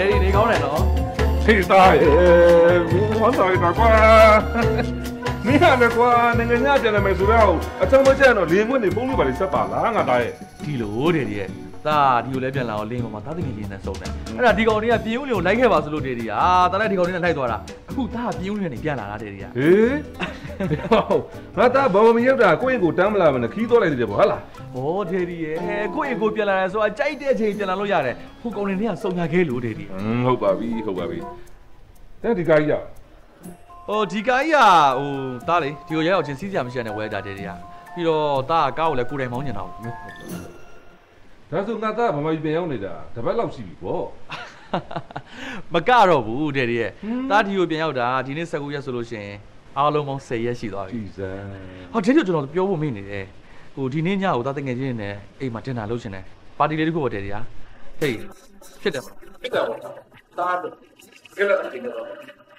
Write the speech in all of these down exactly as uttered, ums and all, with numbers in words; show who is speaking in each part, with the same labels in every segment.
Speaker 1: ဒီနေကောင်းတယ်နော်
Speaker 2: ဟေးသားရေဝမ်းသာရတာကွာမင်းလည်းကွာနိုင်ငံညပြန်လာမယ်ဆိုတော့အချောင်းမကျန်တော့လေငွေ့နေပုံးလို့ပါလေဆက်ပါလားငါသားရဲ့
Speaker 1: ဒီလိုတဲ့ဒီရဲ့သားဒီကိုလည်းပြန်လာတော့လင်းပေါ်မှာသားတငယ်ချင်းနဲ့စုံတယ်အဲ့ဒါဒီကောင်တွေကပြင်းဦးလေးကိုလိုက်ခဲ့ပါဆိုလို့တဲ့ဒီဟာသားလည်းဒီကောင်တွေနဲ့လိုက်သွားတာအခုသားပြင်းဦးလေးနဲ့ပြန်လာတာတဲ့ဒီဟာ
Speaker 2: ဟေးငါသားဘာမှမရောက်တာကိုယ့်ရင်ကိုတမ်းမလာမနဲ့ခီးသွားလိုက်တယ်ပေါ့ဟုတ်လား
Speaker 1: ဟောတဲ့ဒီရဲ့ကိုယ့်ရင်ကိုပြန်လာတယ်ဆိုတာကြိုက်တဲ့အချိန်ပြန်လာလို့ရတယ်ဟိုကောင်တွေနဲ့ကစုံညာခဲလို့တဲ့ဒီ
Speaker 2: อืมဟုတ်ပါပြီဟုတ်ပါပြီတဲ့ဒီကာကြီးရောက်
Speaker 1: ဟိုဒီကာကြီးကဟိုသားလေဒီကိုရောက်ချင်းစီးစရာမရှိတဲ့ဝဲတာတဲ့ဒီဟာပြီးတော့သားကကားကိုလည်းကိုယ်တိုင်မောင်းနေတာဘူး
Speaker 2: ဒါဆိုငါသားဘာမှပြန်ရောက်နေတာတပတ်လောက်ရှိပြီပေါ့
Speaker 1: မကတော့ဘူးတဲ့ရဲ့သားဒီကိုပြန်ရောက်တာဒီနေ့၁၉ရက်ဆိုလို့ရှိရင်အားလုံးပေါင်း၁၀ရက်ရှိသွားပြီ
Speaker 2: ကြည်စမ်း
Speaker 1: ဟောဒီလိုကျွန်တော်ပြောဖို့မေ့နေတယ်ဟိုဒီနေ့ညကိုသားတငယ်ချင်းနဲ့အိမ်မှာတင်တာလုပ်ရှင်တယ်ပါတီလေးတစ်ခုပေါ့တဲ့ရာဟေးဖြစ်တယ်ဖြစ်တယ်သားတို့ကဲလာတင်တော့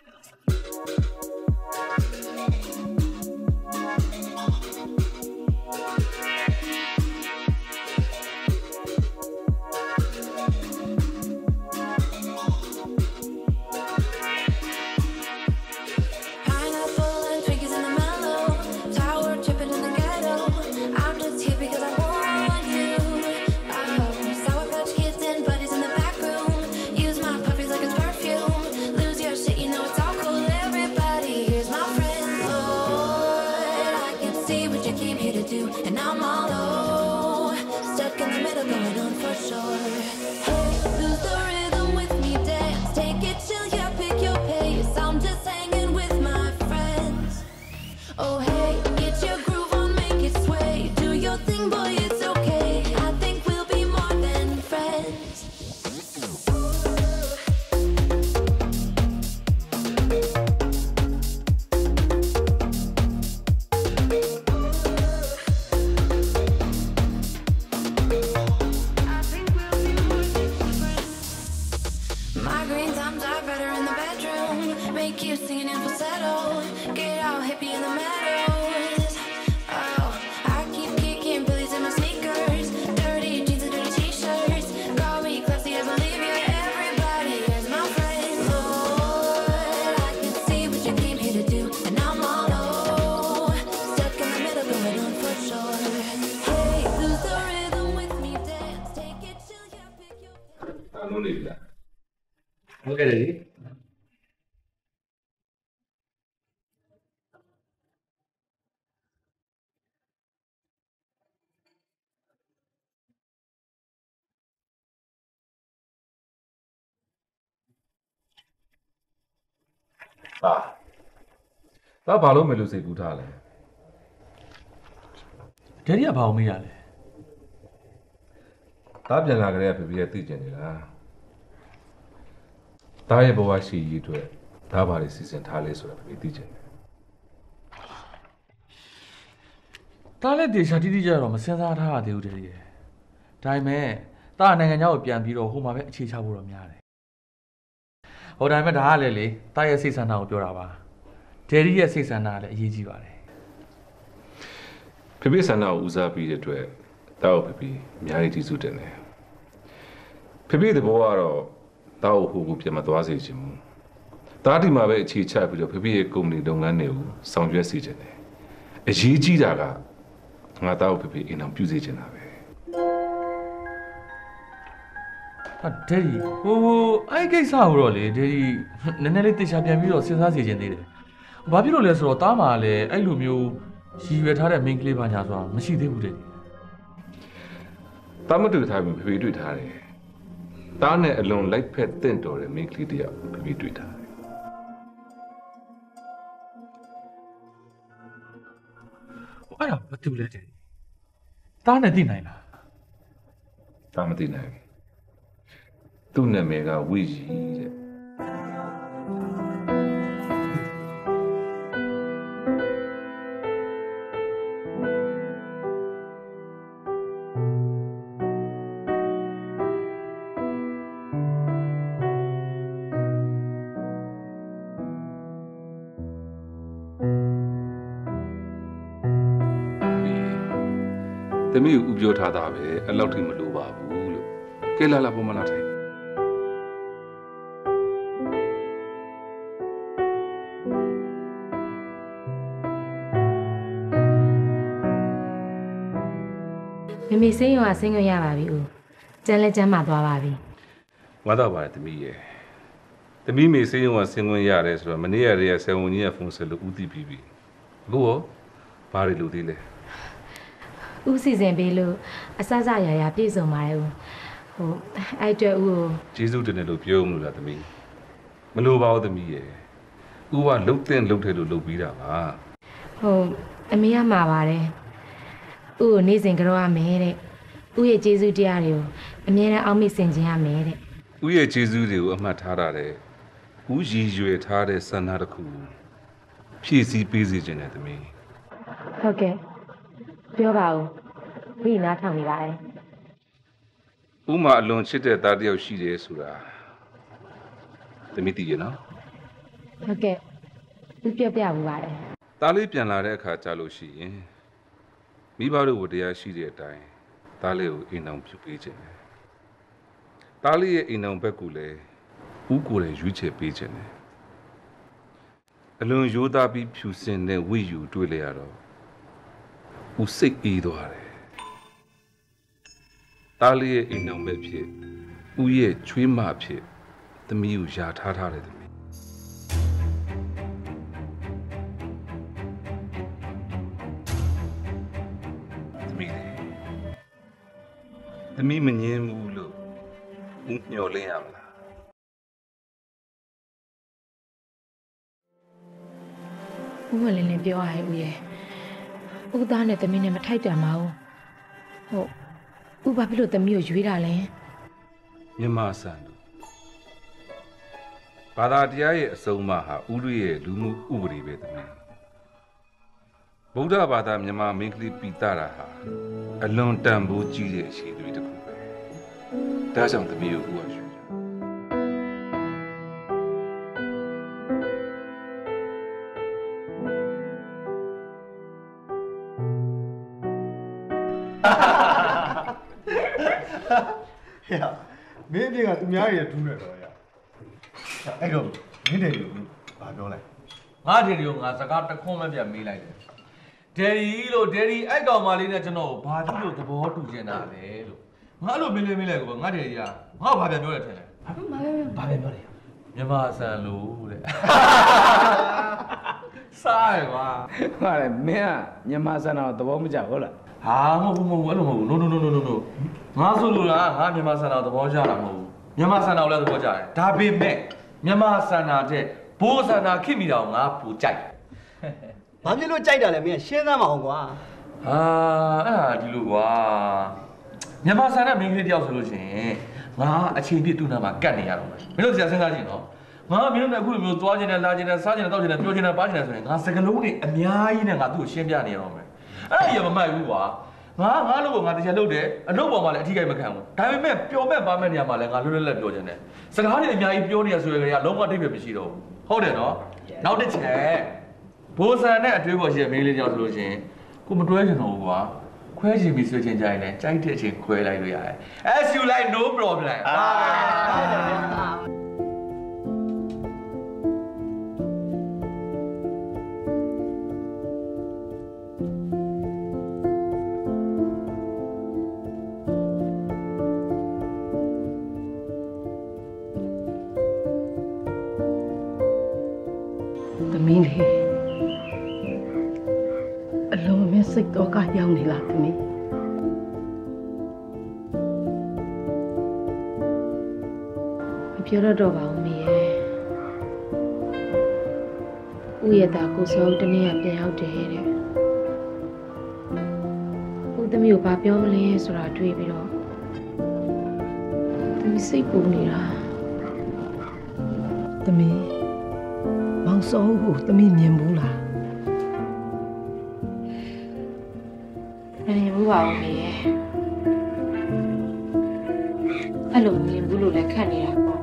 Speaker 1: ဟုတ်ကဲ့လေ
Speaker 2: ဟာဒါဘာလို့မလို့စိတ်ကူးထားလဲ
Speaker 1: ဒယ်ဒီကဘာလို့မေးရလဲ
Speaker 2: ဒါပြန်လာကြတဲ့ဖေဖေကသိကျင်နေလားဒါရဲ့ဘဝရှိရေးအတွက်ဒါဘာတွေစီစဉ်ထားလဲဆိုတာဖေဖေသိကျင်တယ်
Speaker 1: ဒါလည်းဒေရှာတိတိကျတော့မစင်စားထားရသေးဘူးဒယ်ဒီရဲ့ဒါပေမဲ့ဒါနိုင်ငံခြားကိုပြန်ပြီးတော့ဟိုမှာပဲအခြေချဖို့တော့များတယ်ဟိုဒါပေမဲ့ဒါကလည်းလေဒါရဲ့စိတ်ဆန္ဒကိုပြောတာပါဒယ်ဒီရဲ့စိတ်ဆန္ဒကလည်းအရေးကြီးပါတယ်
Speaker 2: ဖေဖေဆန္ဒကိုဦးစားပေးတဲ့အတွက်ဒါကိုဖေဖေအများကြီးကျေးဇူးတင်တယ်ဖေဖေတဲ့ဘဝကတော့ဒါကိုဟိုကိုပြန်မသွားစေချင်ဘူးဒါဒီမှာပဲအခြေချပြီးတော့ဖေဖေရဲ့ကုမ္ပဏီလုပ်ငန်းတွေကိုဆောင်ရွက်စေချင်တယ်အရေးကြီးတာကငါသားကိုဖေဖေအိမ်အောင်ပြုစေချင်တာပဲ
Speaker 1: ဟာဒယ်ဒီဟိုအဲ့ကိစ္စကိုတော့လေဒယ်ဒီနည်းနည်းလေးတေချာပြန်ပြီးတော့စဉ်းစားစေချင်သေးတယ်ဘာဖြစ်လို့လဲဆိုတော့တားမှာလည်းအဲ့လိုမျိုးရည်ရွယ်ထားတဲ့ main ကလေးပါညာဆိုတာမရှိသေးဘူးတဲ့
Speaker 2: တားမတွေ့ထားဘူးဖေဖေတွေ့ထားတယ်တားနဲ့အလွန်လိုက်ဖက်တင့်တော်တဲ့ main ကလေးတယောက်ဖေဖေတွေ့ထားတယ်
Speaker 1: အဲ့ဒါဘာတူလဲတဲ့တားနဲ့သိနိုင်လား
Speaker 2: တားမသိနိုင်ဘူးသူ့နာမည်ကဝိကြီးတဲ့သမီးကိုဥပြောထားတာပဲအဲ့လောက်ထိမလိုပါဘူးလို့ကဲလာလာပေါ်မလာထိုင်
Speaker 3: မေမေစိတ်ရောဆင်းခွင့်ရပါပြီဦးကျန်လဲကျမ်းမာသွားပါပြီ
Speaker 2: ဝါတော့ပါတယ်သမီးရဲ့သမီးမေစေးရုံကဆင်းခွင့်ရတယ်ဆိုတော့မနေ့ကတည်းကဆယ်ဝန်ကြီးကဖုန်းဆက်လို့ဦးသိပြီးပြီအခုရောဘာတွေလုပ်သေးလဲ
Speaker 3: ဦးစီစဉ်ပေးလို့အဆအဆရာရာပြည့်စုံပါတယ်ဦးဟိုအဲ့အတွက်ဦးကို
Speaker 2: ကျေးဇူးတင်တယ်လို့ပြောမလို့လားသမီးမလိုပါဘူးသမီးရဲ့ဦးကလှုပ်တဲ့လှုပ်တယ်လို့လုပ်ပြီးတာပါ
Speaker 3: ဟိုအမေကမှာပါတယ်ဦးကိုနေ့စဉ်ကြောရမယ်တဲ့ဦးရဲ့ကျေးဇူးတရားတွေကိုအမြဲတမ်းအောက်မေ့ဆင်ခြင်ရမယ်တဲ့
Speaker 2: ဦးရဲ့ကျေးဇူးတွေကိုအမှတ်ထားရတယ်ဦးရည်ရွယ်ထားတဲ့စံနာတစ်ခုဖြည့်ဆည်းပေးစေခြင်းနဲ့သမီး
Speaker 3: ဟုတ်ကဲ့ပြောပါဦးဝိနားထောင်နေပါတယ်
Speaker 2: ဦးမှာအလွန်ချစ်တဲ့သားတစ်ယောက်ရှိတယ်ဆိုတာသမီးသိရနော်
Speaker 3: ဟုတ်ကဲ့ဦးပြောပြဘူးပါတယ်
Speaker 2: သားလေးပြန်လာတဲ့အခါကြာလို့ရှိရင်မိဘတို့ဝတရားရှိတဲ့အတိုင်းသားလေးကိုအိမ်အောင်ပြုပေးခြင်းတယ်သားလေးရဲ့အိမ်အောင်ဘက်ကလည်းဦးကိုယ်လည်းရွေးချယ်ပေးခြင်းတယ်အလွန်ရိုးသားပြီးဖြူစင်တဲ့ဝိယူတွေ့လေရတော့ဦးစိတ်အေးသွားတယ်သားလေးရဲ့အိမ်အောင်ဘက်ဖြစ်ဦးရဲ့ချွေးမဖြစ်သမီးကိုယာထားထားတယ်သမီးသမီးလေသမီးမငြင်းဘူးလို့ဦးညှော်လင်းရမလား
Speaker 3: ဦးမလင်းလင်းပြောရရဲ့ဦးရဲ့ဦးသားနဲ့သမီးနဲ့မထိုက်တန်ပါဘူးဟုတ်ဦးဘာဖြစ်လို့သမီးကိုရွေးတာလဲ
Speaker 2: မြမဆန်တို့ဘာသာတရားရဲ့အစုံအမဟာဥရိရဲ့လူမှုဥပဒေပဲသမီးဗုဒ္ဓဘာသာမြန်မာမင်းကလေးပိတတာဟာအလွန်တန်ဖိုးကြီးတဲ့အရှိတွေတစ်ခုပဲဒါကြောင့်သမီးကိုဥပရွှေ
Speaker 4: 呀，明天啊，都明儿也住那着呀。哎个，明天就发表嘞。
Speaker 1: ငါဒေဒီကိုငါစကားတစ်ခွန်းမပြတ်မေးလိုက်တယ်ဒေဒီလို့ဒေဒီအဲ့ကောင်မလေးနဲ့ကျွန်တော်ကိုဘာဖြစ်လို့သဘောတူကျင်တာလဲလို့ငါအဲ့လိုမေးလေးမေးလိုက်ကောငါဒေဒီကငါ့ကိုဘာပြန်ပြောလဲထင်လဲ
Speaker 4: ဘာပဲပြောလဲ
Speaker 1: မြန်မာဆန်လို့တဲ့စားရကွာ
Speaker 5: ဟာလေမင်းကမြန်မာစံတော်သဘောမကျဟုတ်လား
Speaker 1: ဟာမဟုတ်ဘူးမဟုတ်ဘူးအဲ့လိုမဟုတ်ဘူး no no no no no no ငါဆိုလို့လားငါမြန်မာဆန်တော်သဘောကျတာမဟုတ်ဘူးမြန်မာဆန်တော်လည်းသဘောကျတယ်ဒါပေမဲ့မြန်မာဆန်တော်တဲ့ဘိုးဆန်တော်ခိမိတော်ငါပူကြိုက်
Speaker 6: ဘာဖြစ်လို့ကြိုက်တာလဲမင်းရှင်းသမ်းမအောင်ကွာ
Speaker 1: ဟာအဲ့ဒါဒီလိုကွာမြန်မာဆန်တဲ့မင်းကလေးတယောက်ဆိုလို့ရှိရင်ငါအချိန်ပြည့်တူနာမှာကတ်နေရတော့မယ်မင်းတို့ဆရာစဉ်းစားကြည့်နော်ငါမင်းတို့နဲ့အခုလိုမျိုးသွားကျင်တယ်လာကျင်တယ်စားကျင်တယ်တောက်ကျင်တယ်ပြောကျင်တယ်ပါကျင်တယ်ဆိုရင်ငါစကလုံးတွေအများကြီးနဲ့ငါသူ့ကိုရှင်းပြနေရတော့မယ်အဲ့ဒီရမမိုက်ဘူးကွာငါငါလို့ကငါတရားလုပ်တယ်အလုပ်ပေါ်မှာလည်းအထီးကိမခံဘူးဒါပေမဲ့ပျော်မဲ့ပါမဲ့နေရာမှာလည်းငါလွတ်လွတ်လပ်ပြောကျင်တယ်စကားတွေအများကြီးပြောနေရဆိုရကြလုံးဝအထိပ်ပဲမရှိတော့ဘူးဟုတ်တယ်နော်နောက်တစ်ချက်ဘိုးဆန်နဲ့အတွေးပေါ်ရှိတဲ့မင်းလေးတယောက်ဆိုလို့ရှိရင်ကိုမတွဲချင်တော့ဘူးကွာခွဲချင်ပြီးဆွေးချင်ကြရင်လည်းကြိုက်တဲ့အချိန်ခွဲလိုက်လို့ရတယ် as you like no problem
Speaker 7: သမီးလေးအလုံးမင်းစိတ်တော့ကရောက်နေလားသမီးမပြောရတော့ပါဘူးမေရဲ့ဦးရဲ့သားကိုစောတနေ့ကပြန်ရောက်တယ်တဲ့ဦးသမီးကိုဘာပြောမလဲဆိုတာတွေးပြီးတော့သမီးစိတ်ပူနေတာသမီးမောင်စောကိုသမီးမြင်ဘူးလား
Speaker 3: မမြင်ဘူးပါဘူးမေရဲ့အဲ့လိုမြင်ဘူးလို့လည်းခက်နေတာပေါ့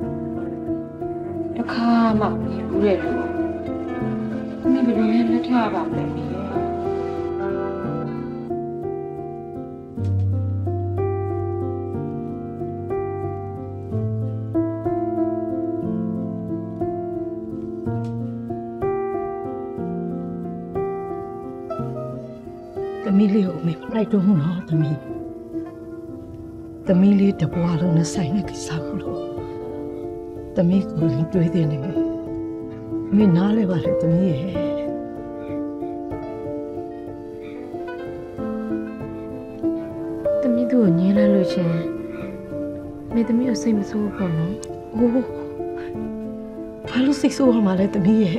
Speaker 3: တစ်ခါမှမမြင်ဘူးတဲ့လူမင်းဘယ်လိုလဲလက်ထပ်ပါမလဲမေရဲ့
Speaker 7: သမီးလေးကိုအမေလိုက်တော့မှုနော်သမီးသမီးလေးတဘွားလုံးနဲ့ဆိုင်တဲ့ကိစ္စကိုလို့သမီးကိုရင်တွေးတယ်နေမင်းနားလဲပါလေသမီးရဲ့
Speaker 3: သမီးတို့ကိုညှင်းလိုက်လို့ရှင်မေသမီးကိုစိတ်မဆိုးဘူးပေါ့နော်
Speaker 7: ။အိုးဘာလို့စိတ်ဆိုးရမှာလဲသမီးရဲ့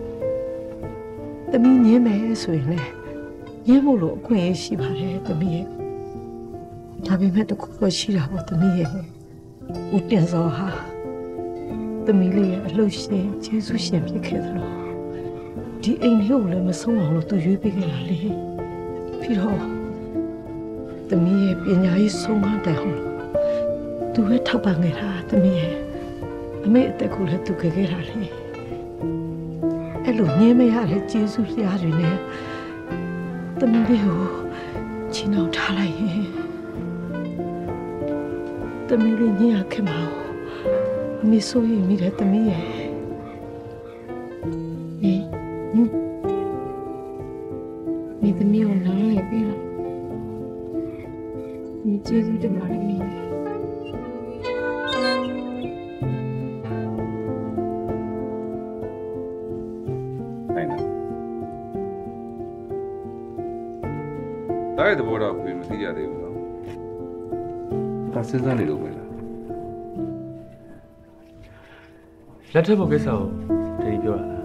Speaker 7: သမီးညင်းမယ်ဆိုရင်လည်းညင်းမို့လို့အခွင့်အရေးရှိပါတယ်သမီးရဲ့ဒါပေမဲ့တခုတော့ရှိတာပေါ့သမီးရဲ့ဦးတင်စောဟာသမီးလေးရဲ့အလုပ်ရှင်ကျေးဇူးရှင်ဖြစ်ခဲ့သလိုဒီအိမ်လို့လည်းမဆုံးအောင်လို့သူရွေးပေးခဲ့တာလေပြီးတော့သမီးရဲ့ပညာရေးဆုံးမတိုင်အောင်သူပဲထောက်ပံ့ခဲ့တာသမီးရဲ့အမေအသက်ကိုလည်းသူခဲ့ခဲ့တာလေအဲ့လိုညင်းမရတဲ့ကျေးဇူးတရားတွေနဲ့သမီးလေးကိုချီနှောင်ထားလိုက်ရင်သမီးလေးညင်ရခဲ့မှာအမေဆိုရင်မိတဲ့သမီးရဲ့ဟင်
Speaker 3: မေသမီးကိုနားလည်ပြီးတော့ဒီကျေးဇူးတင်ပါတယ်မေ
Speaker 2: ဒါရဲ့သဘောတော့ပြင်မသိရသေးဘူးနော်ဒါစဉ်းစားနေလို့ပဲလား
Speaker 1: လက်ထပ်ဖို့ကိစ္စကိုတည်ပြောရတာ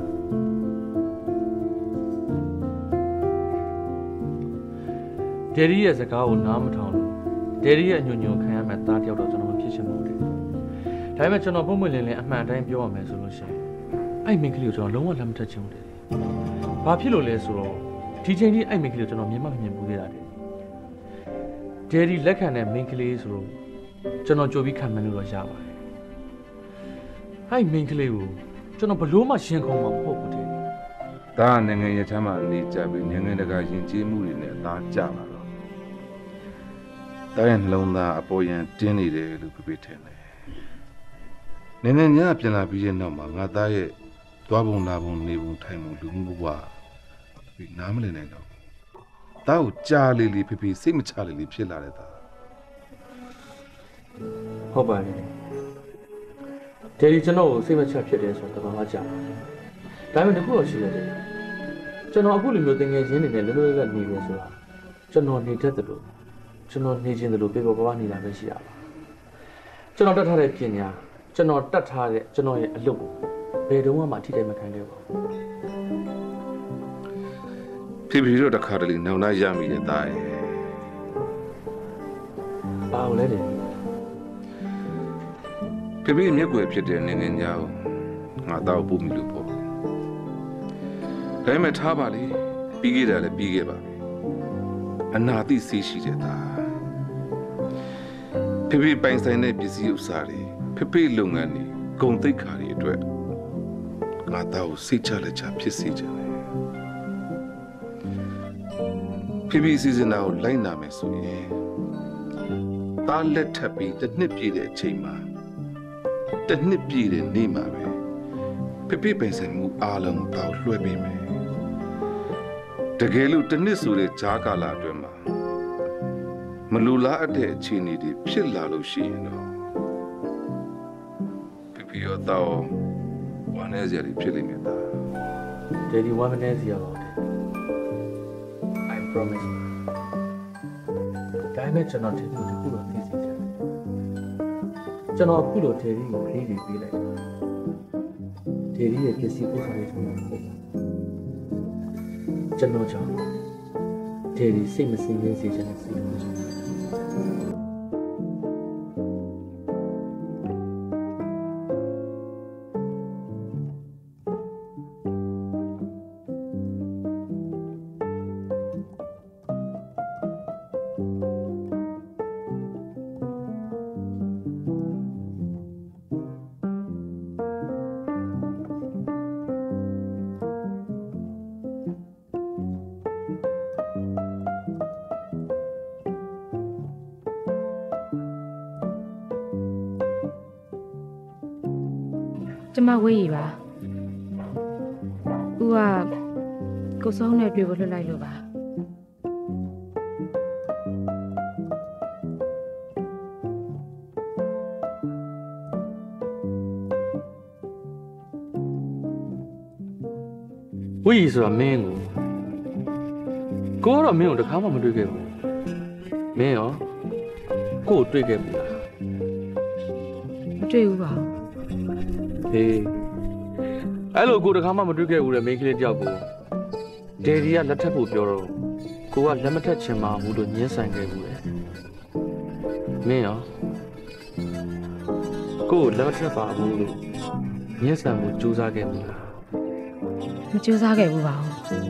Speaker 1: ဒယ်ရီရဲ့စကားကိုနားမထောင်လို့ဒယ်ရီရဲ့အညွန့်ညွန့်ခံရမယ်သားတယောက်တော့ကျွန်တော်မဖြစ်ချင်ဘူးတဲ့ဒါပေမဲ့ကျွန်တော်ပုံမှန်လင်းလင်းအမှန်တိုင်းပြောရမယ်ဆိုလို့ရှိရင်အဲ့မိန်းကလေးကိုကျွန်တော်လုံးဝလက်မထက်ချင်ဘူးတဲ့ဘာဖြစ်လို့လဲဆိုတော့ဒီချိန်ကြီးအဲ့မိန်းကလေးကိုကျွန်တော်မြင်မှမမြင်ဘူးသေးတာတဲ့ဒယ်ရီလက်ခံတဲ့မိန်းကလေးဆိုတော့ကျွန်တော်ကြိုပြီးခံမှန်းလို့တော့ရပါတယ်အဲ့မိန်းကလေးကိုကျွန်တော်ဘလို့မှရှင်းခုံမှာမဟုတ်ဘူးတဲ့
Speaker 2: ဒါကနိုင်ငံရဲ့ချမ်းသာနေကြပြီးနိုင်ငံတကာယဉ်ကျေးမှုတွေနဲ့အသားကျလာတော့ဒါရဲ့နှလုံးသားအပေါ်ယံတင်းနေတယ်လို့ပြပြထင်တယ်နိုင်ငံညပြန်လာပြီးတဲ့နောက်မှာငါသားရဲ့သွားပုံလာပုံနေပုံထိုင်ပုံလူမှုဘဝပြီးနားမလည်နိုင်တော့ဒါကိုကြားလေးလေးပြပြစိတ်မချလေးလေးဖြစ်လာတဲ့သား
Speaker 1: ဟုတ်ပါရဲ့ဒယ်ရီကျွန်တော်ကိုစိတ်မချဖြစ်တယ်ဆိုတော့တဘာမှကြာဒါပေမဲ့တခုတော့ရှိရတယ်ကျွန်တော်အခုလိုမျိုးတင်ငယ်ချင်းတွေနဲ့လွတ်လွတ်လပ်လပ်နေတယ်ဆိုတာကျွန်တော်နေတတ်တယ်လို့ကျွန်တော်နေခြင်းတယ်လို့ပြေပေါ်ပါနေတာပဲရှိရပါကျွန်တော်တတ်ထားတဲ့ပညာကျွန်တော်တတ်ထားတဲ့ကျွန်တော်ရဲ့အလုပ်ကိုဘယ်တော့မှအထိတိုင်းမခံခဲ့ပါဘူး
Speaker 2: ဖေဖေတို့တခါတလေနောင်နာရမိတဲ့သားရဲ့
Speaker 1: ဘာလို့လဲတဲ့
Speaker 2: ဖေဖေမြက်ွယ်ဖြစ်တဲ့နိုင်ငံညာကိုငါတော့ပို့မိလို့ပေါ့ဒါပေမဲ့ထားပါလေပြီးခဲ့တယ်လည်းပြီးခဲ့ပါပြီအနာတိစီးရှိတဲ့သားဖေဖေပိုင်ဆိုင်တဲ့ပစ္စည်းဥစ္စာတွေဖေဖေလုပ်ငန်းတွေဂုဏ်သိက္ခာတွေအတွက်ငါတော့စိတ်ချလက်ချဖြစ်စေချင်တယ်ဖေဖေစီစဉ်တာကိုလိုက်နာမယ်ဆိုရင်သားလက်ထပ်ပြီးတစ်နှစ်ပြည့်တဲ့အချိန်မှာတစ်နှစ်ပြည့်တဲ့နေ့မှာပဲဖေဖေပိုင်ဆိုင်မှုအားလုံးတော့လွှဲပေးမယ်တကယ်လို့တစ်နှစ်ဆိုတဲ့ဂျားကာလအတွင်းမှာမလူလားအတဲ့အခြေအနေတွေဖြစ်လာလို့ရှိရင်တော့ဖေဖေရောတော့ဝမ်းနေစရာတွေဖြစ်လိမ့်မယ်သား
Speaker 1: ဒယ်ရီဝမ်းနေစရာပါတဲ့ I promise ဒါနဲ့ကျွန်တော်ထင်တယ်ဒီခုတော့သိစေချင်တယ်ကျွန်တော်အခုလိုဒယ်ရီကိုခရီးတွေပေးလိုက်ဒယ်ရီရဲ့ပစ္စည်းဥစ္စာတွေကျွန်တော်ပို့ကျွန်တော်ကြောင့်ဒယ်ရီစိတ်မစင်ရစေချင်တဲ့စိတ်ကို
Speaker 3: ကျမဝေးရပါဦးကကိုစောင်းနဲ့တွေ့ဖို့လွတ်လိုက်လို့ပါ
Speaker 1: ဝီဆိုတာမင်းကိုကိုကတော့မင်းကိုတစ်ခါမှမတွေ့ခဲ့ဘူးမင်းရောကိုကိုတွေ့ခဲ့ဘူးလား
Speaker 3: မတွေ့ဘူးပါဘူး
Speaker 1: ဟေးအဲ့လိုကိုတစ်ခါမှမတွေ့ခဲ့ဘူးလေမိန်းကလေးတယောက်ကိုဒယ်ဒီကလက်ထပ်ဖို့ပြောတော့ကိုကလက်မထက်ချင်ပါဘူးလို့ညှင်းဆန်ခဲ့ဘူးလေမင်းရောကိုကိုလက်မထက်ပါဘူးလို့ညှင်းဆန်ဖို့ကြိုးစားခဲ့ဘူးလား
Speaker 3: မကြိုးစားခဲ့ဘူးပါဘူး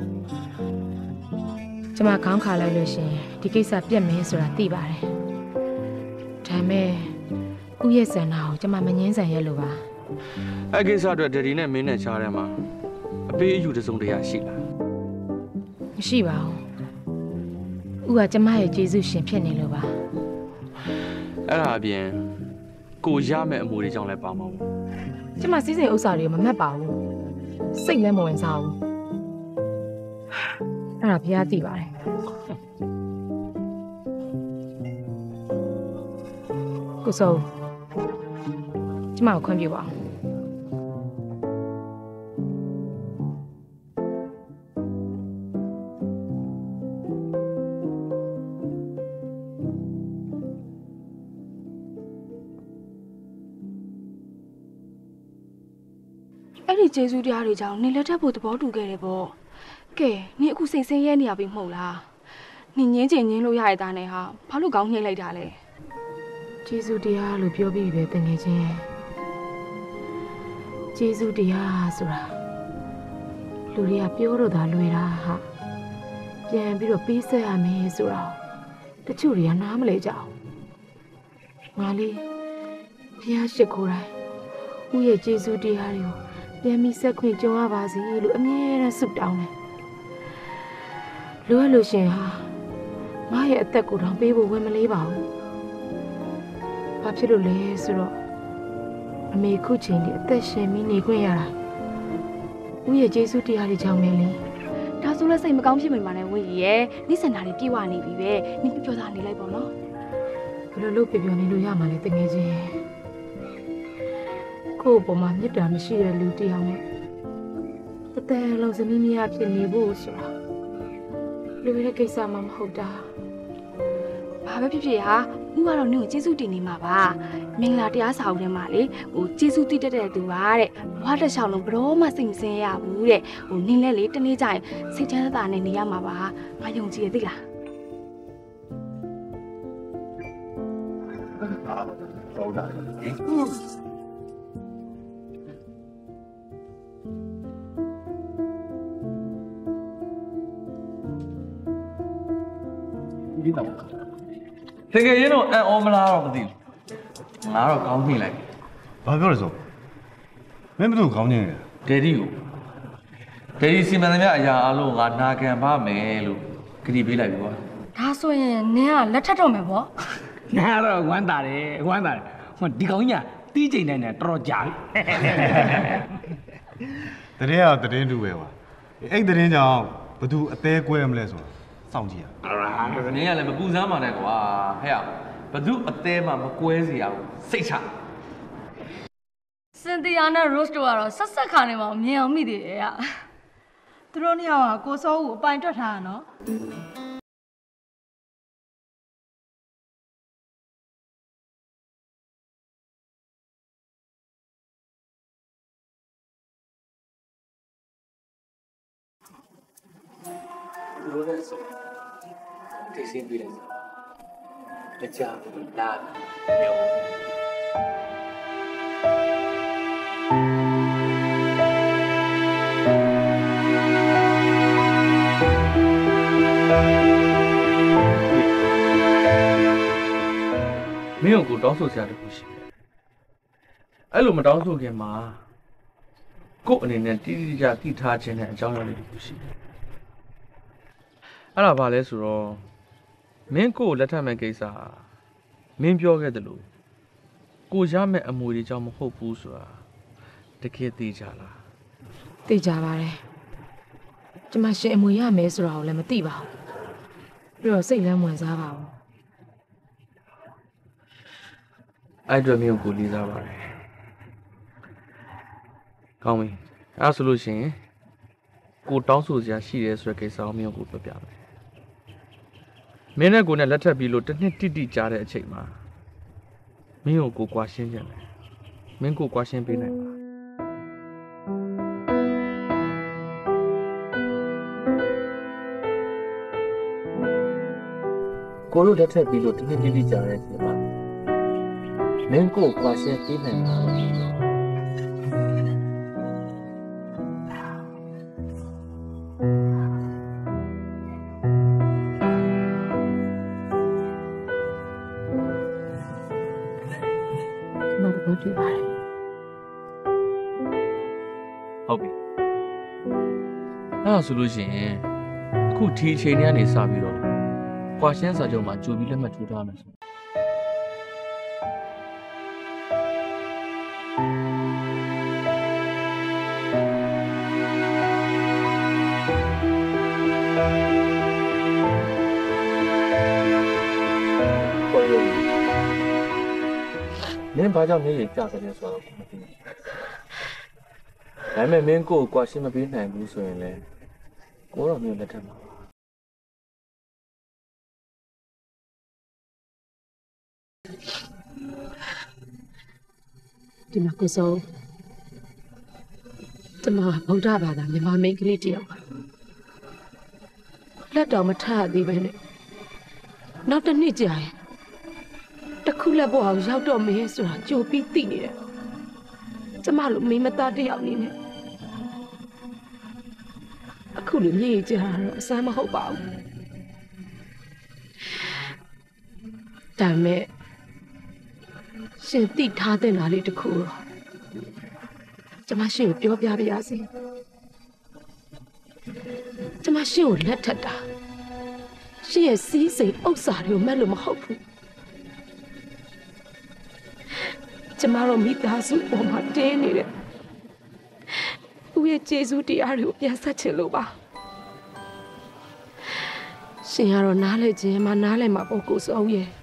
Speaker 3: ကျမခေါင်းခါလိုက်လို့ရှင်ဒီကိစ္စပြက်မင်းဆိုတာသိပါတယ်ဒါပေမဲ့ဥရဲ့ဆန္ဒကိုကျမမငင်းဆန်ရလို့ပါ
Speaker 1: အဲ့ကိစ္စအတွက်ဒယ်ဒီနဲ့မင်းနဲ့ချားထဲမှာအပေးအယူတစ်စုံတရာရှိလား
Speaker 3: မရှိပါဘူးဥကကျမရဲ့ကျေးဇူးရှင်ဖြစ်နေလို့ပါ
Speaker 1: အဲ့ဒါအပြင်ကိုရမယ့်အမူတွေကြောင့်လည်းပါမှာပေါ့
Speaker 3: ကျမစီးစိမ်ဥစ္စာတွေကိုမမှတ်ပါဘူးစိတ်လည်းမဝင်စားဘူးအဲ့ဒါဖះသိပါတယ်ကိုစောကျမကိုခွင့်ပြုပါအောင်
Speaker 8: အဲ့ဒီကျေးဇူးတရားတွေကြောင့်နေလက်ထပ်ဖို့သဘောတူခဲ့တယ်ပေါ့ကဲနေအခုစိတ်ဆင်းရဲနေရပြီမဟုတ်လားနေငင်းချင်ငင်းလို့ရရတဲ့နဲ့ဟာဘာလို့ကောင်းနှိမ့်လိုက်တာလဲ
Speaker 3: ကျေးဇူးတရားလို့ပြောပြီးပဲတကယ်ချင်းကျေးဇူးတရားဆိုတာလူတွေကပြောတော့တာလွယ်တာဟာပြန်ပြီးတော့ပေးဆက်ရမယ်ဆိုတာတချို့တွေကနားမလဲကြအောင်ငါလေးဖះရှိခိုးတိုင်းဦးရဲ့ကျေးဇူးတရားတွေကိုပြန်ပြီးဆက်ခွင့်ကြုံရပါစေလို့အမြဲတမ်းဆုတောင်းတယ်လိုအပ်လို့ရှင်ဟာငါရဲ့အသက်ကိုတောင်ပေးဖို့ဝင်မလေးပါဘူးဘာဖြစ်လို့လဲဆိုတော့အမေခုချိန်ဒီအသက်ရှင်ပြီးနေခွင့်ရတာဦးရဲ့ကျေးဇူးတရားတွေကြောင့်ပဲလေ
Speaker 8: ဒါဆိုလဲစိတ်မကောင်းဖြစ်မိမှာနဲ့ဝင်းကြီးရဲ့နိစန္ဒာတွေပြေဝနေပြီပဲနိပြပြောသားနေလိုက်ပေါ့နော်
Speaker 3: ဘယ်လိုလုပ်ပြပြနေလို့ရမှာလဲတကယ်ချင်းကိုယ့်အပေါ်မှာမေတ္တာမရှိတဲ့လူတစ်ယောက်နဲ့တသက်လုံးစမီးမရဖြစ်နေဖို့ဆိုတာလူရဲ့ကိစ္စမှမဟုတ်တာ
Speaker 8: ဘာပဲဖြစ်ဖြစ်ဟာဥကတော့နင့်ကိုကျေးဇူးတင်နေမှာပါမင်္ဂလာတရားစာအုပ်ထဲမှာလေဟိုကျေးဇူးတည်တတ်တဲ့သူပါတဲ့ဘဝတစ်လျှောက်လုံးဘရောမှစိတ်မစင်းရဘူးတဲ့ဟိုနင်းလဲလေတနေ့ကျရင်စိတ်ချမ်းသာနဲ့နေရမှာပါငါယုံကြည်ရသိလား
Speaker 4: ဟုတ်တာဒီတော့
Speaker 1: တကယ်ရင်တော့အံ့ဩမလားတော့မသိဘူးငါတော့ကောင်းမိလိုက်
Speaker 4: ဘာပြောလဲဆိုမင်းဘယ်သူခေါင်းနေလဲ
Speaker 1: ဒယ်ဒီကိုဒယ်ဒီစီမံသမျှအရာအလုံးငါနာခံပါမယ်လို့ကြတိပေးလိုက်ပြီကွာ
Speaker 8: ဒါဆိုရင်နင်းကလက်ထပ်တော့မယ်ပေါ့
Speaker 5: ငါတော့ဝမ်းသာတယ်ဝမ်းသာတယ်ဟိုဒီကောင်ကြီးတီးချိန်တိုင်းနဲ့တော်တော်ကြာပြီ
Speaker 4: တရင်ကတရင်တူပဲကွာအဲ့တရင်ကြောင့်ဘသူအသေးကွဲမလဲဆိုတာစောင့်ကြည့်ရ
Speaker 1: နင်းကလည်းမပူစမ်းပါနဲ့ကွာဟဲ့ဘသူအသေးမှမကွဲစီရဘူးစိတ်ချ
Speaker 9: စင်တီယာနဲ့ roast တို့ကတော့ဆက်ဆက်ခါနေမှာမြင်အောင်မိသေးတယ်อ่ะ
Speaker 7: သူတို့နှစ်ယောက်ကကိုစောဦးအပိုင်တွက်ထားတာနော်
Speaker 1: လိုတဲ့ဆိုတိတ်ဆင်းပြလိုက်တကြားလာမျိုးမင်းကိုတောင်းဆိုစရာတခုရှိတယ်အဲ့လိုမတောင်းဆိုခင်မှာကို့အနေနဲ့တိတိကျကျသိထားခြင်းနဲ့အကြောင်းအရာတွေတခုရှိတယ်အဲ့ဒါဘာလဲဆိုတော့မင်းကိုလက်ထပ်မဲ့ကိစ္စဟာမင်းပြောခဲ့တယ်လို့ကိုရမဲ့အမွေတွေကြောင့်မဟုတ်ဘူးဆိုတာတကယ်သိကြလား
Speaker 3: သိကြပါတယ်ကျမရှင်အမွေရမယ်ဆိုတာကိုလည်းမသိပါဘူးပြီးတော့စိတ်လည်းဝင်စားပါဘူး
Speaker 1: အဲ့အတွက်မျိုးကိုလေးစားပါတယ်ကောင်းပြီအဲ့ဆိုလို့ရှိရင်ကိုတောင်းဆိုစရာရှိရဲဆိုတဲ့ကိစ္စကိုမင်းကိုပြောပြမယ်မင်းနဲ့ကိုနဲ့လက်ထပ်ပြီးလို့တစ်နှစ်တိတိကြားတဲ့အချိန်မှာမင်းကိုကိုကွာရှင်းကြတယ်မင်းကိုကွာရှင်းပေးနိုင်ပါကိုတို့လက်ထပ်ပြီးလို့တစ်နှစ်တိတိကြားတဲ့အချိန်မှာမင်းကိုကွာရှင်းပေးနိုင်ပါဟုတ်ပြီအဲ့ဒါဆိုလို့ရှိရင်အခုဒီအချိန်ကနေစပြီးတော့ကွာရှင်းစာချုပ်မှာကြိုပြီးလက်မှတ်ထိုးထားမယ်ဆိုမင်းဘာကြောင့်မျက်ရည်ကျစလဲဆိုတော့မသိဘူး။ဒါပေမဲ့မင်းကိုကွာရှင်းမပေးနိုင်ဘူးဆိုရင်လည်းကိုတော့မင်းလက်ထက်မှာပါ
Speaker 7: ဒီမှာကိုစောတမဗုဒ္ဓဘာသာမြန်မာမိန်းကလေးတယောက်လက်တော်မထရသေးပဲနဲ့နောက်တစ်နှစ်ကြာရင်တခုလက်ပေါ်အောင်ရောက်တော့မင်းဆိုတာကြိုပြီးသိနေတယ်ကျမလိုမိမသားတယောက်နေနဲ့အခုလိုမြေကြီးကြာတော့အဆမ်းမဟုတ်ပါဘူးဒါမဲ့ရှင်သိထားတဲ့နာလေးတစ်ခုတော့ကျမရှင်ကိုပြောပြပါရစေကျမရှင်ကိုလက်ထပ်တာရှင်ရဲ့စီးစိမ်ဥစ္စာတွေကိုမှတ်လို့မဟုတ်ဘူးကျမတို့မိသားစုပေါ်မှာတင်းနေတဲ့သူ့ရဲ့ကျေးဇူးတရားတွေကိုပြန်ဆက်ချင်လို့ပါရှင်ကတော့နားလဲခြင်းမနားလဲမှာပေါ့ကိုစောဦးရဲ့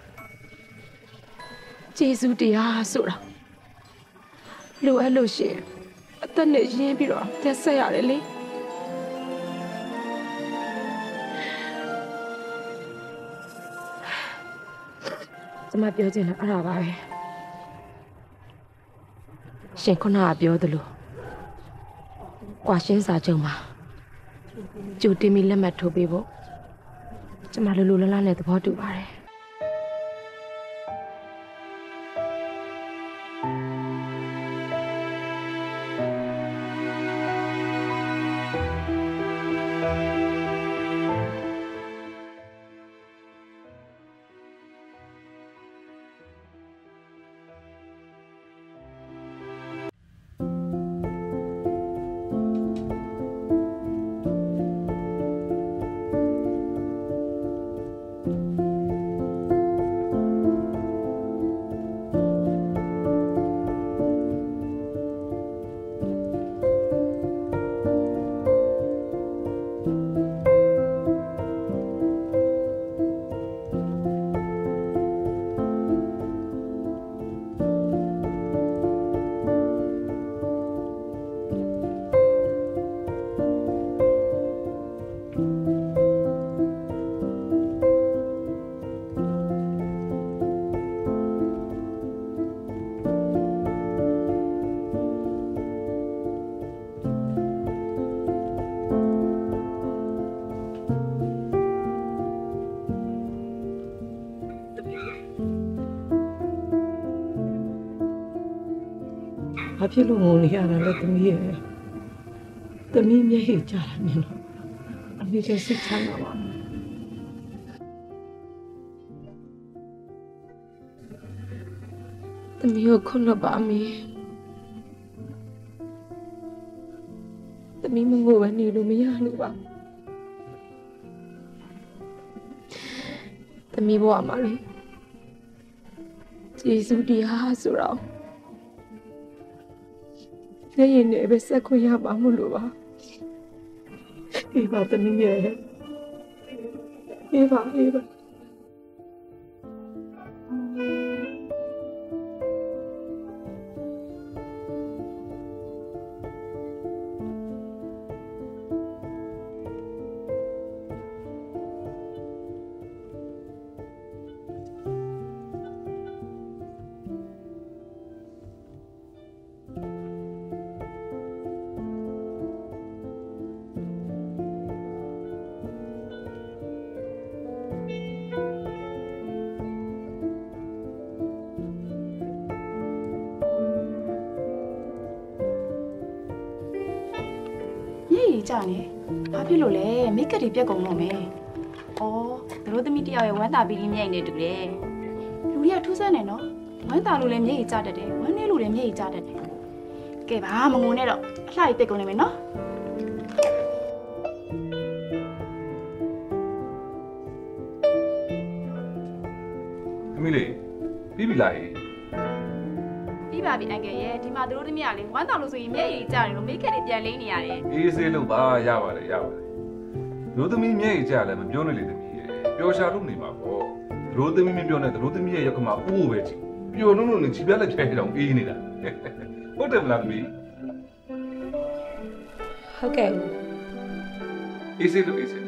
Speaker 7: ကျေးဇူးတရားဆိုတာလိုအပ်လို့ရှင်အသက်နဲ့ရင်းပြီးတော့တက်ဆက်ရတယ်လေကျမပြောချင်တာအဲ့ဒါပါပဲရှင်ခုနကပြောသလိုကွာရှင်းစာချုပ်မှာကြိုတင်ပြီးလက်မှတ်ထိုးပေးဖို့ကျမလိုလိုလားလားနဲ့သဘောတူပါတယ်ဘာဖြစ်လို့ငုံနေရတာလဲသမီးရဲ့သမီးမျက်ရည်ကျတာမြင်တော့အမေကျစိတ်ချမ်းသာပါသမီးကိုခွင့်လွှတ်ပါမေသမီးမငိုဘဲနေလို့မရလို့ပါသမီးဘဝမှာလေကျေးဇူးတရားဆိုတော့နေရင်လည်းပဲဆက်ခွင့်ရပါမလို့ပါအေးပါသမီးရဲ့အေးပါအေးပါ
Speaker 8: ကြီးကြာနေဘာဖြစ်လို့လဲမိတ်ကပ်တွေပြက်ကုန်တော့မယ်အော်တို့သမီးတယောက်ရဲ့ဝမ်းသာပြီးမျက်ရည်နဲ့တူတယ်လူတွေကထူးဆန်းနေနော်ဝမ်းသာလို့လည်းမျက်ရည်ကျတတ်တယ်ဝမ်းနည်းလို့လည်းမျက်ရည်ကျတတ်တယ်ကဲပါမငုံနဲ့တော့အလှကြီးပြက်ကုန်နေမယ်နော်
Speaker 2: သမီးလေးပြီးပြီလား
Speaker 8: ပြီးပါပြီအန်ကယ်ရဲ့ဒီမှာတို့သမီးကလေဝမ်းသာလို့ဆိုရင်မျက်ရည်ကျတယ်လို့မိတ်ကပ်တွေပြန်လိမ့်နေရတယ်
Speaker 2: အေးဆေးလို့ပါရပါတယ်ရပါတယ်တို့သမီးမျက်ရည်ကျလည်းမပြောနဲ့လေသမီးရဲ့ပျော်ရှာလို့နေမှာပေါ့တို့သမီးမပြောနဲ့တို့သမီးရဲ့ရက်ကမှအိုးပဲကြည့်ပျော်လုံးလုံးနဲ့ခြေပြက်လက်ဖြဲတောင်အေးနေတာဟုတ်တယ်မလားသမီး
Speaker 7: ဟုတ်ကဲ့
Speaker 2: အေးဆေးလို့အေးဆေး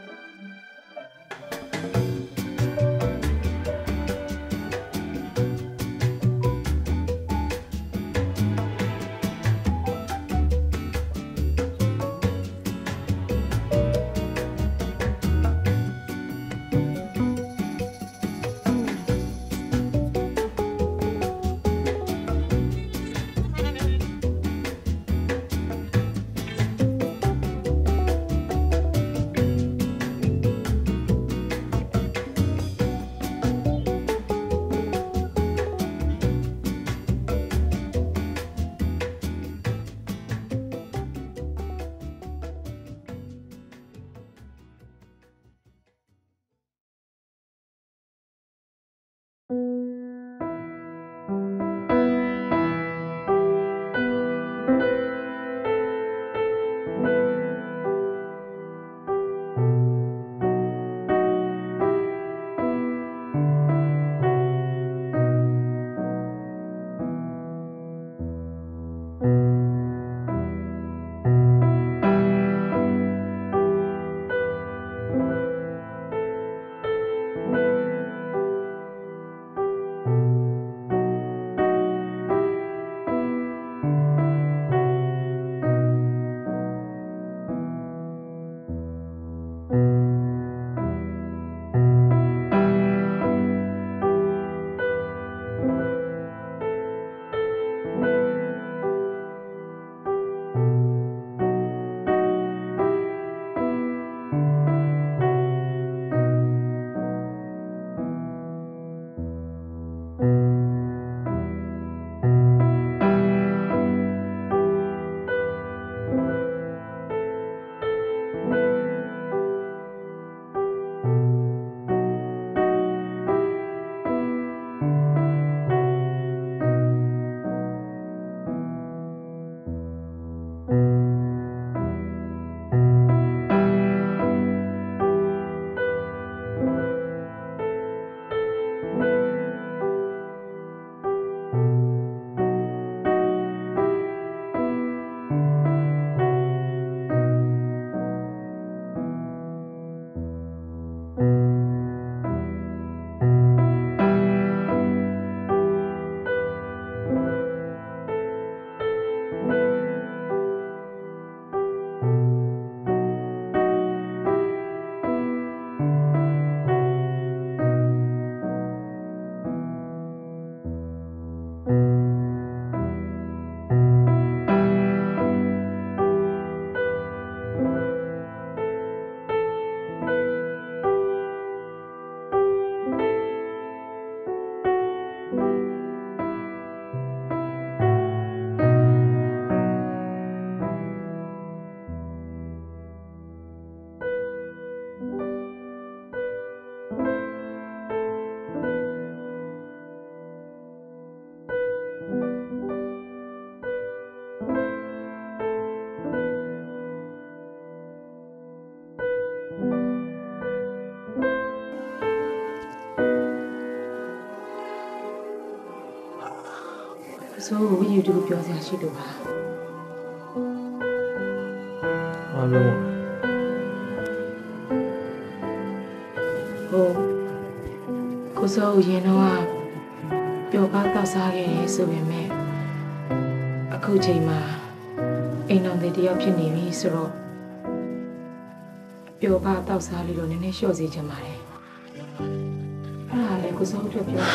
Speaker 3: ဆိုဝီယူတူပြောစရာရှိလို့ပါ
Speaker 1: ဘာလို့
Speaker 3: ဟိုကိုစိုးရင်တော့ပျော်ပါတော့စားခဲ့တယ်ဆိုပေမဲ့အခုချိန်မှာအိမ်တော်တွေတယောက်ဖြစ်နေပြီဆိုတော့ပျော်ပါတော့စားလေးတော့နည်းနည်းလျှော့စေချင်ပါတယ်အဲ့ဒါလည်းကိုစိုးတို့ပြော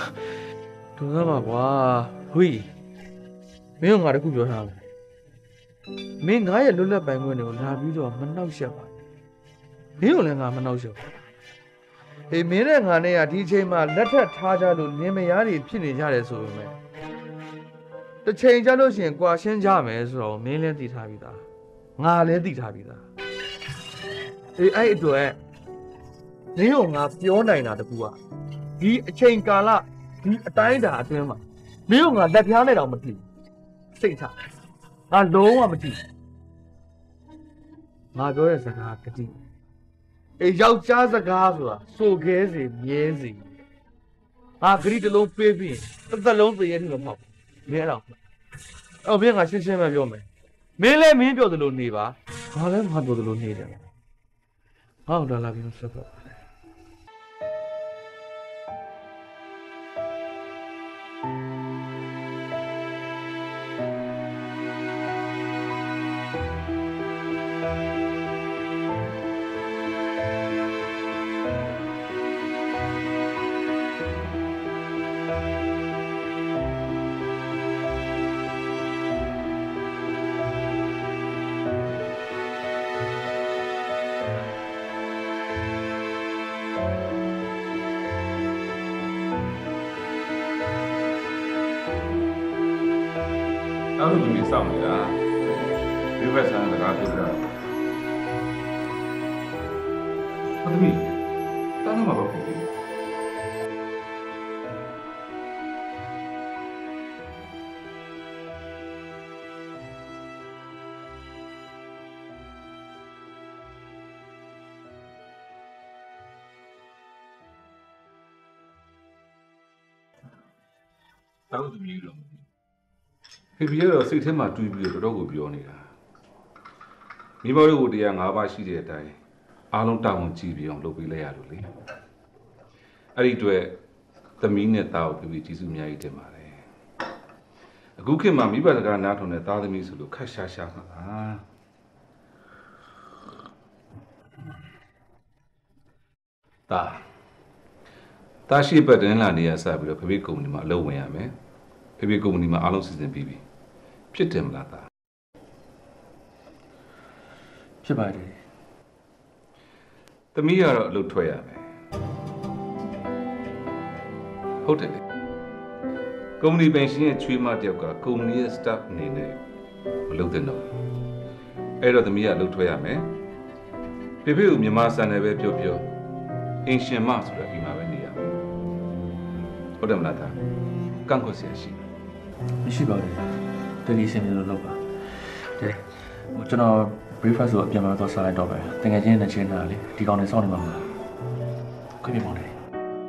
Speaker 1: ဒုက္ခပါကွာဟွေမင်းကငါတခုပြောထားတယ်မင်းငါရဲ့လွတ်လပ်ပိုင်ခွင့်တွေကိုလာပြီးတော့မနှောက်ယှက်ပါမင်းကိုလည်းငါမနှောက်ယှက်ဘူးအေးမင်းနဲ့ငါနဲ့ကဒီအချိန်မှာလက်ထပ်ထားကြလို့လင်းမယားတွေဖြစ်နေကြတယ်ဆိုပေမဲ့တစ်ချိန်ကြလို့ရှိရင်ကြွာရှင်းကြမယ်ဆိုတော့မင်းလည်းသိထားပြီးသားငါလည်းသိထားပြီးသားအေးအဲ့အတွက်မင်းကငါပြောနိုင်တာတကူကဒီအချိန်ကာလဒီအတိုင်းတာအတွင်းမှာမင်းကငါလက်ဖျားနဲ့တောင်မကြည့်စိတ်ချငါလုံးဝမကြည့်ငါပြောတဲ့စကားကတိအေးယောက်ျားစကားဆိုတာစိုးခဲစီမြဲစီငါဂရိတလုံးပေးပြီးတစ်သက်လုံးသေးရတဲ့မဟုတ်မင်းအဲ့တော့အော်မင်းကရှင်းရှင်းပဲပြောမယ်မင်းလည်းမင်းပြောသလိုနေပါငါလည်းငါပြောသလိုနေတယ်ငါ့ကိုလာလာပြီးဆက်ပါ
Speaker 2: နောက်တစ်ခုစောင့်နေတာဒီဘက်ဆန်းစကားပြောကြတာဟုတ်ပြီတားမှာပါဖြစ်ပြီတောက်သူမျိုးလို့ဖေဖေကတော့စိတ်ထဲမှာတွေးပြီးတော့တော်တော်ကိုပြောနေတာမိဘတို့ကိုတရား၅ပါးရှိတဲ့အတိုင်းအားလုံးတာဝန်ကြည့်ပြီးအောင်လုပ်ပေးလိုက်ရလို့လေအဲ့ဒီအတွက်သမီးနဲ့သားကိုဖေဖေကျေးဇူးအများကြီးတင်ပါတယ်အခုခေတ်မှာမိဘစကားနားထောင်တဲ့သားသမီးဆိုလို့ခက်ရှားရှားမှာပါတာတာရှိပတ်တင်လာနေရစပြီးတော့ဖေဖေကုမ္ပဏီမှာအလုပ်ဝင်ရမယ်ဖေဖေကုမ္ပဏီမှာအားလုံးစီစဉ်ပြီးပြီဖြစ်တယ်မလားသား
Speaker 1: ဖြစ်ပါတယ်
Speaker 2: သမီးကတော့အလုပ်ထွက်ရမယ်ဟုတ်တယ်လေကုမ္ပဏီပင်ရှင်ရဲ့ချွေးမတယောက်ကကုမ္ပဏီရဲ့ staff အနေနဲ့မလုပ်တဲ့တော့အဲ့တော့သမီးကအလုပ်ထွက်ရမယ်ဖေဖေကိုမြန်မာစံနယ်ပဲပြောပြောအင်ရှင်မဆိုတာဒီမှာပဲနေရမယ်ဟုတ်တယ်မလားသားကန့်ကွက်เสียရှိ
Speaker 1: မရှိပါဘူးတကယ်စင်နေလို့လုပ်ပါတဲ့ကျွန်တော် breakfast ကိုအပြန်မှာတော့စားလိုက်တော့ပဲတကယ်ချင်းနဲ့ချင်းတာလေဒီကောင်နေစောင့်နေမှာမလားခွင့်ပြမောင်းတယ်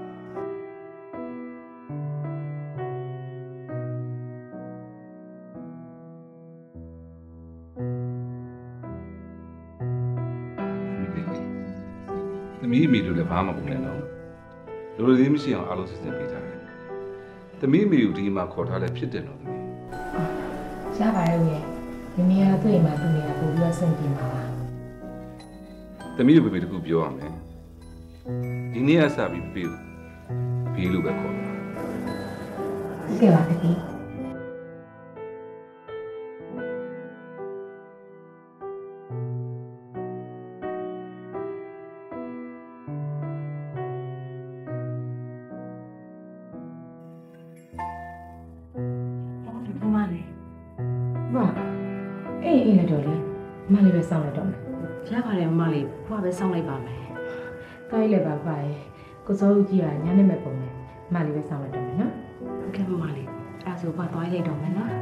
Speaker 2: သမီးအမေတို့လည်းဘာမှမပုံနဲ့တော့လူလူသေးမရှိအောင်အားလုံးစီစဉ်ပေးထားတယ်သမီးအမေကိုဒီမှာခေါ်ထားလဲဖြစ်တယ်နော်သမီး
Speaker 3: ရပါတယ်ဦးရဲ့မမေကသူ့အိမ်မှာသူ့နေရာပို့ပြီးတော့ဆင်ပြေမှာပါ
Speaker 2: သမီးတို့ဖေဖေတခုပြောရမယ်ဒီနေ့အစပြီးဖေဖေလို့ပဲခေါ်ပါ
Speaker 3: ဟုတ်ကဲ့ပါဖေအေးအေးလည်းတော်လေမလေးပဲစောင့်လိုက်တော့မယ်
Speaker 10: ရပါတယ်မလေးဘွားပဲစောင့်လိုက်ပါမယ်
Speaker 3: ကိုင်းလည်းပါပါရဲ့ကိုစိုးဦးကြီးကညနေမဲ့ပုံနဲ့မလေးပဲစောင့်လိုက်တော့မယ်နော်
Speaker 10: ဟုတ်ကဲ့မလေးအဲ့ဆိုဘွားသွားလိုက်တော့မယ်နော်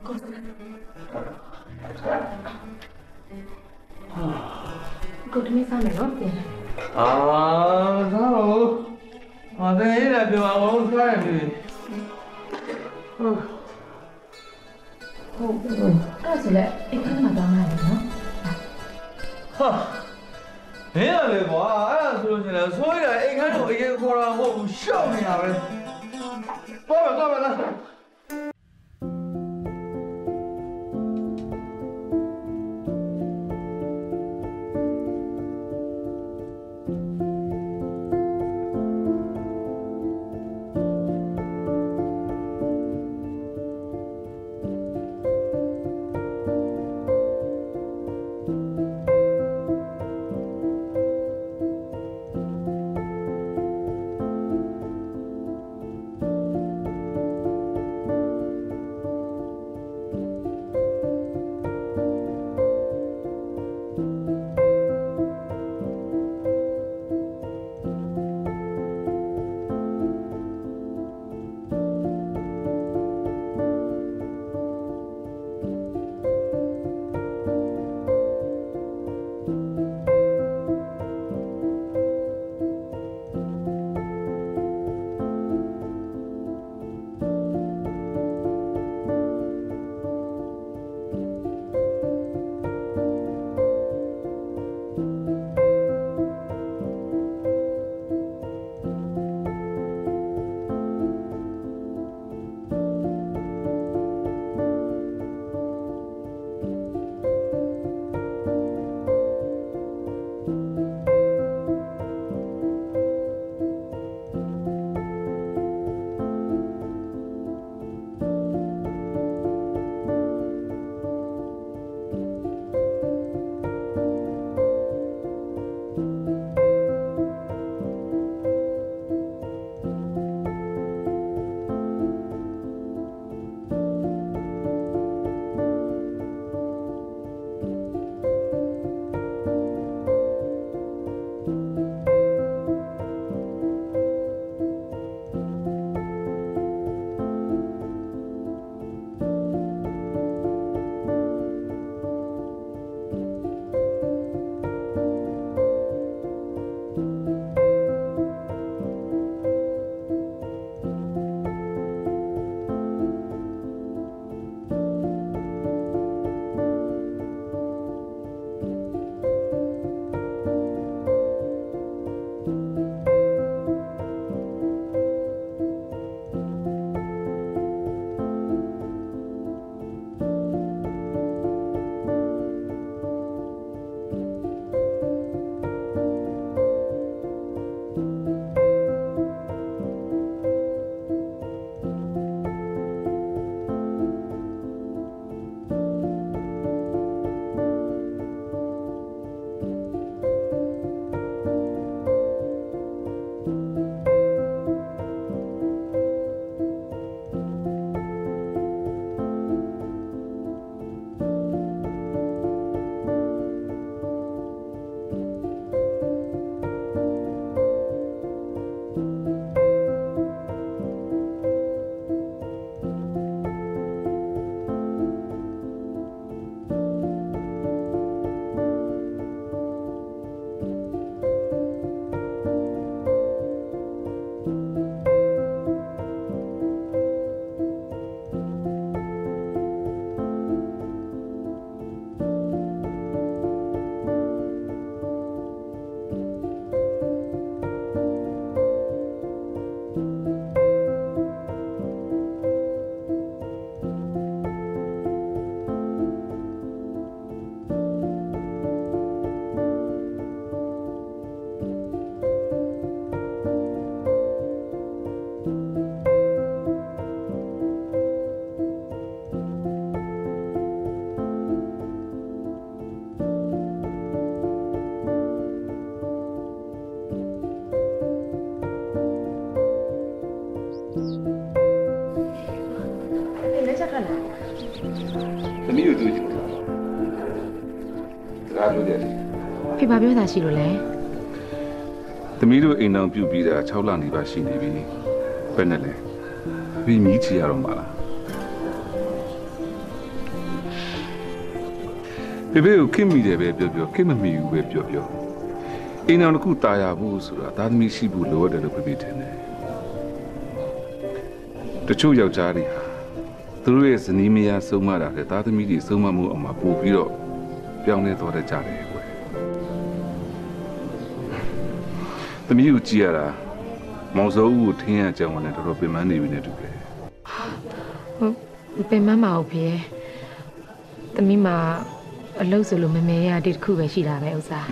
Speaker 3: ကိုတမီးစားမယ်နော်တင်
Speaker 1: အာသာတော့အတဲ့ရတဲ့ပြောအောင်စားရပြီဟုတ်
Speaker 3: ဟုတ်အဲ့ဆိုလေအိမ်ထဲမှာတောင်းရတယ်နော်
Speaker 1: ဟာမင်းရလေကွာအဲ့ဒါဆိုလို့ရှိရင်ဆိုရအိမ်ခန်းကိုအရင်ခေါ်တာမဟုတ်ဘူးရှောက်နေရပဲပေါ်ပါတော့ပါလား
Speaker 2: သမီးတို့တွေ့ကြည့်စကားပြောကြတယ်
Speaker 3: ဖေဘာပြောတာရှိလို့လဲ
Speaker 2: သမီးတို့အိမ်တော်ပြုတ်ပြီးတာ၆လနေပါရှိနေပြီဘယ်နဲ့လဲပြီးမြည်ချရတော့မှာလားဖေဖေကိုခင်မိတယ်ပဲပြောပြောခင်မမိဘူးပဲပြောပြောအိမ်အောင်တစ်ခုတာယာဖို့ဆိုတာသားသမီးရှိဖို့လိုရတယ်လို့ဖေဖေထင်တယ်တချို့ယောက်ျားတွေဟာသူတို့ရဲ့ဇနီးမယားဆုံးမတာလေသားသမီးတွေဆုံးမမှုအမှပို့ပြီးတော့ပြောင်းလဲသွားတတ်ကြတယ်ကွယ်သမီးကိုကြည့်ရတာမောင်စိုးဦးကိုထင်းရကြောင်နဲ့တော်တော်ပင်ပန်းနေပြီနဲ့တူတယ်
Speaker 3: ဟုတ်ပင်မမအောင်ဖေသမီးမှာအလုပ်ဆိုလို့မမေရတဲ့တစ်ခုပဲရှိတာပဲဥစား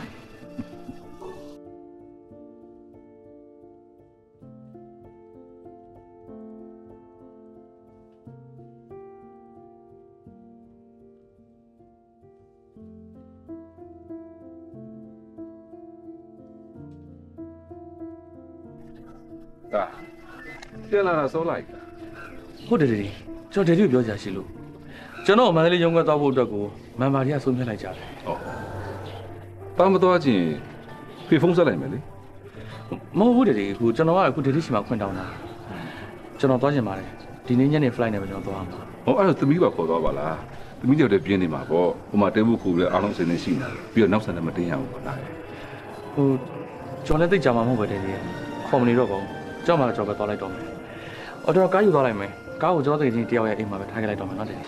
Speaker 2: ဒါပြန်လာတာစောလိုက်
Speaker 1: ဟုတ်တယ်ဒီကျွန်တော်ဒေဒီကိုပြောကြရှိလို့ကျွန်တော်မန္တလေးရုံးခွဲသွားဖို့အတွက်ကိုမန်ပါတွေကဆုံးဖြတ်လိုက်ကြတယ်
Speaker 2: ဟုတ်တာမသွားချင်းဖေဖုန်းဆက်လိုက်မယ်လေ
Speaker 1: မဟုတ်ဘူးဒီခုကျွန်တော်ကအခုဒေဒီရှိမှခွင့်တောင်းတာကျွန်တော်သွားချင်ပါတယ်ဒီနေ့ညနေ flight နဲ့ပဲကျွန်တော်သွားမှာ
Speaker 2: ဟောအဲ့တော့သမီးပါခေါ်သွားပါလားသမီးတို့တည်းပြင်းနေမှာပေါ့ဟိုမှာတဲဖို့ခုလည်းအားလုံးစင်းနေရှိနေပြီးတော့နောက်ဆက်လည်းမတင်းရဘူးပေါ့လား
Speaker 1: ဟိုကျွန်တော်လည်းသိကြမှာမဟုတ်ပဲတဲ့ဒီခေါ်မနေတော့ဘူးကြောက်မှကြောက်ပဲသွားလိုက်တော့မယ်အော်တော့ကားယူသွားလိုက်မယ်ကားကိုကျွန်တော်တကယ်ချင်းတယောက်ရဲ့အိမ်မှာပဲထားခဲ့လိုက်တော့မယ်နော်တဲ့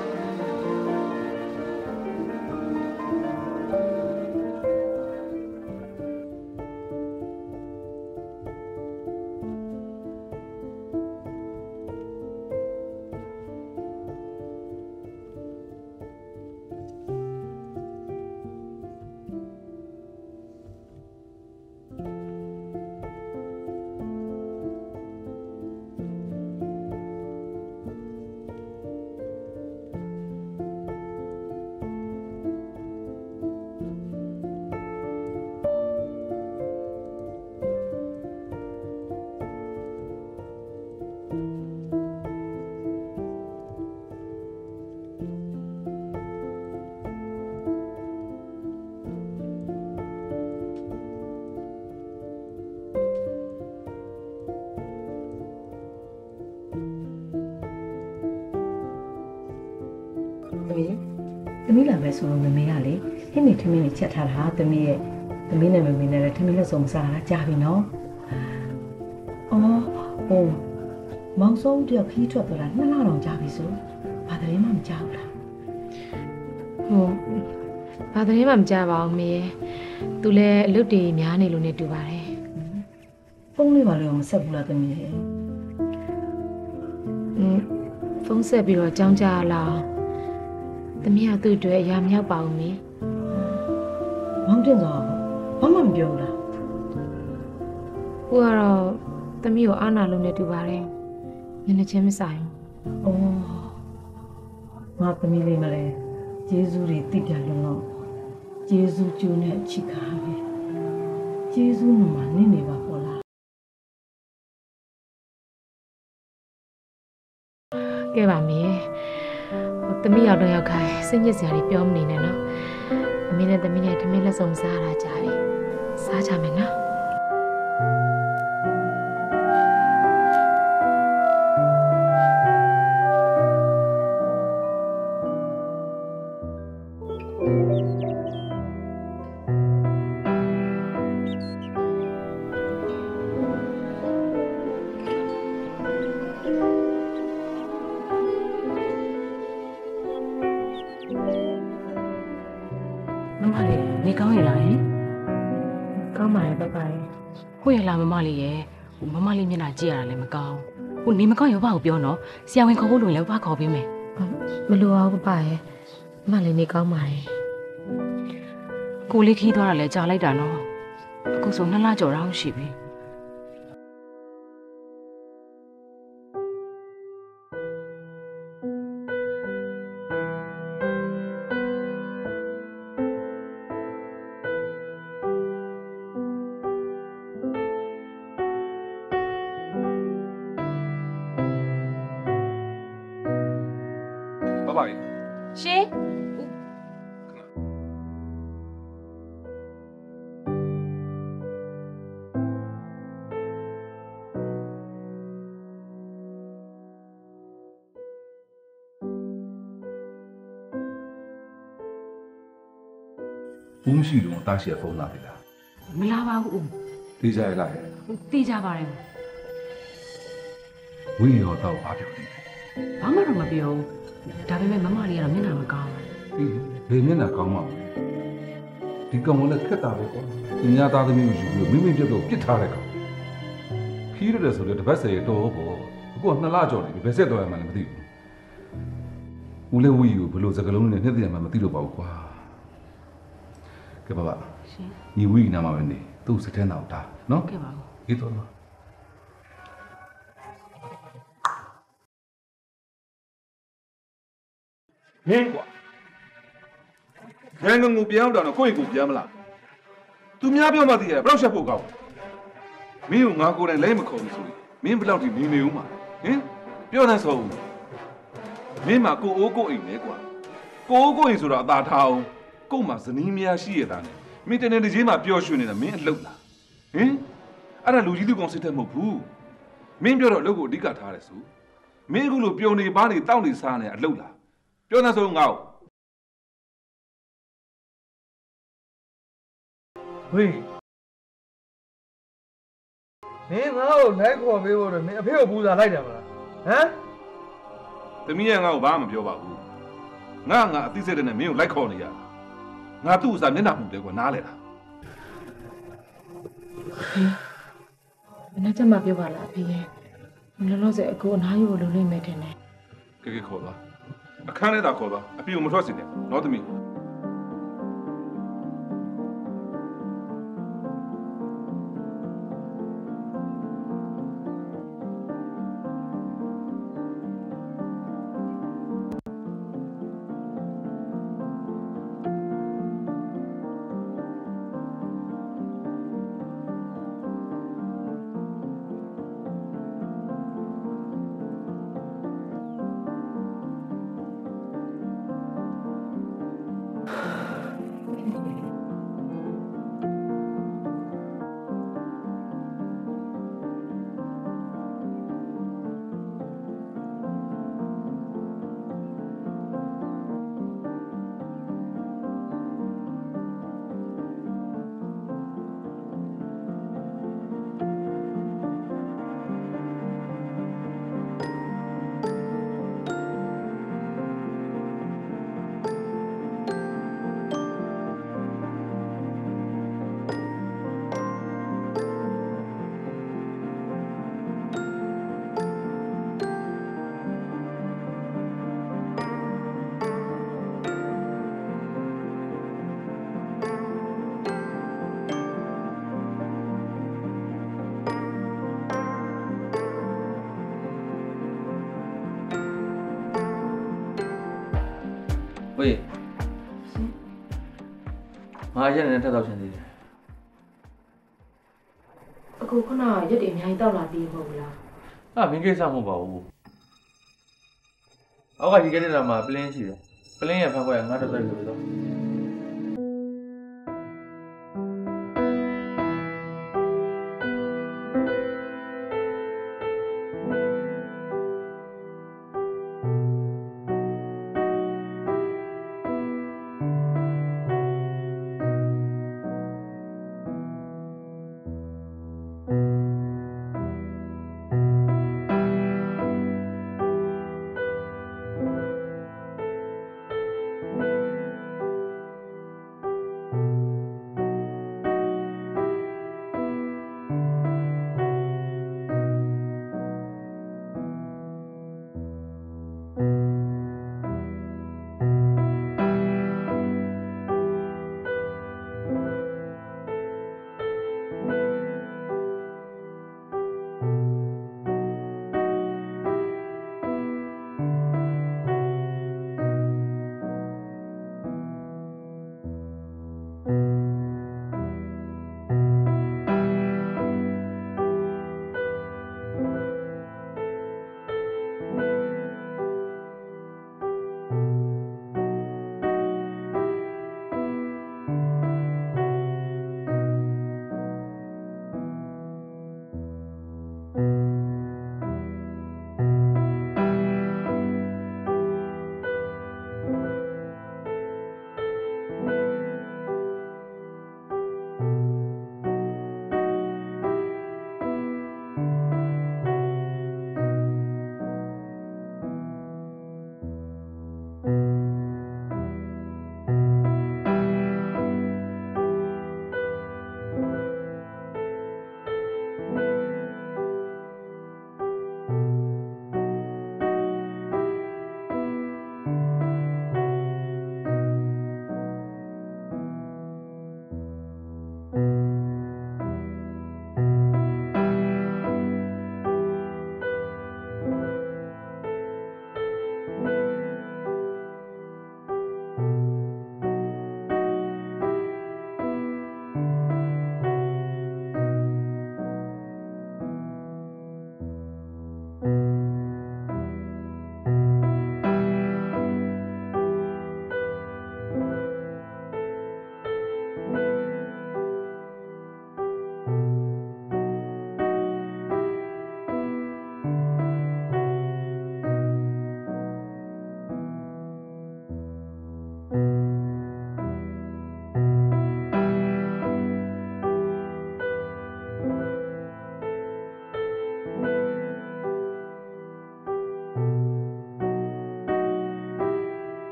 Speaker 10: သမီးလာပဲဆိုတော့မမေကလေဟင်းနေထမင်းနေချက်ထားတာသမီးရဲ့သမီးနဲ့မမေနဲ့လည်းထမင်းလက်စုံမစားတာကြာပြီနော်အော်ဟိုမောင်ဆုံးတယောက်ခီးထွက်သွားတာနှစ်လတော့ကြာပြီဆိုဘာတည်းမှမကြောက်လား
Speaker 3: ဟုတ်ဘာတည်းမှမကြောက်ပါဘူးမေသူလည်းအလုပ်တွေများနေလို့နေတူပါတယ်
Speaker 10: ဖုန်းလေးပါလို့မဆက်ဘူးလားသမီးရဲ့
Speaker 3: อืมဖုန်းဆက်ပြီးတော့ကြောင်းကြလာသမီးကသူ့အတွက်အရာမရောက်ပါဘူးမေ
Speaker 10: မောင်တင်တော့ဘာမှမပြောဘူးလား
Speaker 3: ကိုကတော့သမီးကိုအားနာလို့နေတူပါတယ်မျက်နှာချင်းမဆိုင်
Speaker 10: ဘူးအော်ငါသမီးလေးမလဲကျေးဇူးတွေသိကြလို့တော့ကျေးဇူးကျိုးနဲ့ချစ်ခါပဲကျေးဇူးနှမနင့်နေပါပေါ်လား
Speaker 3: ကဲပါမေသမီးရောက်တော့ရောက်ခိုင်းစိတ်ညစ်စရာတွေပြောမနေနဲ့နော်အမေနဲ့သမီးနဲ့ထမင်းလက်စုံစားတာကြာပြီစားကြမယ်နော်
Speaker 10: နေကောင်းရလားဟင်
Speaker 3: ကောင်းပါရဲ့ပပရဲ့
Speaker 10: ဟုတ်ရလားမမလေးရဲ့ဟိုမမလေးမျက်နှာကြည့်ရတာလည်းမကောင်းဟိုနေမကောင်းရောဘာကိုပြောနော်ဆရာဝန်ခေါ်ဖို့လိုရင်လည်းဘာခေါ်ပေးမယ်
Speaker 3: မလိုအောင်ပပရဲ့မမလေးနေကောင်းပါရဲ့
Speaker 10: ကိုလေးခီးသွားတာလည်းကြာလိုက်တာနော်အခုဆိုနှစ်လကျော်တော့ရှိပြီ
Speaker 3: ရှင်
Speaker 2: ဘူးမရှိလို့တားရှိရဖုန်းလာပြီလား
Speaker 10: မလာပါဘူးဦး
Speaker 2: တေးကြရလား
Speaker 10: သိကြပါတယ်
Speaker 2: ဝီရောတော့ဘာပြောလဲ
Speaker 10: ဘာမှတော့မပြောဘူးဒါပေမဲ့မမလေးကတော့မျက်နှာမကောင်း
Speaker 2: အေးဘယ်မျက်နှာကောင်းမှာဒီကောင်ကလည်းခက်တာပဲကွာသူများသားသမီးကိုယူပြီးမိမိပြတ်တော့ပြစ်ထားတဲ့ကောင်ခီးရတယ်ဆိုတော့တပတ်စေတော့ပေါ့အခုကနှစ်လကျော်နေပြီဘယ်ဆက်တော့ရမှလည်းမသိဘူးဦးလေးဝီကိုဘယ်လိုစကလုံးနဲ့နှစ်တည်းမှမသိတော့ပါဘူးကွာကဲပါပါရှင်ညီဝီနာမှာပဲနေသူ့စတဲ့နောက်တာနော်ကဲပါဘူးဒီတော့ဟင်းကွာရန်ကုန်ကိုပြန်အောင်တော့ကိုယ့်ကိုပြန်မလားသူများပြောမှသိရဘယ်တော့ရှက်ဖို့ကောင်းမင်းကငါကိုယ်တိုင်လဲမခုံဘူးဆိုမင်းဘယ်တော့ဒီနေနေဦးမှာဟင်ပြောနေဆိုဦးမင်းမှာကိုအိုးကိုအိမ်လဲကွာကိုအိုးကိုအိမ်ဆိုတော့အသာထားအောင်ကို့မှာဇနီးမယားရှိရတာနဲ့မင်းတနေ့တစ်ချိန်မှာပျော်ရွှင်နေတာမင်းအလုပ်လားဟင်အဲ့ဒါလူကြီးလူကောင်စစ်တဲ့မဟုတ်ဘူးမင်းပြောတော့အလုပ်ကိုအဓိကထားတယ်ဆိုမင်းအခုလိုပျော်နေပါနေတောက်နေစားနေအလုပ်လားပြောနေဆိုငါ့ကို
Speaker 1: ဝေးမင်းငါ့ကိုလိုက်ခေါ်ပေးဖို့တော့မင်းအဖေကိုပူဇာလိုက်တယ်မလားဟမ်သမီးရဲ့ငါ့ကိုဘာမှမပြောပါဘူးငါငါအသိစိတ်နဲ့မင်းကိုလိုက်ခေါ်နေရငါသူ့ဥစားမျက်နှာပူတယ်ကွာနားလေလား
Speaker 3: ဘယ်နဲ့ချက်မှပြောပါလားအဖေရဲ့လောလောဆယ်အကိုအနားယူလို့လုပ်နေမယ်ထင်တယ်
Speaker 2: ကဲကဲခေါ်သွားအခန်းထဲသာခေါ်သွားအဖေကိုမထွက်စေနဲ့နော်သမီး
Speaker 1: ဝေးငါရက်နေတက်တော့ချင်သေးတယ်
Speaker 3: အခုခုနရက်တွေအများကြီးတောက်လာပြီးမဟုတ်ဘူးလား
Speaker 1: ဟာမင်းကိစ္စမဟုတ်ပါဘူးအောက်ကဒီကနေ့တော့မှပလင်းရှိတယ်ပလင်းရဲ့ဖက်ခွဲငါတော့တက်လို့တော့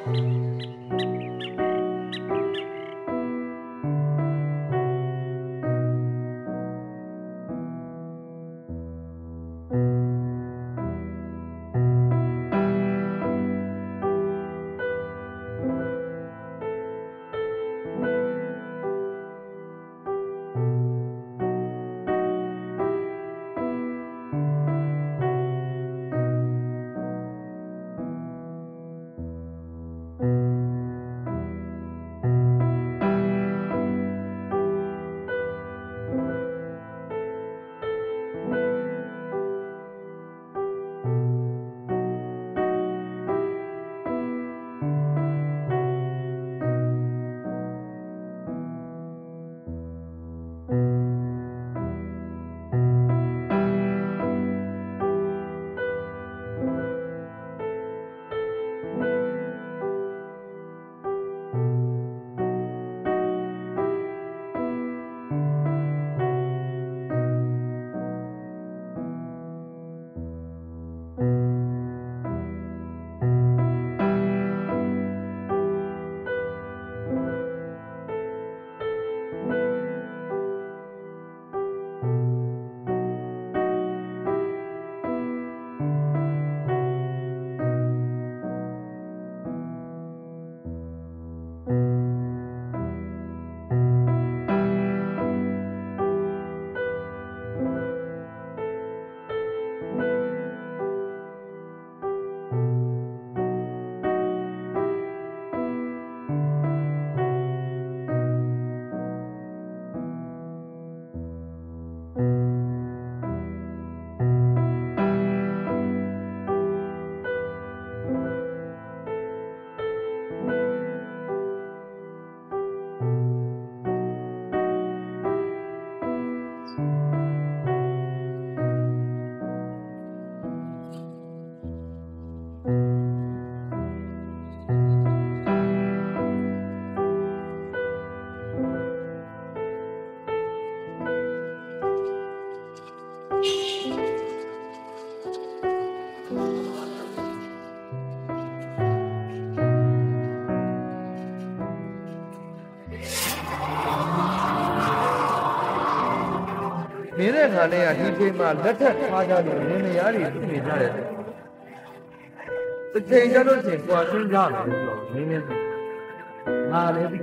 Speaker 1: နေတဲ့ခါနဲ့ကဒီချိန်မှာလက်ထက်ထားကြလို့နေနေရတွေဖြစ်နေကြတယ်တစ်ချိန်ကျတော့ချိန်ကွာရှင်းကြမယ်ဆိုတော့နင်းနေငါလည်းဒီ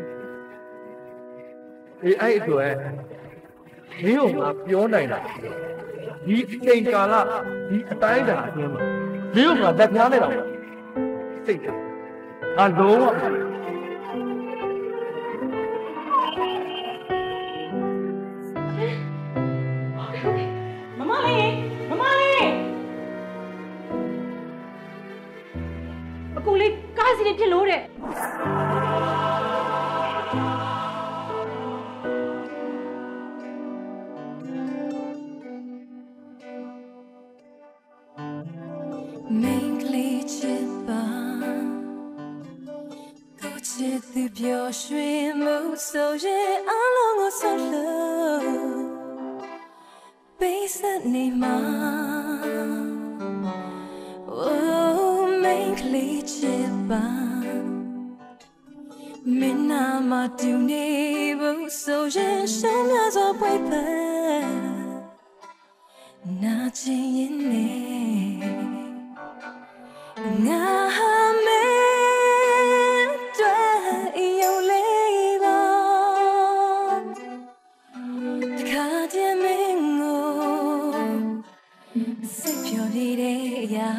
Speaker 1: အဲ့အတွက်မင်းတို့ကပြောနိုင်တာဒီချိန်ကာလဒီအတိုင်းတာအတွင်းမှာမင်းတို့ကလက်ပြားနေတာစိတ်အလုံးဝ
Speaker 8: ဖြစ်လို့တဲ့မင်းကလေးချစ်ပါကိုချစ်သူပြောရွှင်မှုဆိုရင်အလုံးကိုဆုံးလို့ပေးစနေမှာမင်းနာမတူနေဘူးဆိုရင်ရှောင်းများစွာပွေပန်းနာချင်ရင်နေငါမင်းတွေ့ရုံလေးပါတခါတည်းမင်းကိုစိတ်ဖြောနေတဲ့အရာ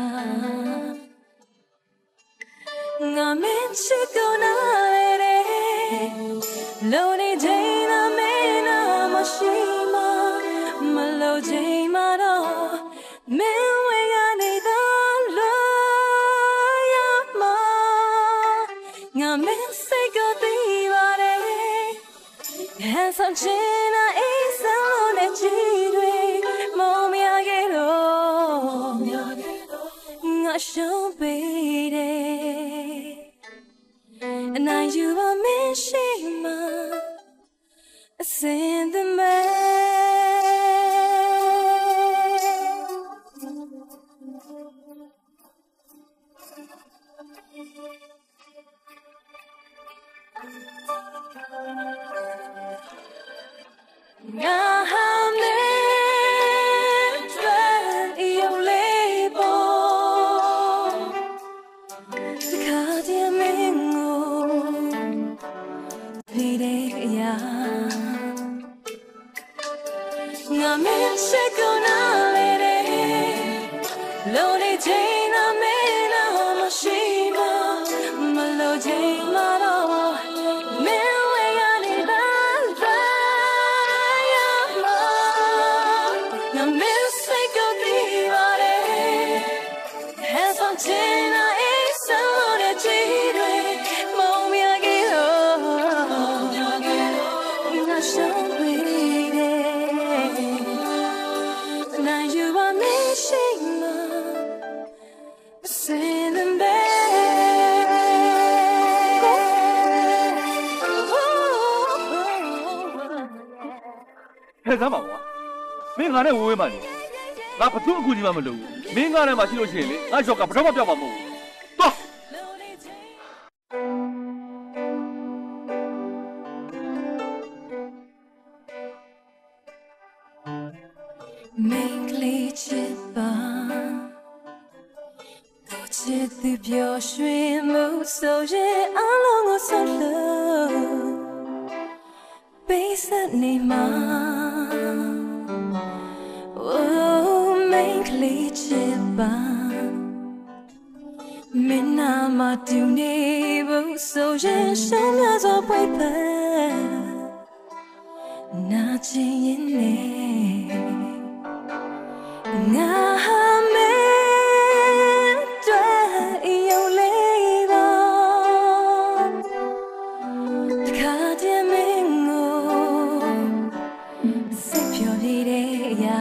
Speaker 8: ငါမင်းချစ်ကိုနာလုံးနေချိန်သာမင်းနာမရှိမမလို့ချိန်မှာတော့မင်းဝေရနေတဲ့လို့ရမှာငါမင်းစိတ်ကိုသိပါတယ်ဟန်ဆောင်ချင်တာအေးစမ်းလို့နဲ့ကြည့်တွေမုံမြခဲ့လို့ငါရှုံးပေးတယ်And I you are missing my in the man
Speaker 11: ဖယ်စမ်းပါကွာမင်းငါနဲ့ဝေးဝေးမှနေငါဘသူ့အခုကြီးမှမလုပ်ဘူးမင်းငါနဲ့မှရှိလို့ရှိရင်လေငါရှော့ကဘယ်တော့မှပြောက်မှာမဟုတ်ဘူးသွား
Speaker 12: မင်းကလေးချစ်ပါကိုချစ်သူပြောရွှင်မှုဆိုရင်အလုံးကိုဆုံးလို့ပေးစနေမှာ Oh, make me chippa. Minna ma tu nebu so ye show me so paper. Na chin ne. Nga me twa yo leba. Ka de mingo. Se pyo dire ya.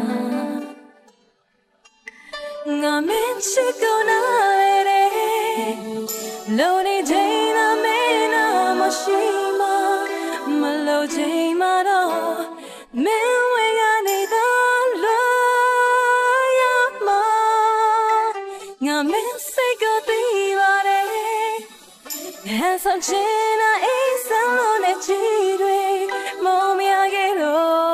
Speaker 12: Nga min chikona re lo ni jaina mena mashima malo jaima do min we ga ni da lo ya ma nga min say go ti ba re has some china is so ne chi dwe mo mya ge lo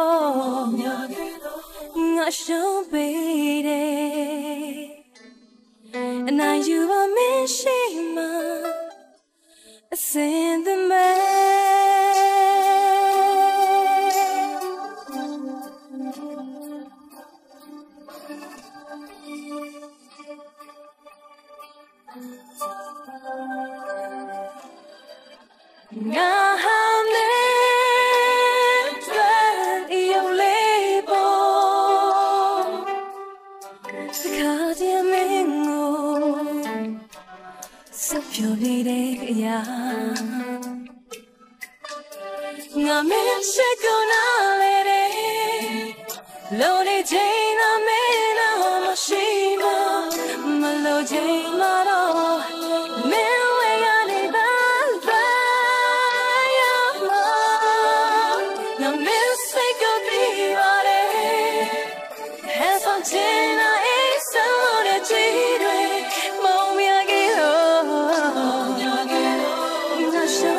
Speaker 12: nga show be and now you are missing my send the Nga min chikona lere lo ni jaina mena mashima malo jaina do min we ga ni da ya ma nga min say go ti ba re has some china is so ne chi dwe mo mya ge lo nga show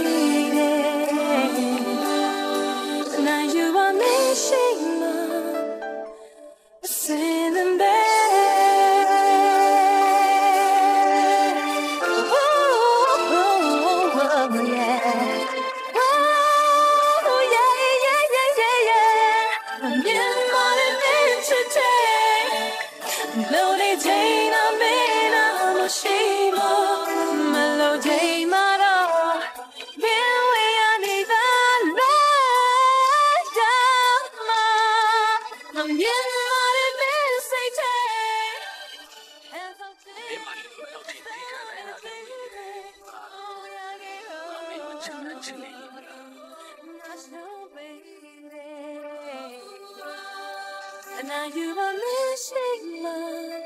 Speaker 12: And now you are missing my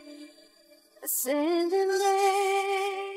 Speaker 12: sending there.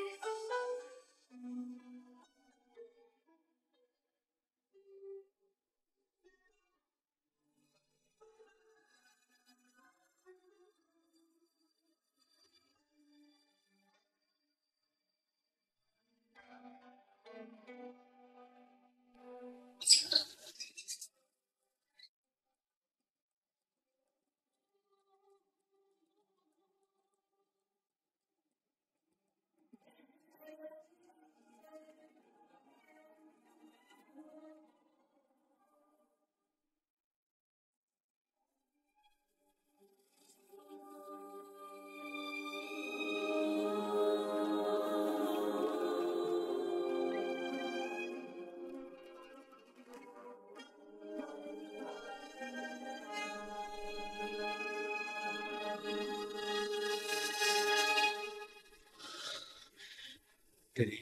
Speaker 1: Daddy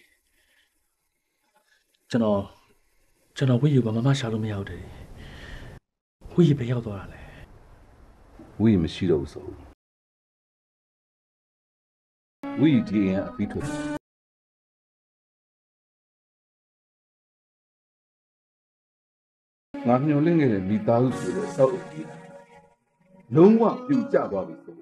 Speaker 1: ကျွန်တော်ကျွန်တော်ဝိယူကမမရှာလို့မရဘူး Daddy ဝိယူပဲရောက်သွားတာလေ
Speaker 2: ဝီမရှိတော့ဘူးဆိုဝီဒီအန်အပြီးထွက်ငါမျှော်လင့်ခဲ့တဲ့မိသားစုဆိုတဲ့စောက်အုပ်ကြီးလုံးဝပြူကျသွားပြီဆို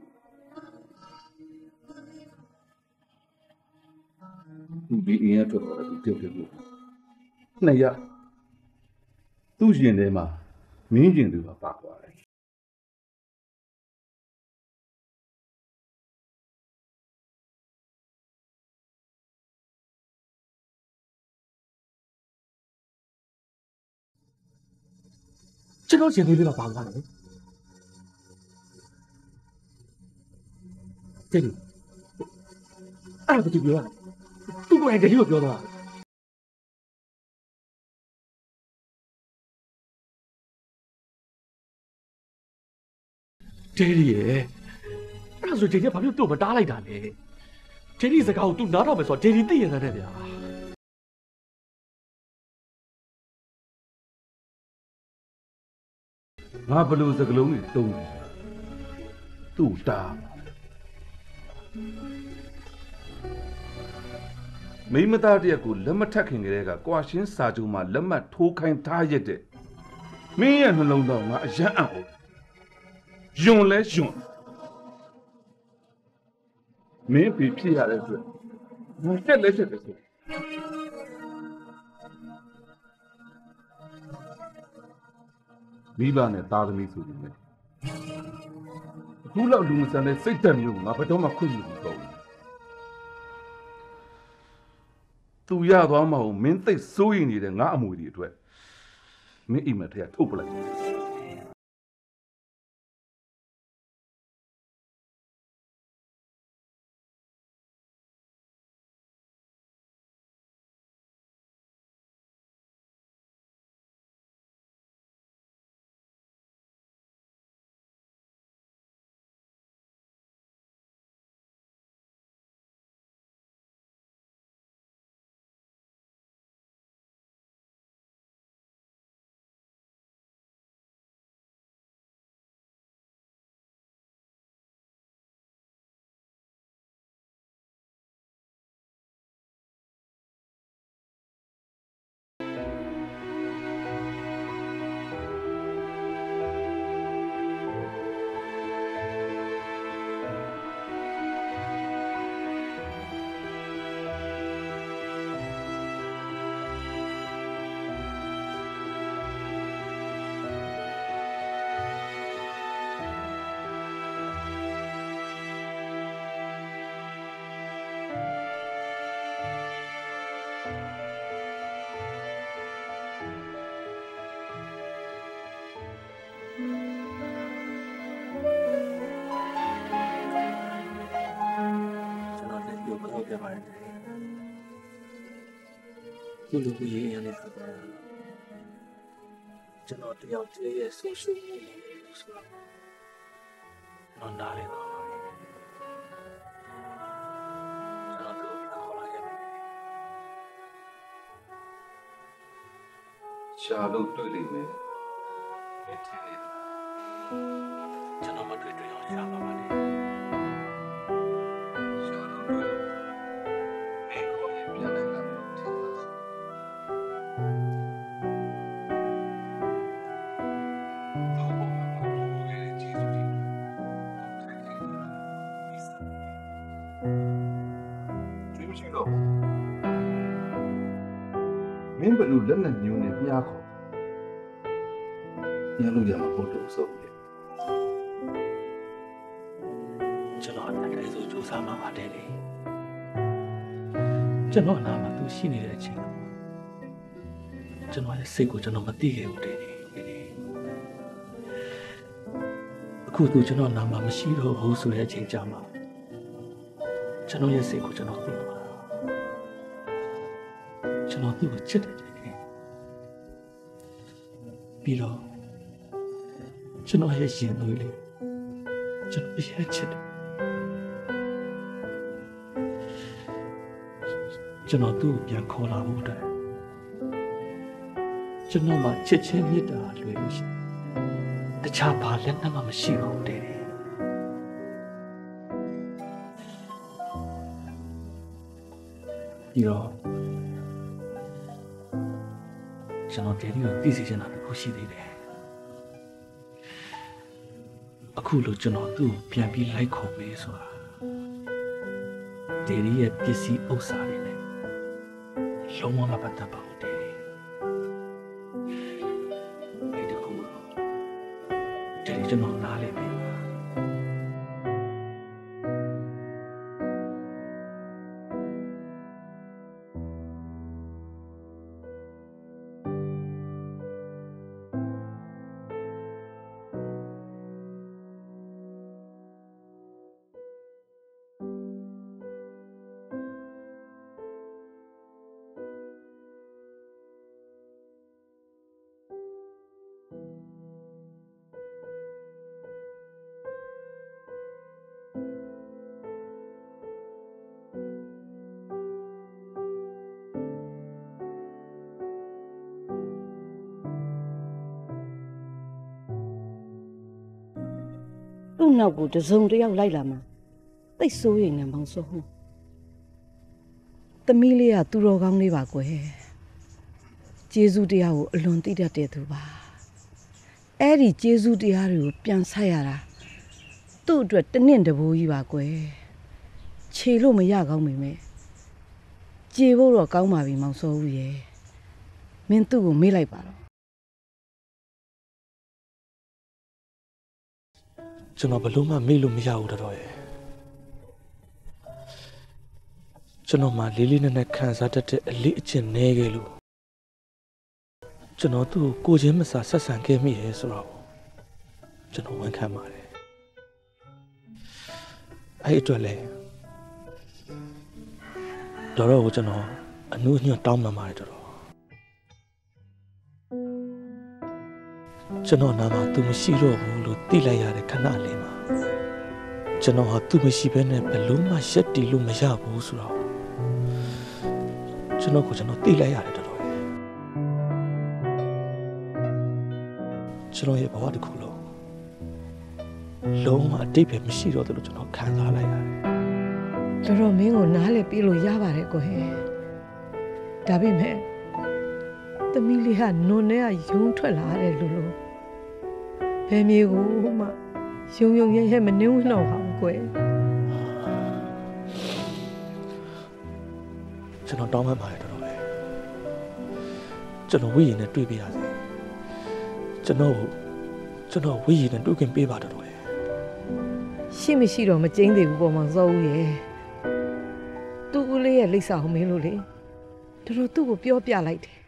Speaker 2: ဒီအင်းရထွက်တော့သူပြုတ်ပြုတ်နှစ်ရသူ့ရှင်ထဲမှာမင်းကျင်သူကပါသွားတယ်
Speaker 1: ကျွန်တော်ရှင်သေးလေးပါပါသွားတယ်ကျေးဇူးအဲ့ဒါဘာပြောရလဲသူ့ကိုယ်တိုင်တတိကိုပြောသွားတာဒေဒီရဲ့အဲ့ဒါဆိုဒေဒီကဘာဖြစ်လို့သူ့ကိုမတားလိုက်တာလဲဒေဒီစကားကို तू နားတော့မယ်ဆိုတော့ဒေဒီသိရတဲ့ဗျာ
Speaker 2: ငါဘလို့စကလုံးတွေတုံးတယ်သူ့တာမိမသားတရက်ကိုလက်မထက်ခင်ကလေးကကွာရှင်းစာချုပ်မှာလက်မှတ်ထိုးခိုင်းထားရတဲ့မင်းရဲ့နှလုံးသားငါအယံ့အံ့ဩယွန်လဲယွန်မင်းပြဖြစ်ရတဲ့အတွက်ငါတက်လဲတက်တယ်ဆိုမိဘနဲ့သားသမီးဆိုနေတယ်အခုလောက်လူမဆန်တဲ့စိတ်သက်မျိုးငါဘယ်တော့မှခွင့်မပြုတော့ဘူးသူရသွားမှမင်းသိစိုးရင်နေတဲ့ငါအမွေတွေအတွက်မင်းအိမ်မထဲကထုတ်ပလိုက်
Speaker 1: သူ့လူကြီးရင်းနေတဲ့အခါကျွန်တော်တယောက်တည်းရဲ့ဆိုရှယ်မီဒီယာဆိုတာတော့နားလည်တော့ကျွန်တော်တို့ခေါ်လာခဲ့တယ်
Speaker 2: ရှာလို့တွေ့လိမ့်မယ်မင်းထင်နေတာ
Speaker 1: ကျွန်တော်မတွေ့တွေ့အောင်ရှာပါပါလေ
Speaker 2: ရှာလို့တွေ့လို့မင်းကိုပြန်ပြန်လိုက်တာထင်ပါမင်းဘယ်လိုလက်နဲ့ညှိုးနေပြားခေါ်ညလို့ရမှာပို့လို့ဆိုတယ်
Speaker 1: ကျွန်တော်အနေနဲ့ဆိုစူးစမ်းမှာပါတယ်လေကျွန်တော်နာမှာသူရှိနေတဲ့အချိန်ကျွန်တော်ရဲ့စိတ်ကိုကျွန်တော်မသိခဲ့ဘူးတဲ့အခုသူကျွန်တော်နာမှာမရှိတော့ဘူးဆိုတဲ့အချိန်ကြာမှာကျွန်တော်ရဲ့စိတ်ကိုကျွန်တော်သိမှာကျွန်တော်သူ့ကိုချစ်တယ်ပြီးတော့ကျွန်တော်ရဲ့ရင်သွေးလေးကျွန်တော်ရဲ့ချစ်တယ်ကျွန်တော်သူ့ကိုပြန်ခေါ်လာဖို့အတွက်ကျွန်တော်မှချစ်ချင်းမြတ်တာလွယ်လို့ရှိတခြားဘာလက်နက်မှမရှိဘူးတဲ့ဒီတော့ကျွန်တော်ဒေဒီကိုသိစေချင်တာတစ်ခုရှိသေးတယ်အခုလို့ကျွန်တော်သူ့ကိုပြန်ပြီးလိုက်ခေါ်ပေးဆိုတာဒေဒီရဲ့ပစ္စည်းဥစ္စာတွေနဲ့လုံးဝမပတ်သက်ပါဘူးဒေဒီအဲ့ဒါကိုဒေဒီကျွန်တော်နားလည်ပြီ
Speaker 7: သူ့နောက်ကိုတစုံတစ်ယောက်လိုက်လာမှာတိတ်ဆိုးရင်လည်းမောင်စိုးဟုတ်သမီးလေးကသူတော်ကောင်းလေးပါကွယ်ကျေးဇူးတရားကိုအလွန်သိတတ်တဲ့သူပါအဲ့ဒီကျေးဇူးတရားတွေကိုပြန်ဆက်ရတာသူ့အတွက်တနင့်တဘိုးကြီးပါကွယ်ခြေလို့မရကောင်းမိမယ်ကြေဖို့တော့ကောင်းပါပြီမောင်စိုးဦးရဲ့မင်းသူ့ကိုမေးလိုက်ပါတော့
Speaker 1: ကျွန်တော်ဘလို့မှမေ့လို့မရဘူးတော်ရဲ့ကျွန်တော်မှလေးလေးနက်နက်ခံစားတတ်တဲ့အလေးအကျင့်နေခဲ့လို့ကျွန်တော်သူ့ကိုကိုချင်းမစာဆက်ဆံခဲ့မိရဲဆိုတော့ကျွန်တော်ဝန်ခံပါတယ်အဲ့အတွက်လေတော်တော်ကိုကျွန်တော်အနှုတ်ညွတ်တောင်းပန်ပါတယ်တော်တော်ကျွန်တော်နာမှာသူမရှိတော့ဘူးလို့သိလိုက်ရတဲ့ခဏလေးမှာကျွန်တော်ဟာသူမရှိဘဲနဲ့ဘယ်လို့မှရှက်တီလို့မရဘူးဆိုတော့ကျွန်တော်ကိုကျွန်တော်သိလိုက်ရတယ်တော်တော်ရဲ့ကျွန်တော်ရဲ့ဘဝတစ်ခုလုံးလုံးဝအတိတ်ပဲမရှိတော့တယ်လို့ကျွန်တော်ခံစားလိုက်ရတယ်
Speaker 7: တော်တော်မင်းကိုနားလည်ပြီးလို့ရပါတယ်ကိုဟဲ့ဒါပေမဲ့သမီးလေးကနွန်နဲ့ကယုံထွက်လာတယ်လို့လို့ဘယ်မြေကိုမှယုံယုံရဲရဲမနှင်းဝင်တော့ပါဘူးကွယ်
Speaker 1: ကျွန်တော်တောင်းပန်ပါတယ်တော်တော်ပဲကျွန်တော်ဝိရည်နဲ့တွေ့ပြရစေကျွန်တော်ကျွန်တော်ဝိရည်နဲ့တွေ့ခင်ပေးပါတော်တော်ရဲ့
Speaker 7: ရှိမရှိတော့မကျင်းသေးဘူးပေါ်မှာစောဦးရဲ့သူ့ဦးလေးရဲ့လိပ်စာကိုမင်းလို့လေတော်တော်သူ့ကိုပြောပြလိုက်တယ်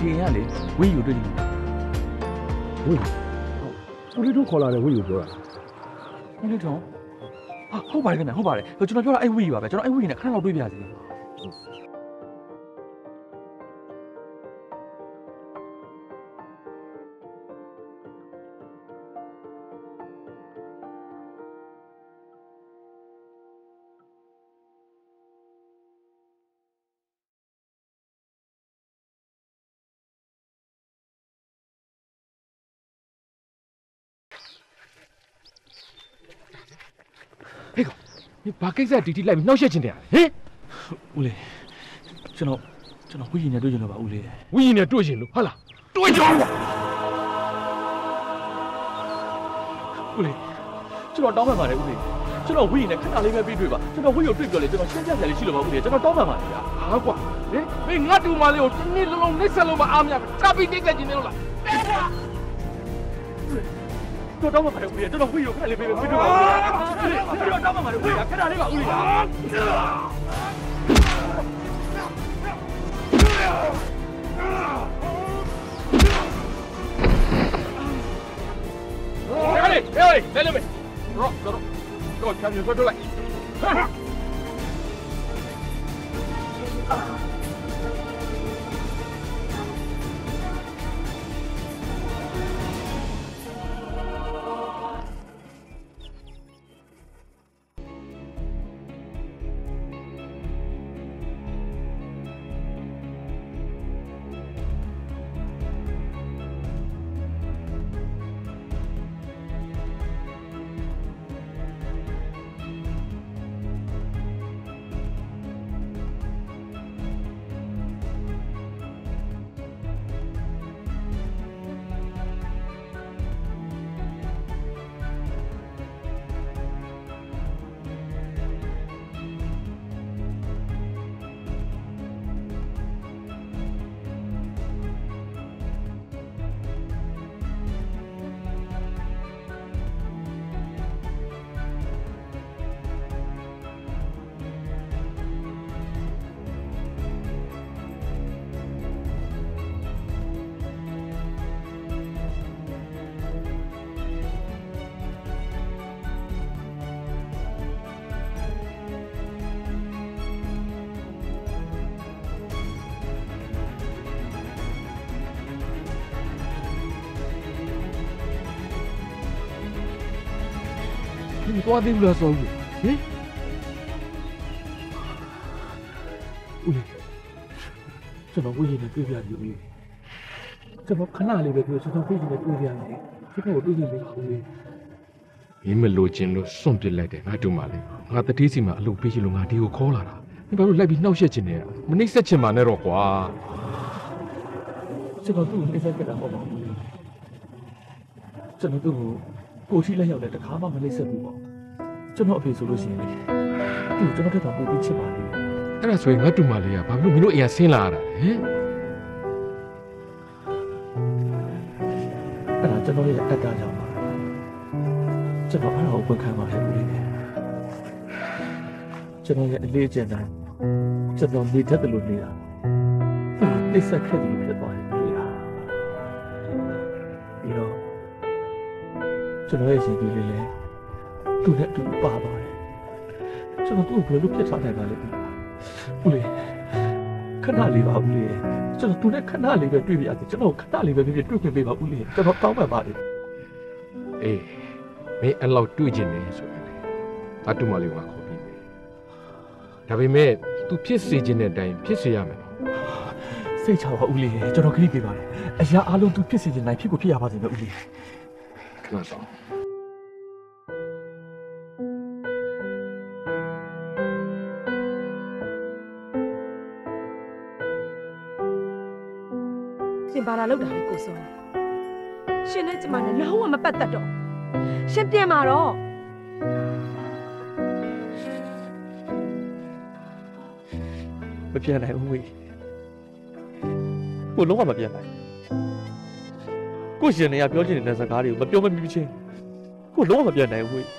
Speaker 1: ထေရင်ကလေဝီယူတွေ့နေဝီကိုလေးတို့ခေါ်လာတယ်ဝီယူပြောတာကိုလေးတို့ဟာဟုတ်ပါတယ်ခင်ဗျဟုတ်ပါတယ်ကျွန်တော်ပြောတာအဲ့ဝီယူပါပဲကျွန်တော်အဲ့ဝီယူနဲ့ခဏတော့တွေ့ပြစီ
Speaker 13: ဟေးကောင်ဒီဘာကိစ္စတီတီလိုက်ပြီးနှောက်ရှက်ချင်တယ်ဟင်
Speaker 1: ဦးလေးကျွန်တော်ကျွန်တော်ဝီရင်နဲ့တွေ့ကြလို့ပါဦးလေး
Speaker 13: ဝီရင်နဲ့တွေ့ချင်လို့ဟုတ်လားတွေ့ကြပါ
Speaker 1: ဦးလေးကျွန်တော်တောင်းပန်ပါတယ်ဦးလေးကျွန်တော်ဝီရင်နဲ့ခဏလေးပဲပြီးတွေ့ပါကျွန်တော်ဝီကိုတွေ့ပြောလေကျွန်တော်ရှင်းပြပြလေးရှိလို့ပါဦးလေးကျွန်တော်တောင်းပန်ပါတယ်ဗျာ
Speaker 13: ဟာကွာဟင်မင်းငါတူမလေးကိုတစ်နည်းလုံးလုံးနှိမ့်ဆက်လို့မအားမရဘူးချပြီးတိတ်ခဲ့ခြင်းလို့လား
Speaker 1: တော်တော်မှမရဘူးလေကျွန်တော်ဝီကိုခဏလေးပဲပြီးတွေ့ပါဦးလေးကျွန်တော်တောင်းပန်ပါတယ်ဝီခဏလေးပါဦးလေး
Speaker 13: Hei, hei, dale, dale. No, no, no. No, cambio, suelto la.你多点不了收入，诶？ဦးလေးကျွန်တော်ဝိရင်နဲ့တွေ့ပြပြီဦးလေးကျွန်တော်ခဏလေးပဲပြောကျွန်တော်ဝိရင်နဲ့တွေ့ပြရတယ်ကျွန်တော်တွေ့ကြည့်လေဦးလေးမင်းမလိုချင်လို့စွန့်ပစ်လိုက်တယ်ငါတို့မှလေငါတတိစီမှာအလုပ်ပေးချင်လို့ငါဒီကိုခေါ်လာတာမင်းဘာလို့လိုက်ပြီးနှောက်ယှက်ချင်နေရမနှိမ့်ဆက်ချင်ပါနဲ့တော့ကွာကျွန်တော်သူ့ကိုနှိမ့်ဆက်ကြတာပေါ့ပါဦးလေးကျွန်တော်သူ့ကိုကိုရှိလက်ရောက်တဲ့တခါမှမနှိမ့်ဆက်ဘူးပေါ့ကျွန်တော်အဖေဆိုလို့ရှိရင်သူ့ကျွန်တော်တက်တာပို့ပြီးချစ်ပါလေအဲ့ဒါဆိုရင်ငါတူမလေးကဘာလို့မင်းတို့အိမ်ကဆင်းလာရတာလဲဟင်အဲ့ဒါကျွန်တော်ရဲ့အတ္တကြောင့်ပါကျွန်တော်အဲ့ဒါကိုဝန်ခံပါလေဦးလေးကျွန်တော်ရဲ့အလေးအကျင့်တိုင်းကျွန်တော်နေတတ်တယ်လို့နေတာနှိမ့်ဆက်ခဲ့တယ်လို့ဖြစ်သွားတယ်ပြီးတော့ကျွန်တော်ရဲ့ရှင်ကြီးလေးလည်းသူ့နဲ့အတူပါပါတယ်ကျွန်တော်သူ့ကိုဘယ်လိုဖြစ်ထားနိုင်ပါလဲဦးလေးခဏလေးပါဦးလေးကျွန်တော်သူနဲ့ခဏလေးပဲတွေ့ပြရတယ်ကျွန်တော်ခဏလေးပဲဖြစ်ဖြစ်တွေ့ခွင့်ပေးပါဦးလေးကျွန်တော်တောင်းပန်ပါတယ်အေးမင်းအဲ့လောက်တွေ့ကျင်နေဆိုရင်လေအတူမလေးကခေါ်ပြီးမယ်ဒါပေမဲ့ तू ဖြစ်စေခြင်းတဲ့အတိုင်းဖြစ်စေရမယ်နော်စိတ်ချပါဦးလေးကျွန်တော်ခရီးပေးပါတယ်အရာအလုံး तू ဖြစ်စေခြင်းနိုင်ဖြစ်ကိုဖြစ်ရပါစေနော်ဦးလေးခဏဆောင်
Speaker 3: ရှင်ဘာလာလောက်တာလဲကိုစောရှင်နဲ့ကျမနဲ့လုံးဝမပတ်သက်တော့ရှင်ပြန်มาတော့
Speaker 1: မပြန်နိုင်ဘူးဝေးကိုလုံးဝမပြန်နိုင်ကိုရှင်နေရပြောချင်တဲ့စကားတွေကိုမပြောမမြူးချင်းကိုလုံးဝမပြန်နိုင်ဘူးဝေး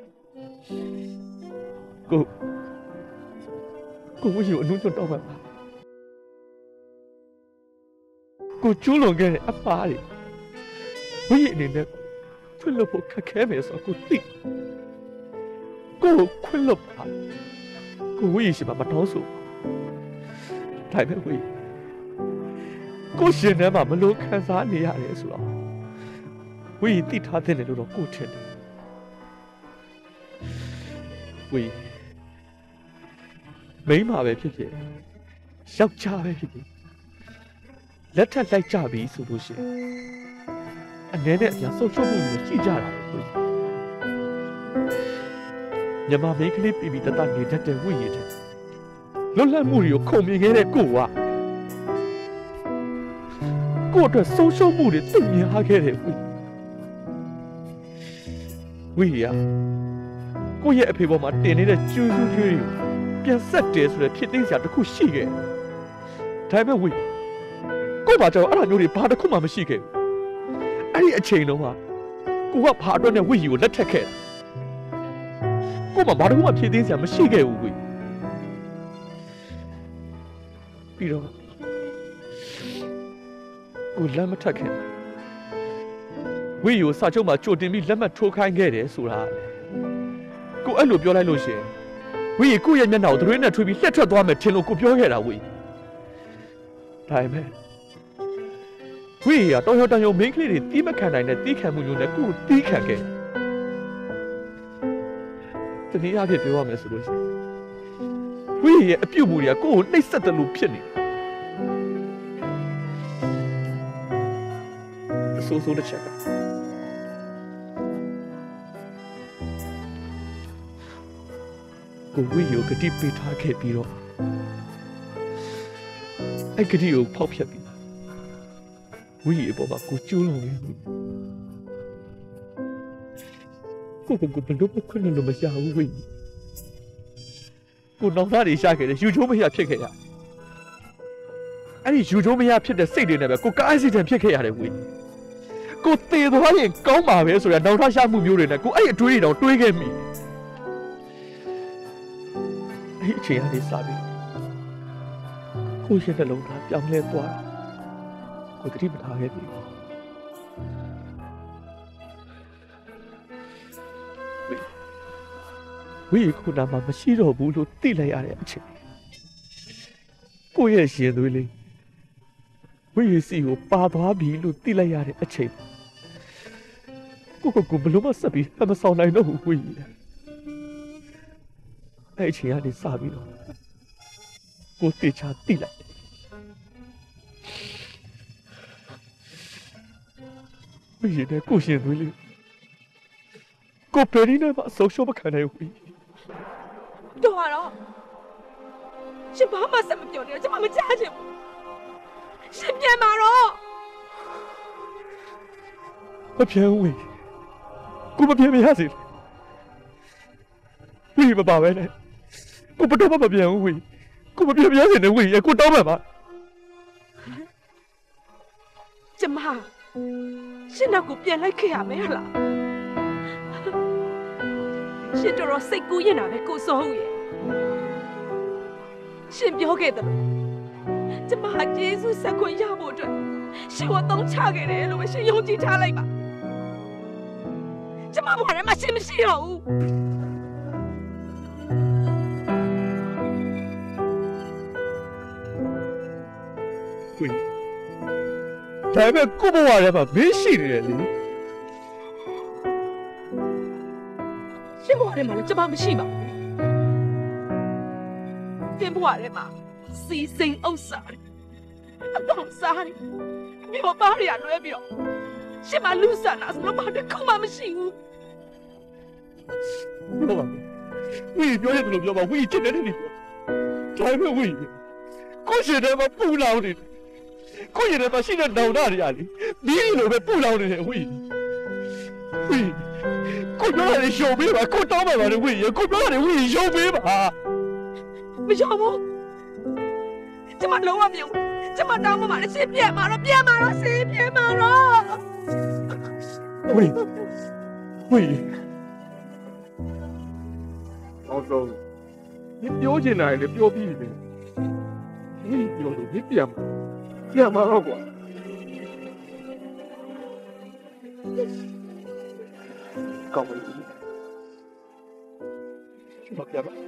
Speaker 1: ကိုကိုဝေးကိုအနှုံးချွတ်တော့ပါ
Speaker 13: ကိုကျူးလွန်ခဲ့တဲ့အပါးတွေဝိအနေနဲ့ခွင့်လွတ်ဖို့ခက်ခဲမယ်ဆိုတော့ကိုသိကိုခွင့်လွတ်ပါကိုဝိရှိမှမတောင်းဆိုဒါပေမဲ့ဝိကိုရှင်ထဲမှာမလို့ခံစားနေရတယ်ဆိုတော့ဝိတိထားတဲ့လို့တော့ကိုထင်တယ်ဝိမိမပဲဖြစ်ဖြစ်ယောက်ျားပဲဖြစ်ဖြစ်လက်ထက်လိုက်ကြပြီဆိုလို့ရှိရင်အနေနဲ့အပြာဆုံးရှုံးမှုကိုကြည့်ကြတာပဲကိုညမမိန်းကလေးပြပြတတနေတတ်တဲ့ဝိရတဲ့လွတ်လပ်မှုတွေကိုခုံမြင်ခဲ့တဲ့ကိုကကိုအတွက်ဆုံးရှုံးမှုတွေသိမြင်ထားခဲ့တယ်ဝိဝိရကိုရဲ့အဖေပေါ်မှာတင်နေတဲ့ကျူးစုကျွေးတွေကိုပြန်ဆက်တယ်ဆိုတဲ့ဖြစ်သိစရာတစ်ခုရှိခဲ့ဒါပေမဲ့ဝိကို့ဘာကြောင့်အဲ့ဒါမျိုးတွေဘာတစ်ခုမှမရှိခဲ့ဘူးအဲ့ဒီအချိန်တုန်းကကိုကဘာအတွက်နဲ့ဝိရီကိုလက်ထက်ခဲ့ကို့မှာဘာတစ်ခုမှဖြစ်သိစရာမရှိခဲ့ဘူးဝိပြီးတော့ကိုလက်မထက်ခဲ့ဝိရီကိုစာချုပ်မှာကြိုတင်ပြီးလက်မှတ်ထိုးခိုင်းခဲ့တယ်ဆိုတာကိုအဲ့လိုပြောလိုက်လို့ရှိရင်ဝိရီကိုရဲ့မျက်နှာကိုသွေးနဲ့ထွေးပြီးလက်ထွက်သွားမယ်ထင်လို့ကိုပြောခဲ့တာဝိဒါပေမဲ့ဝိရီကတောင်ရောတောင်ရောမင်းကလေးတွေတီးမခံနိုင်တဲ့တီးခံမှုမျိုးနဲ့ကိုတီးခံခဲ့တနည်းအားဖြင့်ပြောရမယ်ဆိုလို့ရှိရင်ဝိရီရဲ့အပြုတ်မှုတွေကကိုကိုနှိပ်စက်တယ်လို့ဖြစ်နေအဆိုးဆုံးတစ်ချက်ကကိုဝိရီကိုဂတိပေးထားခဲ့ပြီးတော့အဲ့ဂတိကိုဖောက်ဖျက်ပြီးဝိရီအပေါ်မှာကိုကျူးလွန်နေတယ်ကိုကိုကိုဘလို့ခွင့်လို့မရဘူးဝိရီကိုနောင်သားတွေရှာခဲ့တယ်ယူချိုးမရဖြစ်ခဲ့ရအဲ့ဒီယူချိုးမရဖြစ်တဲ့စိတ်တွေနဲ့ပဲကိုကားအစီအစဉ်ဖြစ်ခဲ့ရတယ်ဝိရီကိုသေသွားရင်ကောင်းပါပဲဆိုရနောင်သားရှာမှုမျိုးတွေနဲ့ကိုအဲ့ဒီအတွေးတွေတော့တွေးခဲ့မိအဲ့ဒီအချိန်ကနေစပြီးကိုရဲ့နှလုံးသားပြောင်းလဲသွားကိုတတိမထားခဲ့ပြီဝိခုနာမှာမရှိတော့ဘူးလို့သိလိုက်ရတဲ့အချိန်ကိုရဲ့ရှင်သွေးလေးဝိစီကိုပါသွားပြီလို့သိလိုက်ရတဲ့အချိန်ကိုကိုကိုဘလို့မဆက်ပြီးမဆောင်နိုင်တော့ဘူးဝိအဲ့အချိန်ကနေစပြီးတော့ကိုတေချာသိလိုက်ဝိရတဲ့ကိုရှင်သွေးလေးကိုပရီနဲ့မဆောရှောမခံနိုင်ဘူး
Speaker 7: တော်ရတော့ရှင်ဘာမှဆက်မပြောနဲ့ကျွန်မမကြားချင်ဘူးရှင်ပြန်มาတော့
Speaker 13: မပြန်ဝေးကိုမပြန်မရစေဝေးမပါပဲနဲ့ကိုဘတော့မပြန်ဝေးကိုမပြန်မရစေနဲ့ဝေးရကိုတောင်းပါပါ
Speaker 7: ကျွန်မရှင်နောက်ကိုပြန်လိုက်ခဲ့ရမယ်ဟလားရှင်တော်တော်စိတ်ကူးရင်တာပဲကိုစောဟုတ်ရဲ့ရှင်ပြောခဲ့တယ်ကျွန်မဟာယေရှုဆက်ခွင့်ရဖို့အတွက်ရှင်ကိုတောင်းချခဲ့တယ်လို့ပဲရှင်ယုံကြည်ထားလိုက်ပါကျွန်မဘာမှရှင်မရှိတော့ဘူး
Speaker 13: ကိုဒါပေမဲ့ကိုဘဝထဲမှာမင်းရှိနေတယ်လေ
Speaker 7: ရှင်ဘဝထဲမှာလည်းကျွန်မမရှိပါဘူးရှင်ဘဝထဲမှာစီစိန်ဥစ္စာအပေါင်းစားတယ်မြို့ပါရလွဲပြီးတော့ရှင်မလူဆန်တာဆိုတော့ဘာတစ်ခုမှမရှိဘူး
Speaker 13: ဟုတ်ပါဘူးဝီပြောရတယ်လို့ပြောပါဝီချစ်တယ်နေပြောဒါပေမဲ့ဝီကိုရှင်ထဲမှာပူလောင်နေကိုရှင်ထဲမှာရှိတဲ့နောင်တတွေရာလေမီးလိုပဲပူလောင်နေတယ်ဝီဝီကိုပြောရတယ်ရှုံပေးပါကိုတောင်းပါပါလေဝီရကိုပြောရတယ်ဝီရှုံပေးပါ
Speaker 7: မရှောင်ဘူးကျမလုံးဝမယုံကျမတောင်းပါပါလေရှင်းပြန်มาတော့ပြန်มาတော့ရှင်းပြန်มาတော့
Speaker 13: ဝီဝီ
Speaker 11: အောင်ဆုံးဒီပြောချင်တာလေပြောပြီးပြီဝီပြောလို့ဒီပြန်ပြန်มาတော့ကွာ
Speaker 13: ကောင်းပြီကျွန်တော်ပြပါ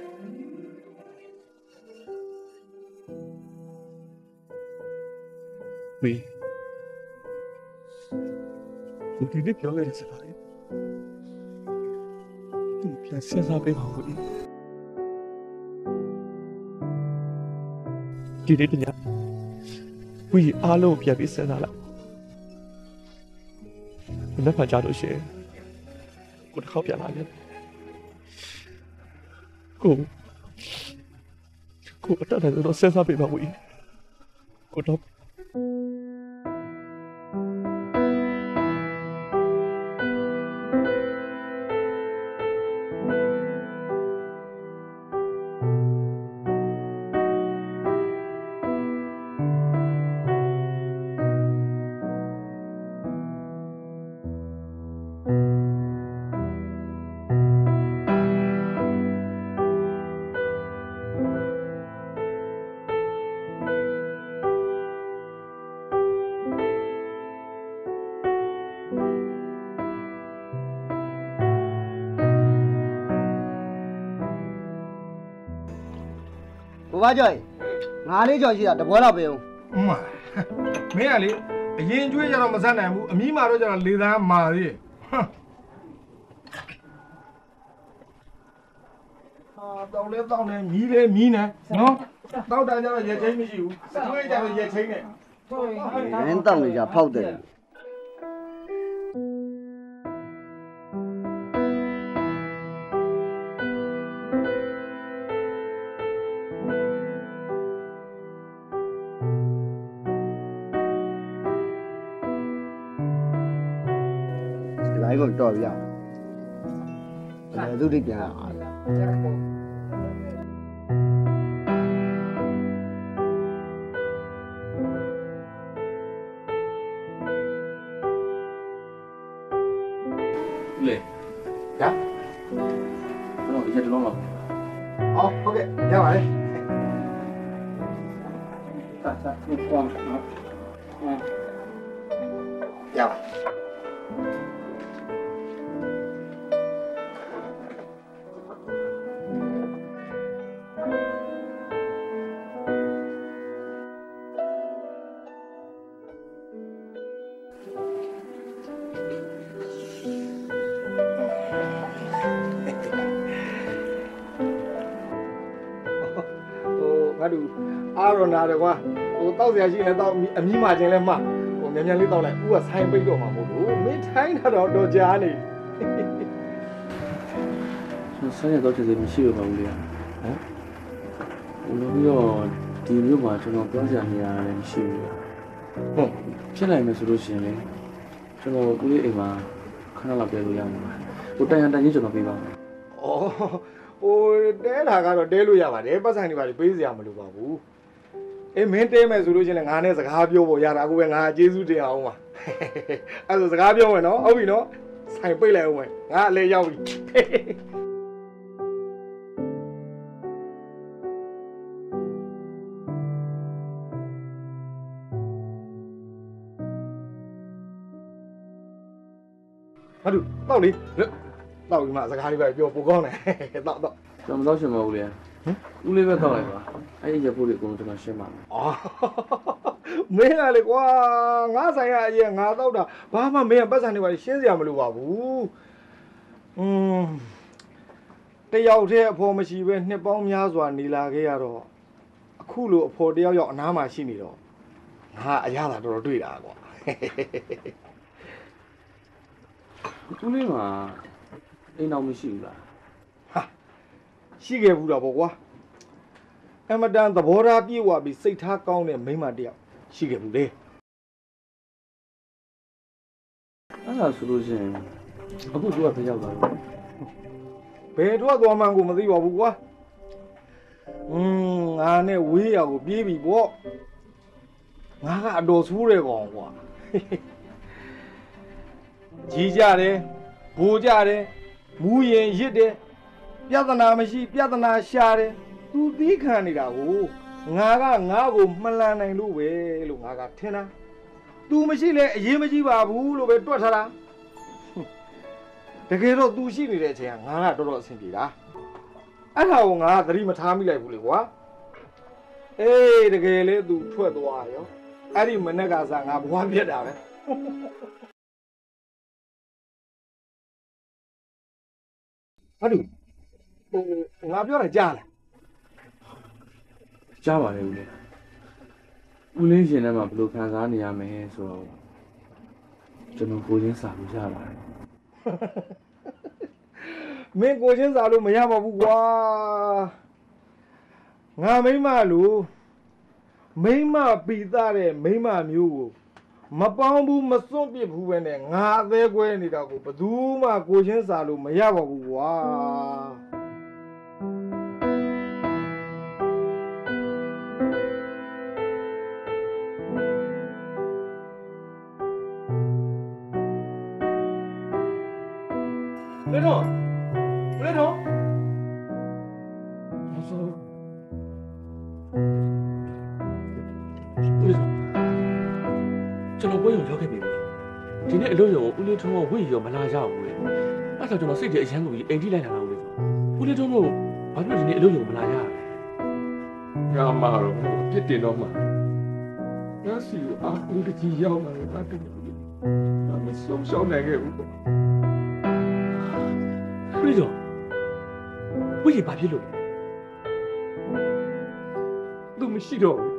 Speaker 13: မေကိုဒီနေ့ပြောခဲ့တဲ့စကားလေးဒီပြန်စဉ်းစားပေးပါဦးဒီနေ့တညဝီအားလုံးပြန်ပြီးစဉ်းစားလိုက်ဘယ်နှခါကြားလို့ရှိရင်ကိုတစ်ခေါက်ပြန်လာတယ်ကိုကိုအတတ်တယ်တော့စဉ်းစားပေးပါဦးကိုတော့
Speaker 6: ဘာကြောင့်ငါလေးကြောင့်ရှိတာတပွဲတော့ပဲဦး
Speaker 4: အမမင်းကလေအရင်ကျွေးကြတော့မဆက်နိုင်ဘူးအမီးမာတော့ကျတော့လေသားမာသေးဟာတောင်းလဲတောင်းနေမီးလဲမီးနေနော်တောက်တာကျတော့ရေချင်းမရှိဘူးကျွေးကြတော့ရေချင်းနေ
Speaker 6: မင်းတောင်းနေကြဖောက်တယ်ไอ้ก็ต่อပြတယ်သူတိပြန်
Speaker 1: လေရကျွန်တော်ဒီချက်တလုံးလောက်
Speaker 4: ဟောဟုတ်ကဲ့ရပါလေ
Speaker 5: ဆက်ဆက်ကိုကောင်းနော်
Speaker 4: ရပါငါတို့အားရနာတယ်ကွာဟိုတောက်စရာရှိရင်တောက်အမီးမာခြင်းလဲမှဟိုမြန်မြန်လေးတောက်လိုက်ဦးကဆိုင်ပိတ်တော့မှာမို့လို့မင်းထိုင်းတာတော့တော့ကြားနေ
Speaker 1: ကျွန်တော်ဆိုင်ရတော့ကျေမရှိတော့ပါဘူးလေဟမ်ဟိုလိုပြီးတော့ဒီမျိုးမှာကျွန်တော်ပြောစရာနေရာလည်းမရှိဘူးဟုတ်ဖြစ်နိုင်မယ်ဆိုလို့ရှိရင်လေကျွန်တော်ကိုလေးအိမ်မှာခဏလောက်ပြောလို့ရမှာဟိုတိုင်ရန်တိုင်ကြီးကျွန်တော်ပြေးပါမယ်
Speaker 4: ဩဟိုတဲတာကတော့တဲလို့ရပါတယ်ပတ်ဆိုင်တွေပါလေပေးစရာမလိုပါဘူးအေးမင်းတဲမယ်ဆိုလို့ချင်းလည်းငါနဲ့စကားပြောဖို့ရတာအခုပဲငါကျေးဇူးတင်အောင်ပါအဲ့ဒါစကားပြောမယ်နော်ဟုတ်ပြီနော်ဆိုင်ပိတ်လိုက်အောင်မယ်ငါအလဲရောက်ပြီဟာတို့တောက်လေတောက်ပြီးမှစကားလေးပဲပြောပိုကောင်းတယ်တောက်တောက်
Speaker 1: ကျွန်တော်မတော့ရှင်မဟုတ်လေဟမ်ဦးလေးပဲတောက်လိုက်ပါအဲ့ဒီရဖို့တွေအကုန်ကျွန်တော်ရှင်းပါမယ်
Speaker 4: အော်မင်းကလေကွာငါဆိုင်ရအရင်ငါတောက်တာဘာမှမင်းကပတ်စံတွေပါရှင်းစရာမလိုပါဘူးอืมတယောက်တည်းအဖော်မရှိပဲနှစ်ပေါင်းများစွာနေလာခဲ့ရတော့အခုလိုအဖော်တယောက်ယောက်အနားမှာရှိနေတော့ငါအရသာတော်တော်တွေ့တာကွာ
Speaker 1: ဦးလေးမှာအိမ်အောင်မရှိဘူးလား
Speaker 4: ဟာရှိခဲ့ဘူးတော့ဗောကွာအမတန်သဘောထားပြေဝပြီးစိတ်ထားကောင်းတဲ့မိန်းမတယောက်ရှိခဲ့ဘူးလေ
Speaker 1: အဲ့ဒါဆိုလို့ရှိရင်အခုသူကဖျောက်သွားတော့
Speaker 4: ဘယ်တော့သွားမှန်းကိုမသိပါဘူးကွာอืมငါနဲ့ဝေးရကိုပြေးပြီပေါ့ငါကအတော်ဆိုးတဲ့ကောင်ကွာကြီးကြတယ်ဘူကြတယ်မူရင်ရစ်တယ်ပြဿနာမရှိပြဿနာရှာတယ်သူသီးခံနေတာကိုငါကငါ့ကိုမလန်နိုင်လို့ပဲလို့ငါကထင်တာသူမရှိလဲအရေးမကြီးပါဘူးလို့ပဲတွက်ထားတာတကယ်တော့ तू ရှိနေတဲ့အချိန်ကငါကတော်တော်အဆင်ပြေတာအဲ့ဒါကိုငါကသတိမထားမိလိုက်ဘူးလေကွာအေးတကယ်လေ तू ထွက်သွားရောအဲ့ဒီမနေ့ကစားငါဘွားပြက်တာပဲဟာတူဟိုငါပြောတာကြားလား
Speaker 1: ကြားပါလေဦးလေးဦးလေးရှင်ထဲမှာဘယ်လိုခံစားနေရမလဲဆိုတော့ကျွန်တော်ကိုချင်းစာလို့ရပါတယ်
Speaker 4: မင်းကိုချင်းစာလို့မရပါဘူးကွာငါမိမလို့မိမပီသားတဲ့မိမမျိုးကိုမပေါင်းဘူးမစွန့်ပစ်ဘူးပဲနဲ့ငါအသေးကွဲနေတာကိုဘယ်သူမှကိုချင်းစာလို့မရပါဘူးကွာ
Speaker 1: လေတော့လေတော့ကျွန်တော်ဘွေးရုံရောက်ခဲ့ပြီဒီနေ့အလို့ရုံဦးလေးထုံးကဝိရောမလာကြဘူးလေအဲ့ဒါကျွန်တော်စိတ်ကြီးအရန်ကိုကြီးအိမ်ထိလိုက်လာတာဦးလေးဦးလေးထုံးတို့ဘာဖြစ်လို့ဒီနေ့အလို့ရုံမလာကြရလဲ
Speaker 13: ငါမတော့ပြစ်တင်တော့မှာငါစီအာဦးတကြီးရောက်လာတယ်ငါတူငါမဆုံးရှောင်းနိုင်ခဲ့ဘူး
Speaker 1: ဦးလေးတော့ဝိရဘာဖြစ်လို့လဲ
Speaker 13: သူမရှိတော့ဘူး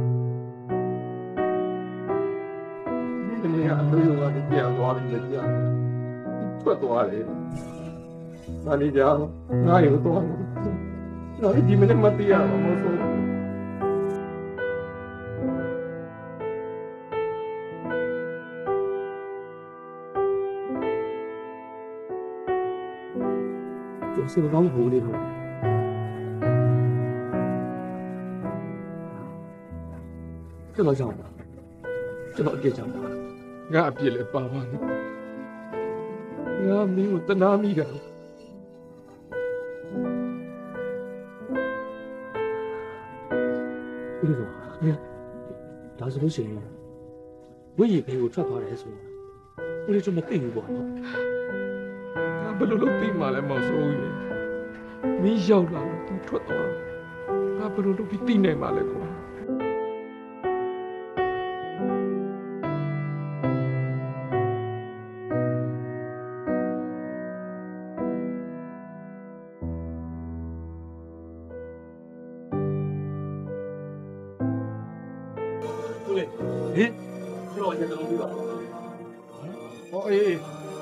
Speaker 13: ဒီနေ့အလို့ရောကပြန်သွားတယ်လေကြာထွက်သွားတယ်။ဒါလေးကြောင့်ငါရုံသွားတယ်။တော့ဒီမနေ့မတရားမဆိုးကျစကောင်းဘူးလေတော့ကျွန်တော်ကြောင့်ကျွန်တော်အပြစ်ကြောင့်ငါအပြစ်လည်းပါပါနဲ့ငါမင်းကိုတနာမိတာဦးလေးတော့ဒါဆိုလို့ရှိရင်ဝိရဘေးကိုထွက်သွားတယ်ဆိုတာဦးလေးတို့မသိဘူးပေါ့နော်ငါဘယ်လိုလုပ်သိမှလဲမဆိုးဘူးမင်းရောက်လာတော့သူထွက်သွားငါဘယ်လိုလုပ်ပြီးသိနိုင်မှလဲကွာ
Speaker 1: ဟင်ကျွန်တော်အရင်ကလုံးပြပါဟောအေး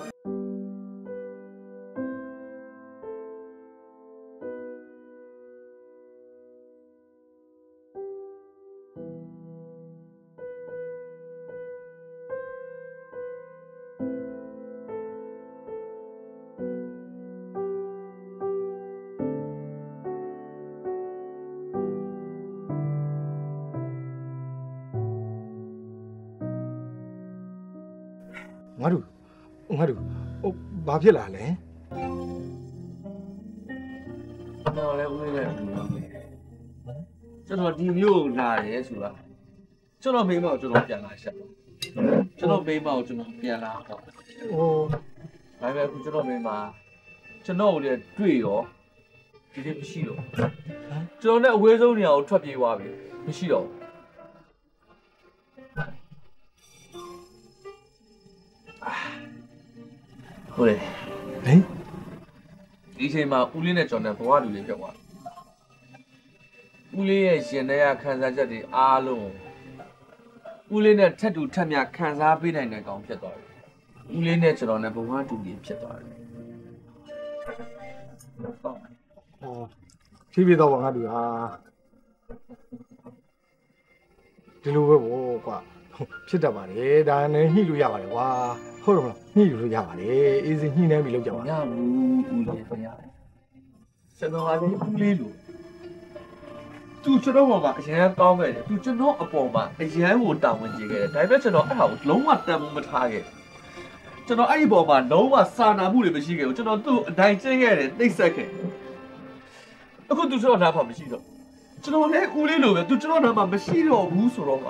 Speaker 4: ငါတို့ငါတို့ဟိုဘာဖြစ်လာလဲ
Speaker 1: ကျွန်တော်လည်းဦးလေးနဲ့ကျွန်တော်ဒီမျိုးလာတယ်ဆိုတာကျွန်တော်မိမကိုကျွန်တော်ပြန်လာရှက်တော့ကျွန်တော်မိမကိုကျွန်တော်ပြန်လာတော့ဟိုဒါပေမဲ့အခုကျွန်တော်မိမကျွန်တော်ကိုလည်းတွေ့ရောဒီနေ့မရှိတော့ကျွန်တော်နဲ့အဝေးဆုံးနေရာကိုထွက်ပြေးသွားပြီမရှိတော့ဟုတ်တယ်ဟင်ဒီချိန်မှာဦးလေးနဲ့ကျွန်တော်ဘဝလူလေးပြောသွားဦးလေးရဲ့ရှင်တဲ့ခံစားချက်တွေအားလုံးဦးလေးနဲ့ထက်တူထက်မြခံစားပေးနိုင်တဲ့ကောင်ဖြစ်သွားတယ်ဦးလေးနဲ့ကျွန်တော်နဲ့ဘဝတူလေးဖြစ်သွားတယ်
Speaker 4: ဟောဖြည်းဖြည်းတော့ငါတို့ဟာဒီလိုပဲဘောကွာဖြစ်တတ်ပါတယ်ဒါနဲ့ညှိလို့ရပါတယ်ကွာဟုတ်တယ်မလားညှိလို့ရပါတယ်အေးစင်ညှိနှိုင်းပြီးလုပ်ကြပါ
Speaker 1: မရဘူးဦးလေးမရဘူးကျွန်တော်ကလည်းဦးလေးလို့သူကျွန်တော်ပေါ်မှာအရန်ကောင်းခဲ့တယ်သူကျွန်တော်အပေါ်မှာအရန်ကိုတာဝန်ကျေခဲ့တယ်ဒါပေမဲ့ကျွန်တော်အဲ့ဒါကိုလုံးဝတန်ဖိုးမထားခဲ့ကျွန်တော်အဲ့ဒီပေါ်မှာလုံးဝစာနာမှုတွေမရှိခဲ့ဘူးကျွန်တော်သူ့အတိုင်းကျင့်ခဲ့တယ်နှိပ်စက်ခဲ့အခုသူကျွန်တော်နားမှာမရှိတော့ကျွန်တော်လည်းဦးလေးလိုပဲသူကျွန်တော်နားမှာမရှိတော့ဘူးဆိုတော့ပါ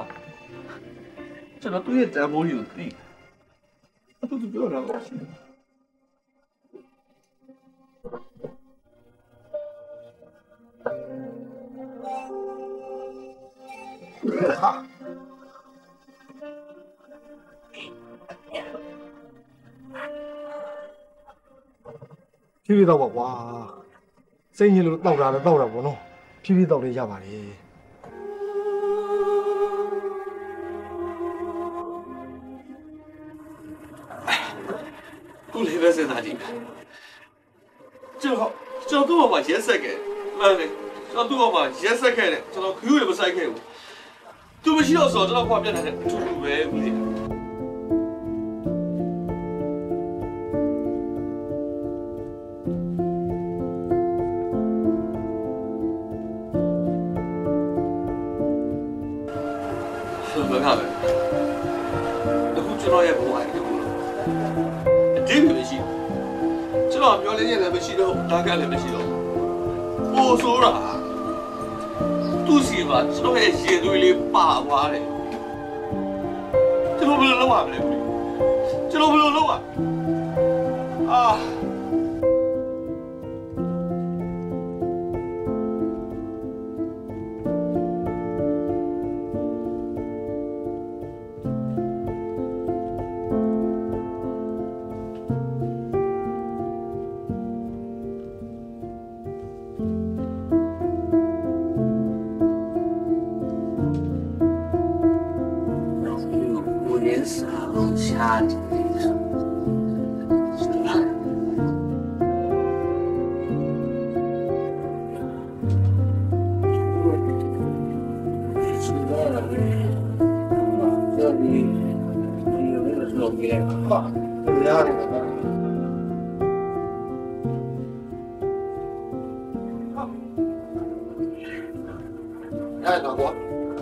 Speaker 1: ကျွန်တော်သူ့ရဲ့တန်ဖိုးကိုသိအခုသူပြောတာမရှိဘူး
Speaker 4: ဖြည်းဖြည်းတော့ပါကွာစိတ်ညစ်လို့တောက်တာလည်းတောက်တာပေါ့နော်ဖြည်းဖြည်းတောက်လေးရပါလေ
Speaker 11: ကိုလေးပဲစဉ်းစားကြည့်ကျွန်တော်ကျွန်တော်တို့ဘာရက်ဆက်ခဲ့မှန်တယ်ကျွန်တော်တို့ဘာရက်ဆက်ခဲ့တယ်ကျွန်တော်ခရူးရမဆိုင်ခဲ့ဘူးသူမရှိတော့ဆိုတော့ကျွန်တော်ခွာပြတ်နေတဲ့အထူးထူးပဲဦးလေးဘယ်ကပဲအခုကျွန်တော်ရဲ့ဘဝအတူလို့အတိတ်မရှိကျွန်တော်ပြောလေးရလည်းမရှိတော့တာကလည်းမရှိတော့ဟိုဆိုတာသူစီပါကျွန်တော်ရဲ့ရေသွေးလေးပါသွားတယ်ကျွန်တော်ဘယ်လိုလုပ်ရမလဲကျွန်တော်ဘယ်လိုလုပ်ရအာ 哎，老郭。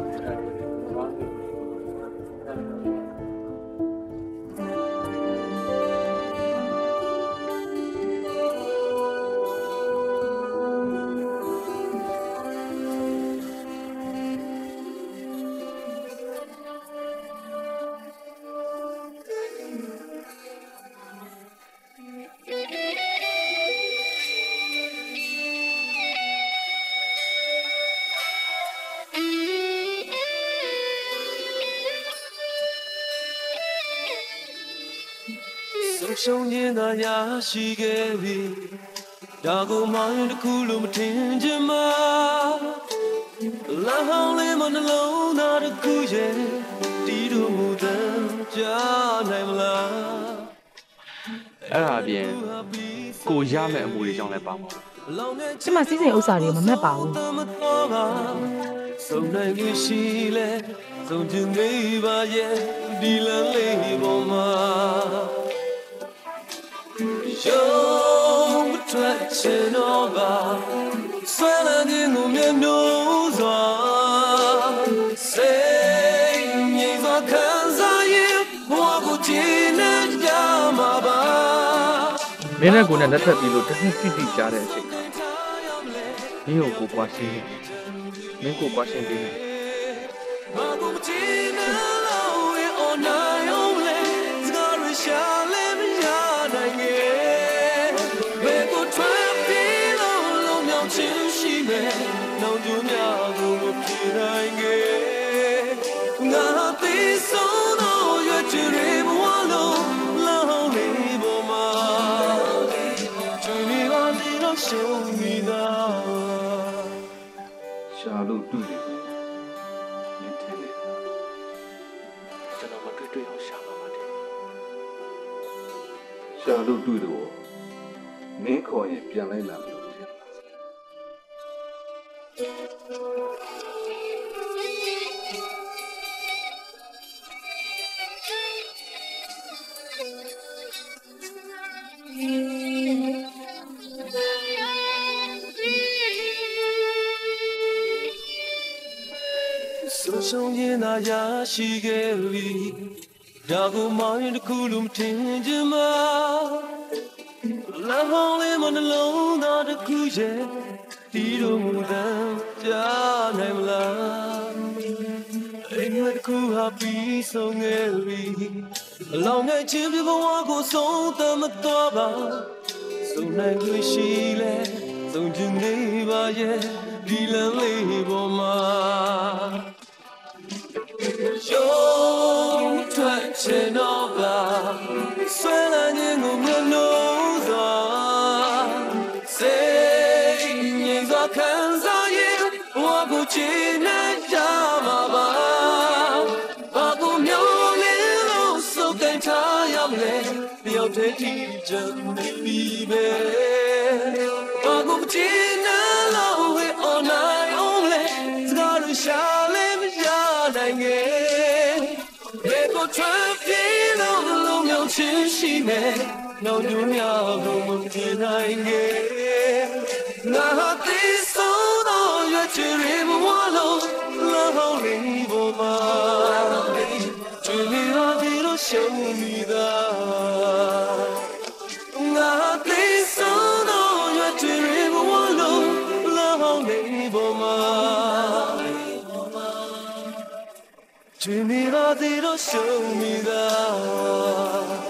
Speaker 12: ဆုံးခြင်းသာရရှိခဲ့ပြီဒါကိုမှရင်တစ်ခုလို့မထင်ချင်မှာလာဟောင်းလေးမနှလုံးသားတစ်ခုရဲ့တီးတို့မူတမ်းကြားနိုင်မလား
Speaker 14: အဲ့ဒါအပြင်ကိုရမယ့်အမှုတွေကြောင့်လည်းပါမှာ
Speaker 3: ကျမစီးစိမ်ဥစ္စာတွေမမက်ပါဘူး
Speaker 12: ဆုံးနိုင်ရှိလဲဆုံးချင်နေပါရဲ့ဒီလမ်းလေးပေါ်မှာYo, try to know about swelling in the nose. Say, yes, I can't say, what would you not Yamaba?
Speaker 14: မင်းနဲ့ကိုနဲ့လက်ထပ်ပြီးလို့တစ်နှစ်တိတိကြားတဲ့အချိန်မင်းကိုကိုပွားရှင်းမင်းကိုပွားရှင်းပေးမယ်
Speaker 12: နောင်ကျမြကိုမပြေနိုင်ခဲ့ငါသိဆုံးတော့ရွှေချီရေဘဝလုံးလောင်းနေပေါ်မှာချွေနေပါနေတော့ရှုံးနေတာ
Speaker 14: ရှာလို့တွေ့တယ်မင်းထဲလေကျွန်တော်မတွေ့တွေ့အောင်ရှာပါပါတယ်
Speaker 2: ရှာလို့တွေ့တော့မင်းခေါ်ရင်ပြန်လိုက်လာမယ်
Speaker 12: ဆုံးရင်သာရရှိခဲ့ပြီဒါကိုမှရင်တစ်ခုလို့မထင်ချင်မှာလာဟောင်းလေးမနှလုံးသားတစ်ခုရဲ့တီးတို့မူတမ်းကြားနိုင်မလားအိမ်မက်တစ်ခုဟာပြီးဆုံးခဲ့ပြီအလောင်းငယ်ချင်းပြဘဝကိုဆုံးသတ်မတော်ပါ
Speaker 15: 送来旅行嘞，送进你把耶，地冷里波嘛。有ထွက်ချင်တော့ကဆွဲလန်းခြင်းကိုမျက်နှာစွာစိတ်ငြိမ်စွာခံစားရင်ဘဝကိုချစ်နေကြမှာပါဘာကိုမျောလင်းလို့စုပ်ကိုင်ထားရမလဲတယောက်တည်းဒီချင်နေပဲဘာကိုချစ်နေလို့ all night only စကားလို့ရှာလဲမရနိုင်ငယ်ထွက်ပြေးလို့လုံးလုံးချင်းရှိမယ်နှောင်းညူးများကိုမထင်နိုင်ငယ်ငါဟာသိဆုံးတော့ရွှေချယ်ရမဝလို့လောင်းလေးပေါ်မှာချွေနေရသေးလို့ရှုံးနေတာငါဟာသိဆုံးတော့ရွှေချယ်ရမဝလို့လောင်းလေးပေါ်မှာJimmy Radiro show me that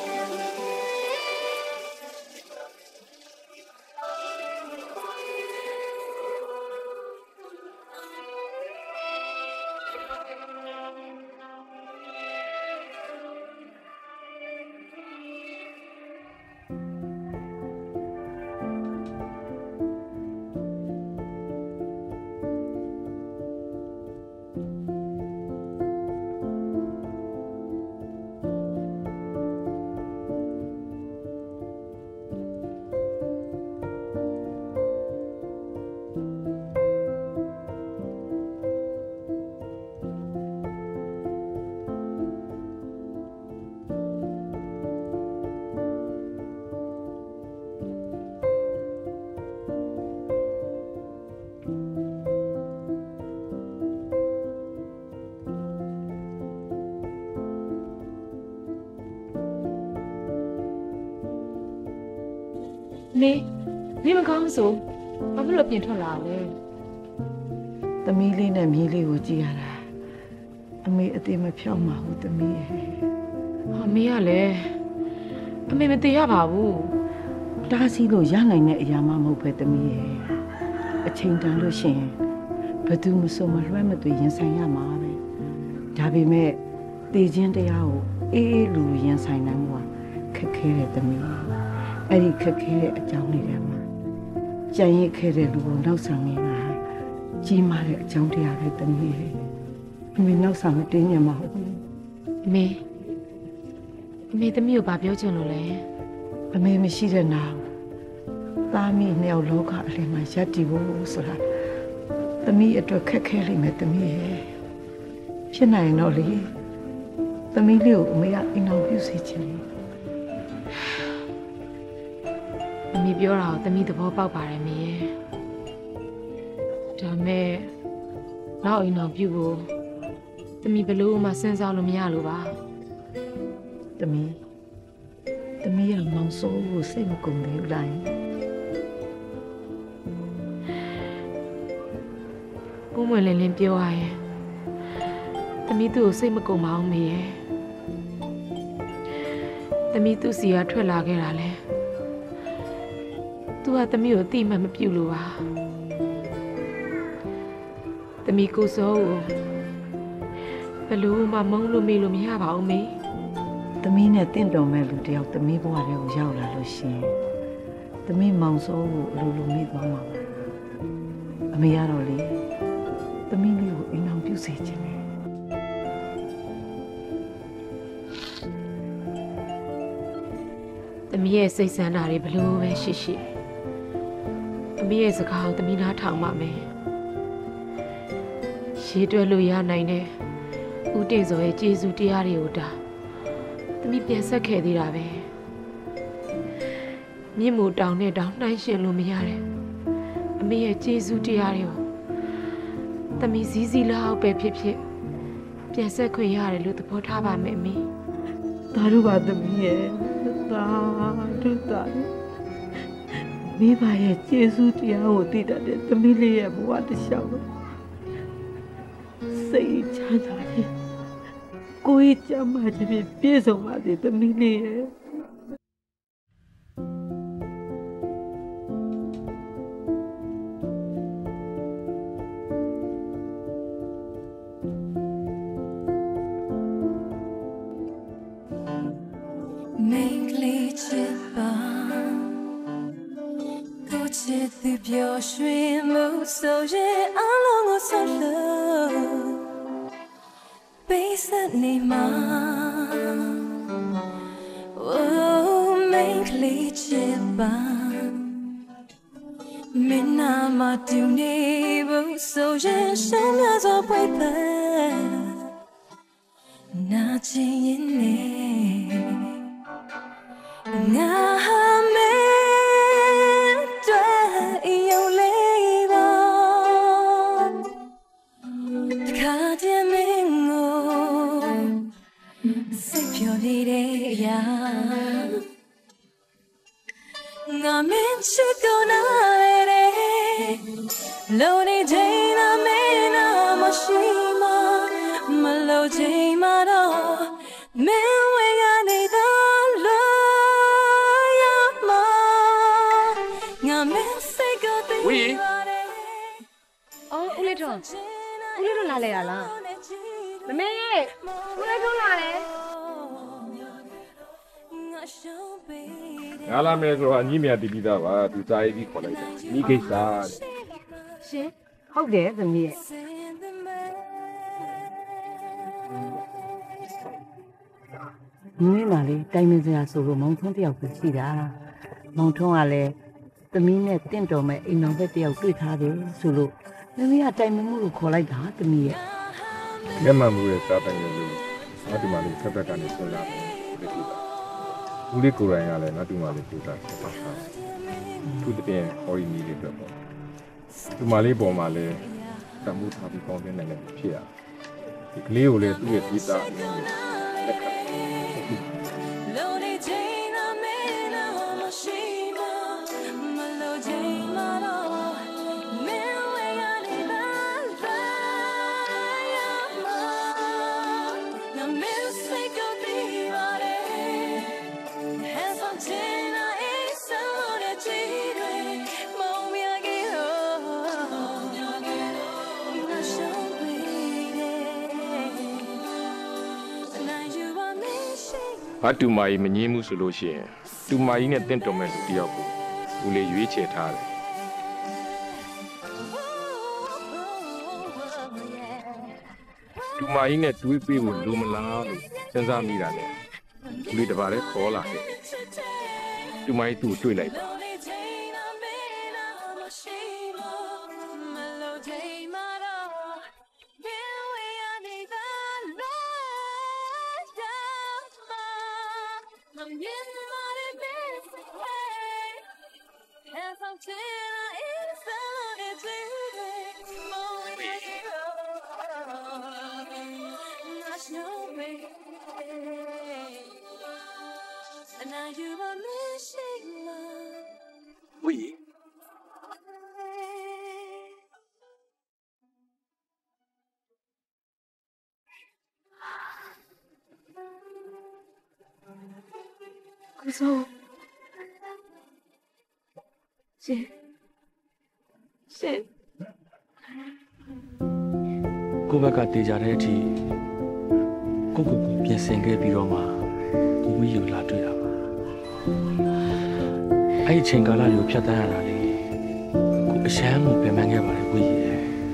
Speaker 3: နေနေမကောင်းဆိုဘာဖြစ်လို့ပြင်ထွက်လာလဲသမီးလေးနဲ့မြေးလေးကိုကြည့်ရတာအမေအသေးမဖြောင်းပါဘူးသမီးရဲ့အမေကလည်းအမေမသေးရပါဘူးတားစီးလို့ရနိုင်တဲ့အရာမှမဟုတ်ပဲသမီးရဲ့အချိန်တန်လို့ရှိရင်ဘယ်သူမှစုံမလွှဲမသွေရင်ဆိုင်ရမှာပဲဒါပေမဲ့တည်ခြင်းတရားကိုအေးအေးလူရင်ဆိုင်နိုင်မှုကခက်ခဲတဲ့သမီးအဲ့ဒီခက်ခဲတဲ့အကြောင်းလေးတွေမှာကြံရစ်ခဲ့တဲ့လူကိုနောက်ဆောင်နေတာကြီးမားတဲ့အကြောင်းတရားပဲသမီးရဲ့အမေနောက်ဆောင်မတင်းညမှာဟုတ်ဘူးအမေအမေသမီးကိုဘာပြောချင်လို့လဲအမေမရှိတဲ့နောက်သားမီးနှစ်ယောက်လောကအလယ်မှာရပ်တည်ဖို့ဆိုတာသမီးအတွက်ခက်ခဲလိမ့်မယ်သမီးရဲ့ဖြစ်နိုင်တော့လေသမီးလေးကိုအမေကအိမ်အောင်ပြုစေချင်တယ်အမေပြောတာကိုသမီးသဘောပေါက်ပါတယ်မေရဲ့ဒါမဲ့နောက်အိမ်အောင်ပြုဖို့သမီးဘလို့မှစဉ်းစားလို့မရလို့ပါသမီးသမီးကမောင်စိုးကိုစိတ်မကုန်သေးဘူးလားကိုမွေလင်းလင်းပြောရရင်သမီးသူ့ကိုစိတ်မကုန်ပါဘူးမေရဲ့သမီးသူ့စီကထွက်လာခဲ့တာလဲသူကသမီးကိုအတိမတ်မပြုလို့ပါသမီးကိုစိုးကိုဘယ်လို့မှမုန်းလို့မေ့လို့မရပါဘူးမေသမီးနဲ့တင့်တော်မဲ့လူတယောက်သမီးဘဝထဲကိုရောက်လာလို့ရှင်သမီးမောင်စိုးကိုအလိုလိုမေ့သွားမှာပါအမေကတော့လေသမီးလေးကိုအိမ်အောင်ပြုစေချင်တယ်သမီးရဲ့စိတ်ဆန္ဒတွေဘလို့ပဲရှိရှိသမီးရဲ့စကားကိုသမီးနားထောင်ပါမယ်ရှေးတွဲလို့ရနိုင်တဲ့ဦးတင်စောရဲ့ကျေးဇူးတရားတွေကိုဒါသမီးပြန်ဆက်ခဲ့သေးတာပဲမြင့်မို့တောင်နဲ့တောင်နှိုင်းရှင်လို့မရတယ်အမေရဲ့ကျေးဇူးတရားတွေကိုသမီးစည်းစည်းလောက်ပဲဖြစ်ဖြစ်ပြန်ဆက်ခွင့်ရတယ်လို့သဘောထားပါမယ်အမေဒါတို့ပါသမီးရဲ့သာတို့တာမိဘရဲ့ကျေးဇူးတရားကိုသိတတ်တဲ့သမီးလေးရဲ့ဘဝတစ်လျှောက်လို့စိတ်ချမ်းသာတယ်ကိုယ်ကြမ်းမှခြင်းပြည့်စုံပါစေသမီးလေးရဲ့
Speaker 12: Mainly chipa Go chit the pure shrimp So ye along solo Base that name Oh mainly chipa Mina ma do neighbor So ye show me as a paper Nothing in it Nga me dwa yêu leba Kade mengo Sepyo dire ya Nga men chikona re Loni jaina mena mashima Malo jaima ro Mewe ya ni da
Speaker 9: Oui. Oh, où les gens? Où les gens là les là? Mais où les gens là les?
Speaker 16: ငါလာမယ်ဆိုတော့ညီမတီးပြီးသားပါသူစားရေးပြီးခေါ်လိုက်တယ်ညီကိစ္စတဲ့
Speaker 10: ရှင်ဟုတ်တယ်သမီးရဲ့ညီမလေးတိုင်မင်စရာဆိုလို့မောင်ထွန်းတယောက်ကိုရှိတာမောင်ထွန်းကလည်းသမီးနဲ့တင့်တော်မဲ့အိမ်တော်ဘက်တယောက်တွေ့ထားတယ်ဆိုလို့သမီးကတိုင်မင်မှုကိုခေါ်လိုက်တာသမီးရဲ့
Speaker 16: လက်မှန်မှုရဲ့စားတိုင်ရလို့ငါဒီမှာလေးဆက်သက်ကနေစဉ်းစားတယ်ဒီကိစ္စဦးလေးကိုယ်တိုင်ကလည်းငါဒီမှာလေးကြိုးစားဆက်ပါတာသူတည်းဟော်ရီမီလေးပဲပေါ့ဒီမှာလေးပေါ်မှာလည်းတမှုထားပြီးပေါင်းတဲ့နိုင်လည်းဖြစ်ရဒီကလေးကိုလည်းသူ့ရဲ့ဒေတာအင်းကိုလက်ခံ
Speaker 17: အတူမကြီးမငြင်းမှုဆိုလို့ရှိရင်တူမကြီးနဲ့တင့်တော်မဲ့လူတယောက်ကိုဦးလေးရွေးချယ်ထားတယ်တူမကြီးနဲ့တွေးပေးဖို့လူမလားလို့စဉ်းစားမိတာနဲ့ဦးလေးတပါးလည်းခေါ်လာတယ်တူမကြီးသူ့ကိုတွေ့လိုက်ပါ
Speaker 1: Oui.
Speaker 3: Kuso. She. She.
Speaker 1: ကိုဘက်ကတေချာတဲ့အထိကိုကိုကိုပြင်ဆင်ခဲ့ပြီးတော့မှကိုဝီယူလာတွေ့တာပါအဲ့ဒီချိန်ကာလကိုဖြတ်တန်းရတာလေကိုအရှမ်းကိုပြင်ပန်းခဲ့ပါတယ်ဝီရဲ့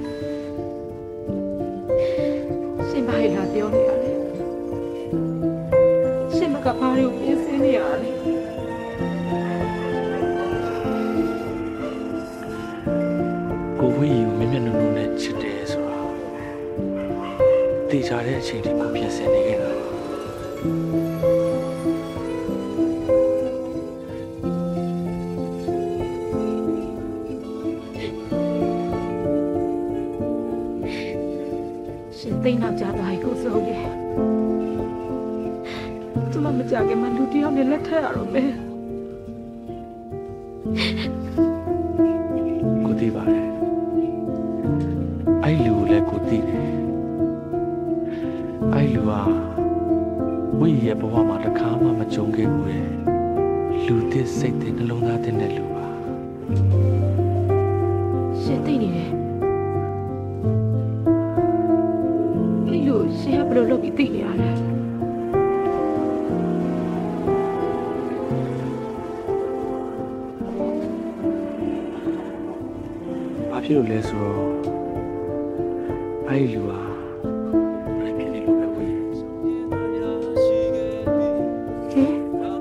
Speaker 3: ရှင်ဘာလာပြောနေရလဲရှင်မကဘာလို့ပြင်ဆင်နေရလဲ
Speaker 1: ကိုဝီယူမြင်မြင်နုံနုံနဲ့ချစ်တယ်ဆိုတာတေချာတဲ့အချိန်တွေကိုပြင်ဆင်နေခဲ့တာ
Speaker 3: သိန်းနောက်ကြသွားပြီကိုစိုးရဲ့ကျမမကြခင်မှာလူတယောက်နဲ့လက်ထပ်ရတော့မယ်
Speaker 1: ကိုသိပါတယ်အဲ့လူကိုလည်းကိုသိတယ်အဲ့လူကဝိရဲ့ဘဝမှာတစ်ခါမှမကြုံခဲ့ဘူးတဲ့လူသစ်စိတ်သစ်နှလုံးသားသစ်တဲ့လူပါ
Speaker 3: ရှင်သိနေတယ်ရှင်ကဘယ်လိုလုပ်ပြီးသိနေရလဲ
Speaker 14: ဖြစ်လို့လဲဆိုတော့အဲ့ဒီလူဟာဘယ်ဖြစ်နေလို့လဲဝေး
Speaker 3: ဟဲ့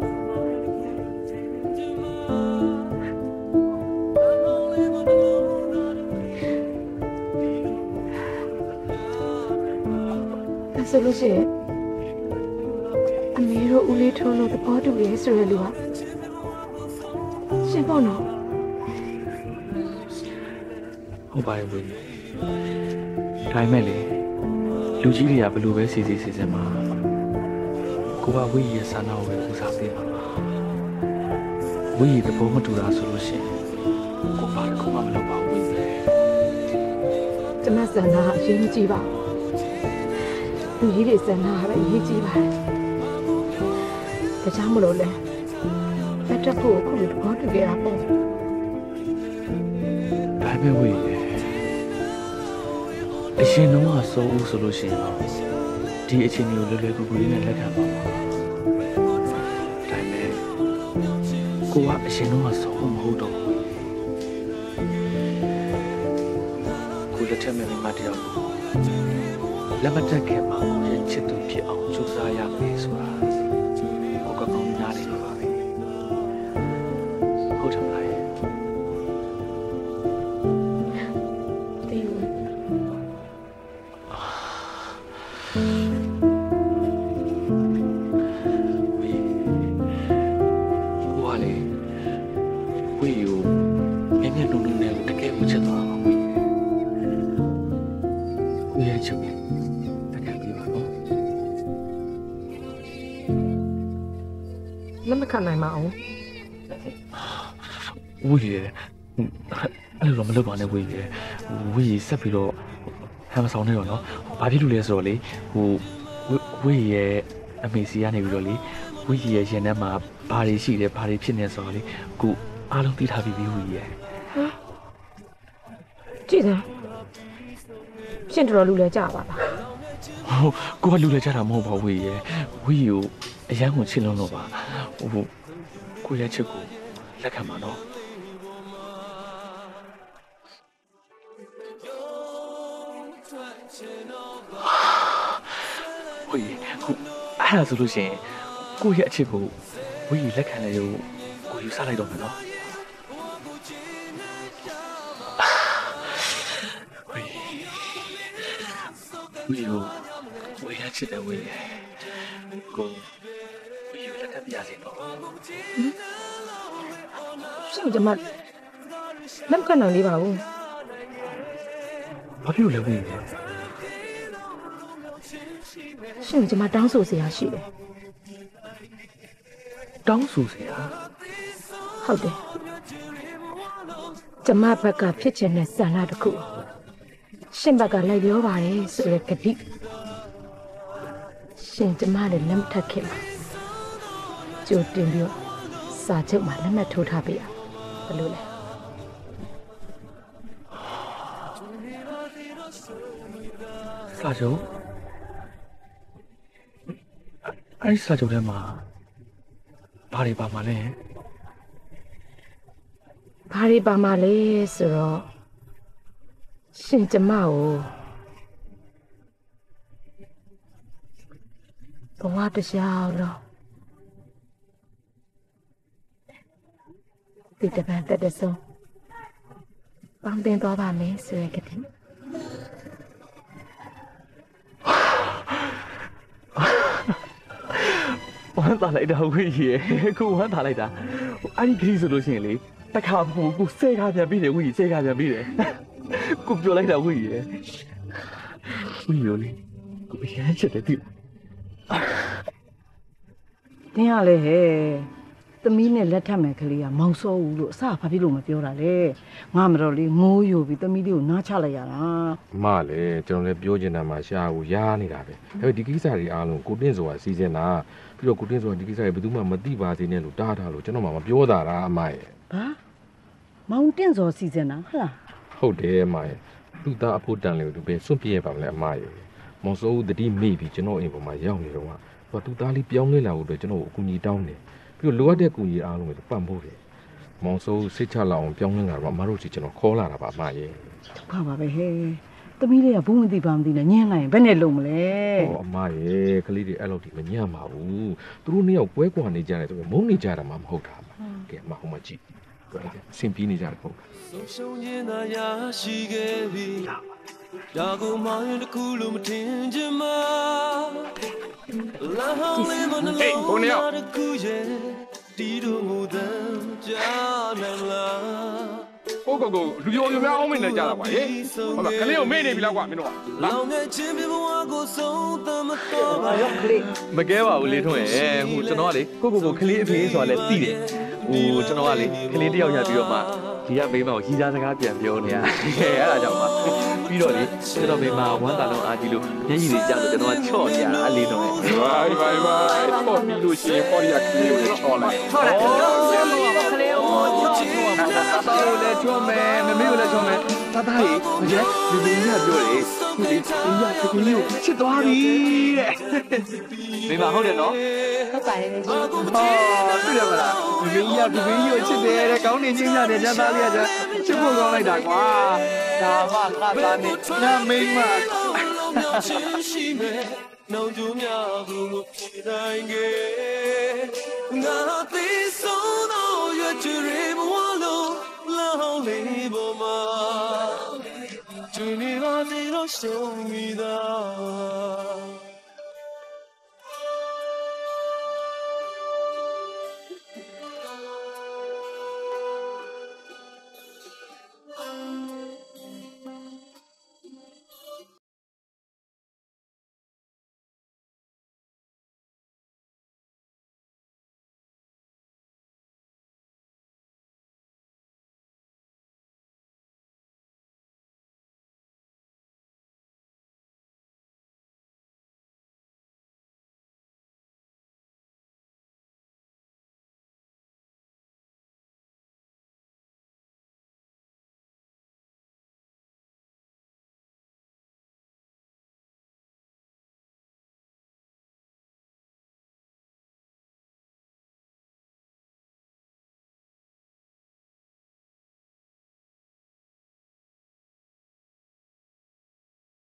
Speaker 3: ဆိုလို့ရှိရင်အမေတို့ဦးလေးထုံးလို့သဘောတူရဲဆိုရလူကရှင်းပေါ့နော်
Speaker 14: ဟုတ်ပါရဲ့ဝေးဒါပေမဲ့လေလူကြီးတွေကဘယ်လိုပဲစီစီစီစဉ်မှာကိုကဝေးရဲ့ဆန္ဒကိုပဲဦးစားပေးမှာပါဝေးရဲ့သဘောမတူတာဆိုလို့ရှိရင်ကိုပါတခုမှမလုပ်ပါဘူးဝေး
Speaker 3: ကျမဆန္ဒအရေးမကြီးပါလူကြီးတွေဆန္ဒကပဲအရေးကြီးပါတယ်ဒါကြောင့်မလို့လဲလက်ထပ်ဖို့အခုလိုသဘောတူကြတာပေါ့
Speaker 14: ဒါပေမဲ့ဝေးအရှင်တော့အစိုးဦးဆိုလို့ရှိရင်တော့ဒီအချိန်ကိုလွယ်လွယ်ကူကူလေးနဲ့လက်ခံပါပါဒါပေမဲ့ကိုကအရှင်တော့အစိုးဦးမဟုတ်တော့ဘူးကိုလက်ထက်မဲ့မိမတယောက်ကိုလက်မတက်ခင်မှာကိုရဲ့ချစ်သူဖြစ်အောင်ကြိုးစားရမယ်ဆိုတာကိုကကောင်းနားလေပါပဲဟုတ်တယ်မလား
Speaker 3: တေးဘူး
Speaker 14: ဝါလေဝေးယူမြင်မြင်လုံးလုံးနဲ့တကယ်ကိုချစ်သွားမှာဝေးဝေးရဲ့ချစ်ကို
Speaker 7: လက်မခံနိုင်ပါအောင်
Speaker 14: ဝေးရအဲ့လိုတော့မလုပ်ပါနဲ့ဝေးရဝေးရဆက်ပြီးတော့ဟမ်မဆောင်နေတော့နော်ဘာဖြစ်လို့လဲဆိုတော့လေဟိုဝေးရအမေစီကနေပြီးတော့လေဝေးရရင်ထဲမှာဘာတွေရှိတယ်ဘာတွေဖြစ်နေဆိုတော့လေအခုအားလုံးသိထားပြီးပြီဝေးရ
Speaker 3: ကြည့်စမ်းရှင်းတော်လူလဲကြပါလား
Speaker 14: ဟိုကိုကလူလဲကြတာမဟုတ်ပါဝေးရဝေးရအရန်ကိုချစ်လုံးတော့ပါဟိုကိုရဲ့ချစ်ကိုလက်ခံပါနော်ဝေးကိုအဲ့ဒါဆိုလို့ရှိရင်ကိုရဲ့အချစ်ကိုဝေးလက်ခံလေကိုကိုယူဆလိုက်တော့မယ်နော်ဝေးဝေးကိုဝေးရဲ့ချစ်တယ်ဝေးကိုပြရစီတော့
Speaker 3: ရှင်းကြမှာလက်မခံနိုင်လေးပါဘူး
Speaker 14: ဘာဖြစ်လို့လဲဝေး
Speaker 3: ရှင်းကြမှာတောင်းဆိုစရာရှိတယ်
Speaker 14: တောင်းဆိုစရာ
Speaker 3: ဟုတ်တယ်ကျမဘက်ကဖြစ်ချင်တဲ့ဆန္ဒတစ်ခုရှင်းဘက်ကလိုက်ပြောပါတယ်ဆိုရယ်ကတိရှင်းကျမလည်းလက်မထက်ခင်ပါကြိုတင်ပြီးစာချုပ်မှာလက်မှတ်ထိုးထားပေးရဘယ်လိုလဲ
Speaker 14: စာချုပ်အဲ့စာချုပ်ထဲမှာဘာတွေပါမှာလဲ
Speaker 3: ဘာတွေပါမှာလဲဆိုတော့ရှင်ကျမကိုဘဝတရားလို့ဒီတပန်တက်တဲ့ဆုံးပေါင်းတင်သွားပါမယ်ဆိုရတဲ့
Speaker 14: ဝမ်းသာလိုက်တာဝေးရေကိုဝမ်းသာလိုက်တာအဲ့ဒီခရီးဆိုလို့ရှိရင်လေတခါဖို့ကိုဆဲကားပြန်ပြီးတယ်ဝေးဆဲကားပြန်ပြီးတယ်ကိုပြောလိုက်တာဝေးရေဝေးရိုးလေကိုရမ်းချက်တယ်တိ
Speaker 10: တင်းရလေဟဲ့သမီးနဲ့လက်ထပ်မယ်ကလေးကမောင်စောဦးလို့အစဘာဖြစ်လို့မပြောတာလဲငါမတော်လေးငိုးယိုပြီးသမီးလေးကိုနားချလိုက်ရတာ
Speaker 17: မလည်းကျွန်တော်လည်းပြောချင်တာမှရှားကိုရားနေတာပဲဒါပေမဲ့ဒီကိစ္စတွေအားလုံးကိုတင်းဆိုတာစီစဉ်တာပြီးတော့ကိုတင်းဆိုတာဒီကိစ္စတွေဘယ်သူမှမသိပါသေးနဲ့လို့တားထားလို့ကျွန်တော်မှမပြောတာလားအမရဲ့
Speaker 10: ဘာမောင်တင်းစောစီစဉ်တာဟုတ်လား
Speaker 17: ဟုတ်တယ်အမရဲ့သူ့သားအဖို့တန်လေးကိုသူပဲစွန့်ပြဲပါမလဲအမရဲ့မောင်စောဦးတတိမိပြီးကျွန်တော်အိမ်ပေါ်မှာရောက်နေတော့ကသူ့သားလေးပြောင်းလဲလာဖို့အတွက်ကျွန်တော်ကိုအကူအညီတောင်းတယ်ပြီးတော့လိုအပ်တဲ့အကူအညီအားလုံးကိုပံ့ပိုးတယ်မောင်စိုးစိတ်ချလောက်အောင်ပြောင်းလဲလာတော့အမတို့စီကျွန်တော်ခေါ်လာတာပါအမရဲ့
Speaker 7: ခါပါပဲဟဲ့သမီးလေးကဘူးမသိပါမသိနဲ့ညင်းလိုက်ရင်ဘယ်နဲ့လုံမလဲ
Speaker 17: ဟောအမရဲ့ကလေးတွေအဲ့လောက်ဒီမညံ့ပါဘူးသူတို့နှစ်ယောက်ကွဲကွာနေကြတယ်ဆိုတော့မုန်းနေကြတာမှမဟုတ်တာကဲအမဟိုမှာကြည့်တွေ့တယ်အဆင်ပြေနေကြတယ်ဟုတ်
Speaker 15: ဆုံးရှုံးခြင်းသာရရှိခဲ့ပြီရာကိုမောင်ရင်တစ်ခုလုံးမထင်ချင်မှာလာဟောင်းလေးမနှလုံးတစ်ခုရဲ့တီတို့ငိုတဲ့ကြားနိုင်လား
Speaker 18: ကိုကိုကိုလူပြောမျိုးများအောင်မနေကြတာကွာဟေးဟုတ်လားခလေးကိုမေ့နေပြီလားကွာမင်းတို့ကလာ
Speaker 11: မကဲပါဘူးလေထွန်းရဲ့ဟိုကျွန်တော်ကလေကိုကိုကိုခလေးအဖေဆိုတာလည်းသိတယ်ဟိုကျွန်တော်ကလေခလေးတယောက်ရပြီးတော့မှဒီကမိမကိုရီးသားစကားပြန်ပြောနေရအဲ့ဒါကြောင့်မှပြီးတော့လေကျွန်တော်မိမဝမ်းသာလုံးအားကြီးလို့မျက်ရည်တွေကျတော့ကျွန်တော်ကချော့ကြအလေးတော့ဘိုင်ဘိုင်ဘိုင်ချော့ပြီးလို့ရှိရင်ပေါ်ရကလေးကိုချော့လိုက်ချော့လိုက်ခလေးကိုချော့တာတော့လေချော့မယ်မမေကိုလည်းချော့မယ်တာတာကြီးမကျဒီဒီကပြောတယ်ဒီဒီကခလေးကိုချစ်သွားပြီတဲ့မိမဟုတ်တယ်နော်ဟုတ်ပါတယ်ကြီးဟာတွေ့ရမလားဒီကြီးကဒီကြီးကိုချစ်တယ်တဲ့ကောင်းနေချင်းရတယ်ညသားလေးကချစ်ဖို့ကောင်းလိုက်တာကွာဒါမှငါသားနေနာမိမရှိမယ်နောင်ကျများဘူးမဖြစ်နိုင်ခဲ့ငါသိဆုံးတော့ရွှေချရေဘဝလုံးလောင်းလေးပေါ်မှာကျွေးနေပါစေတော့ရှုံးမိသား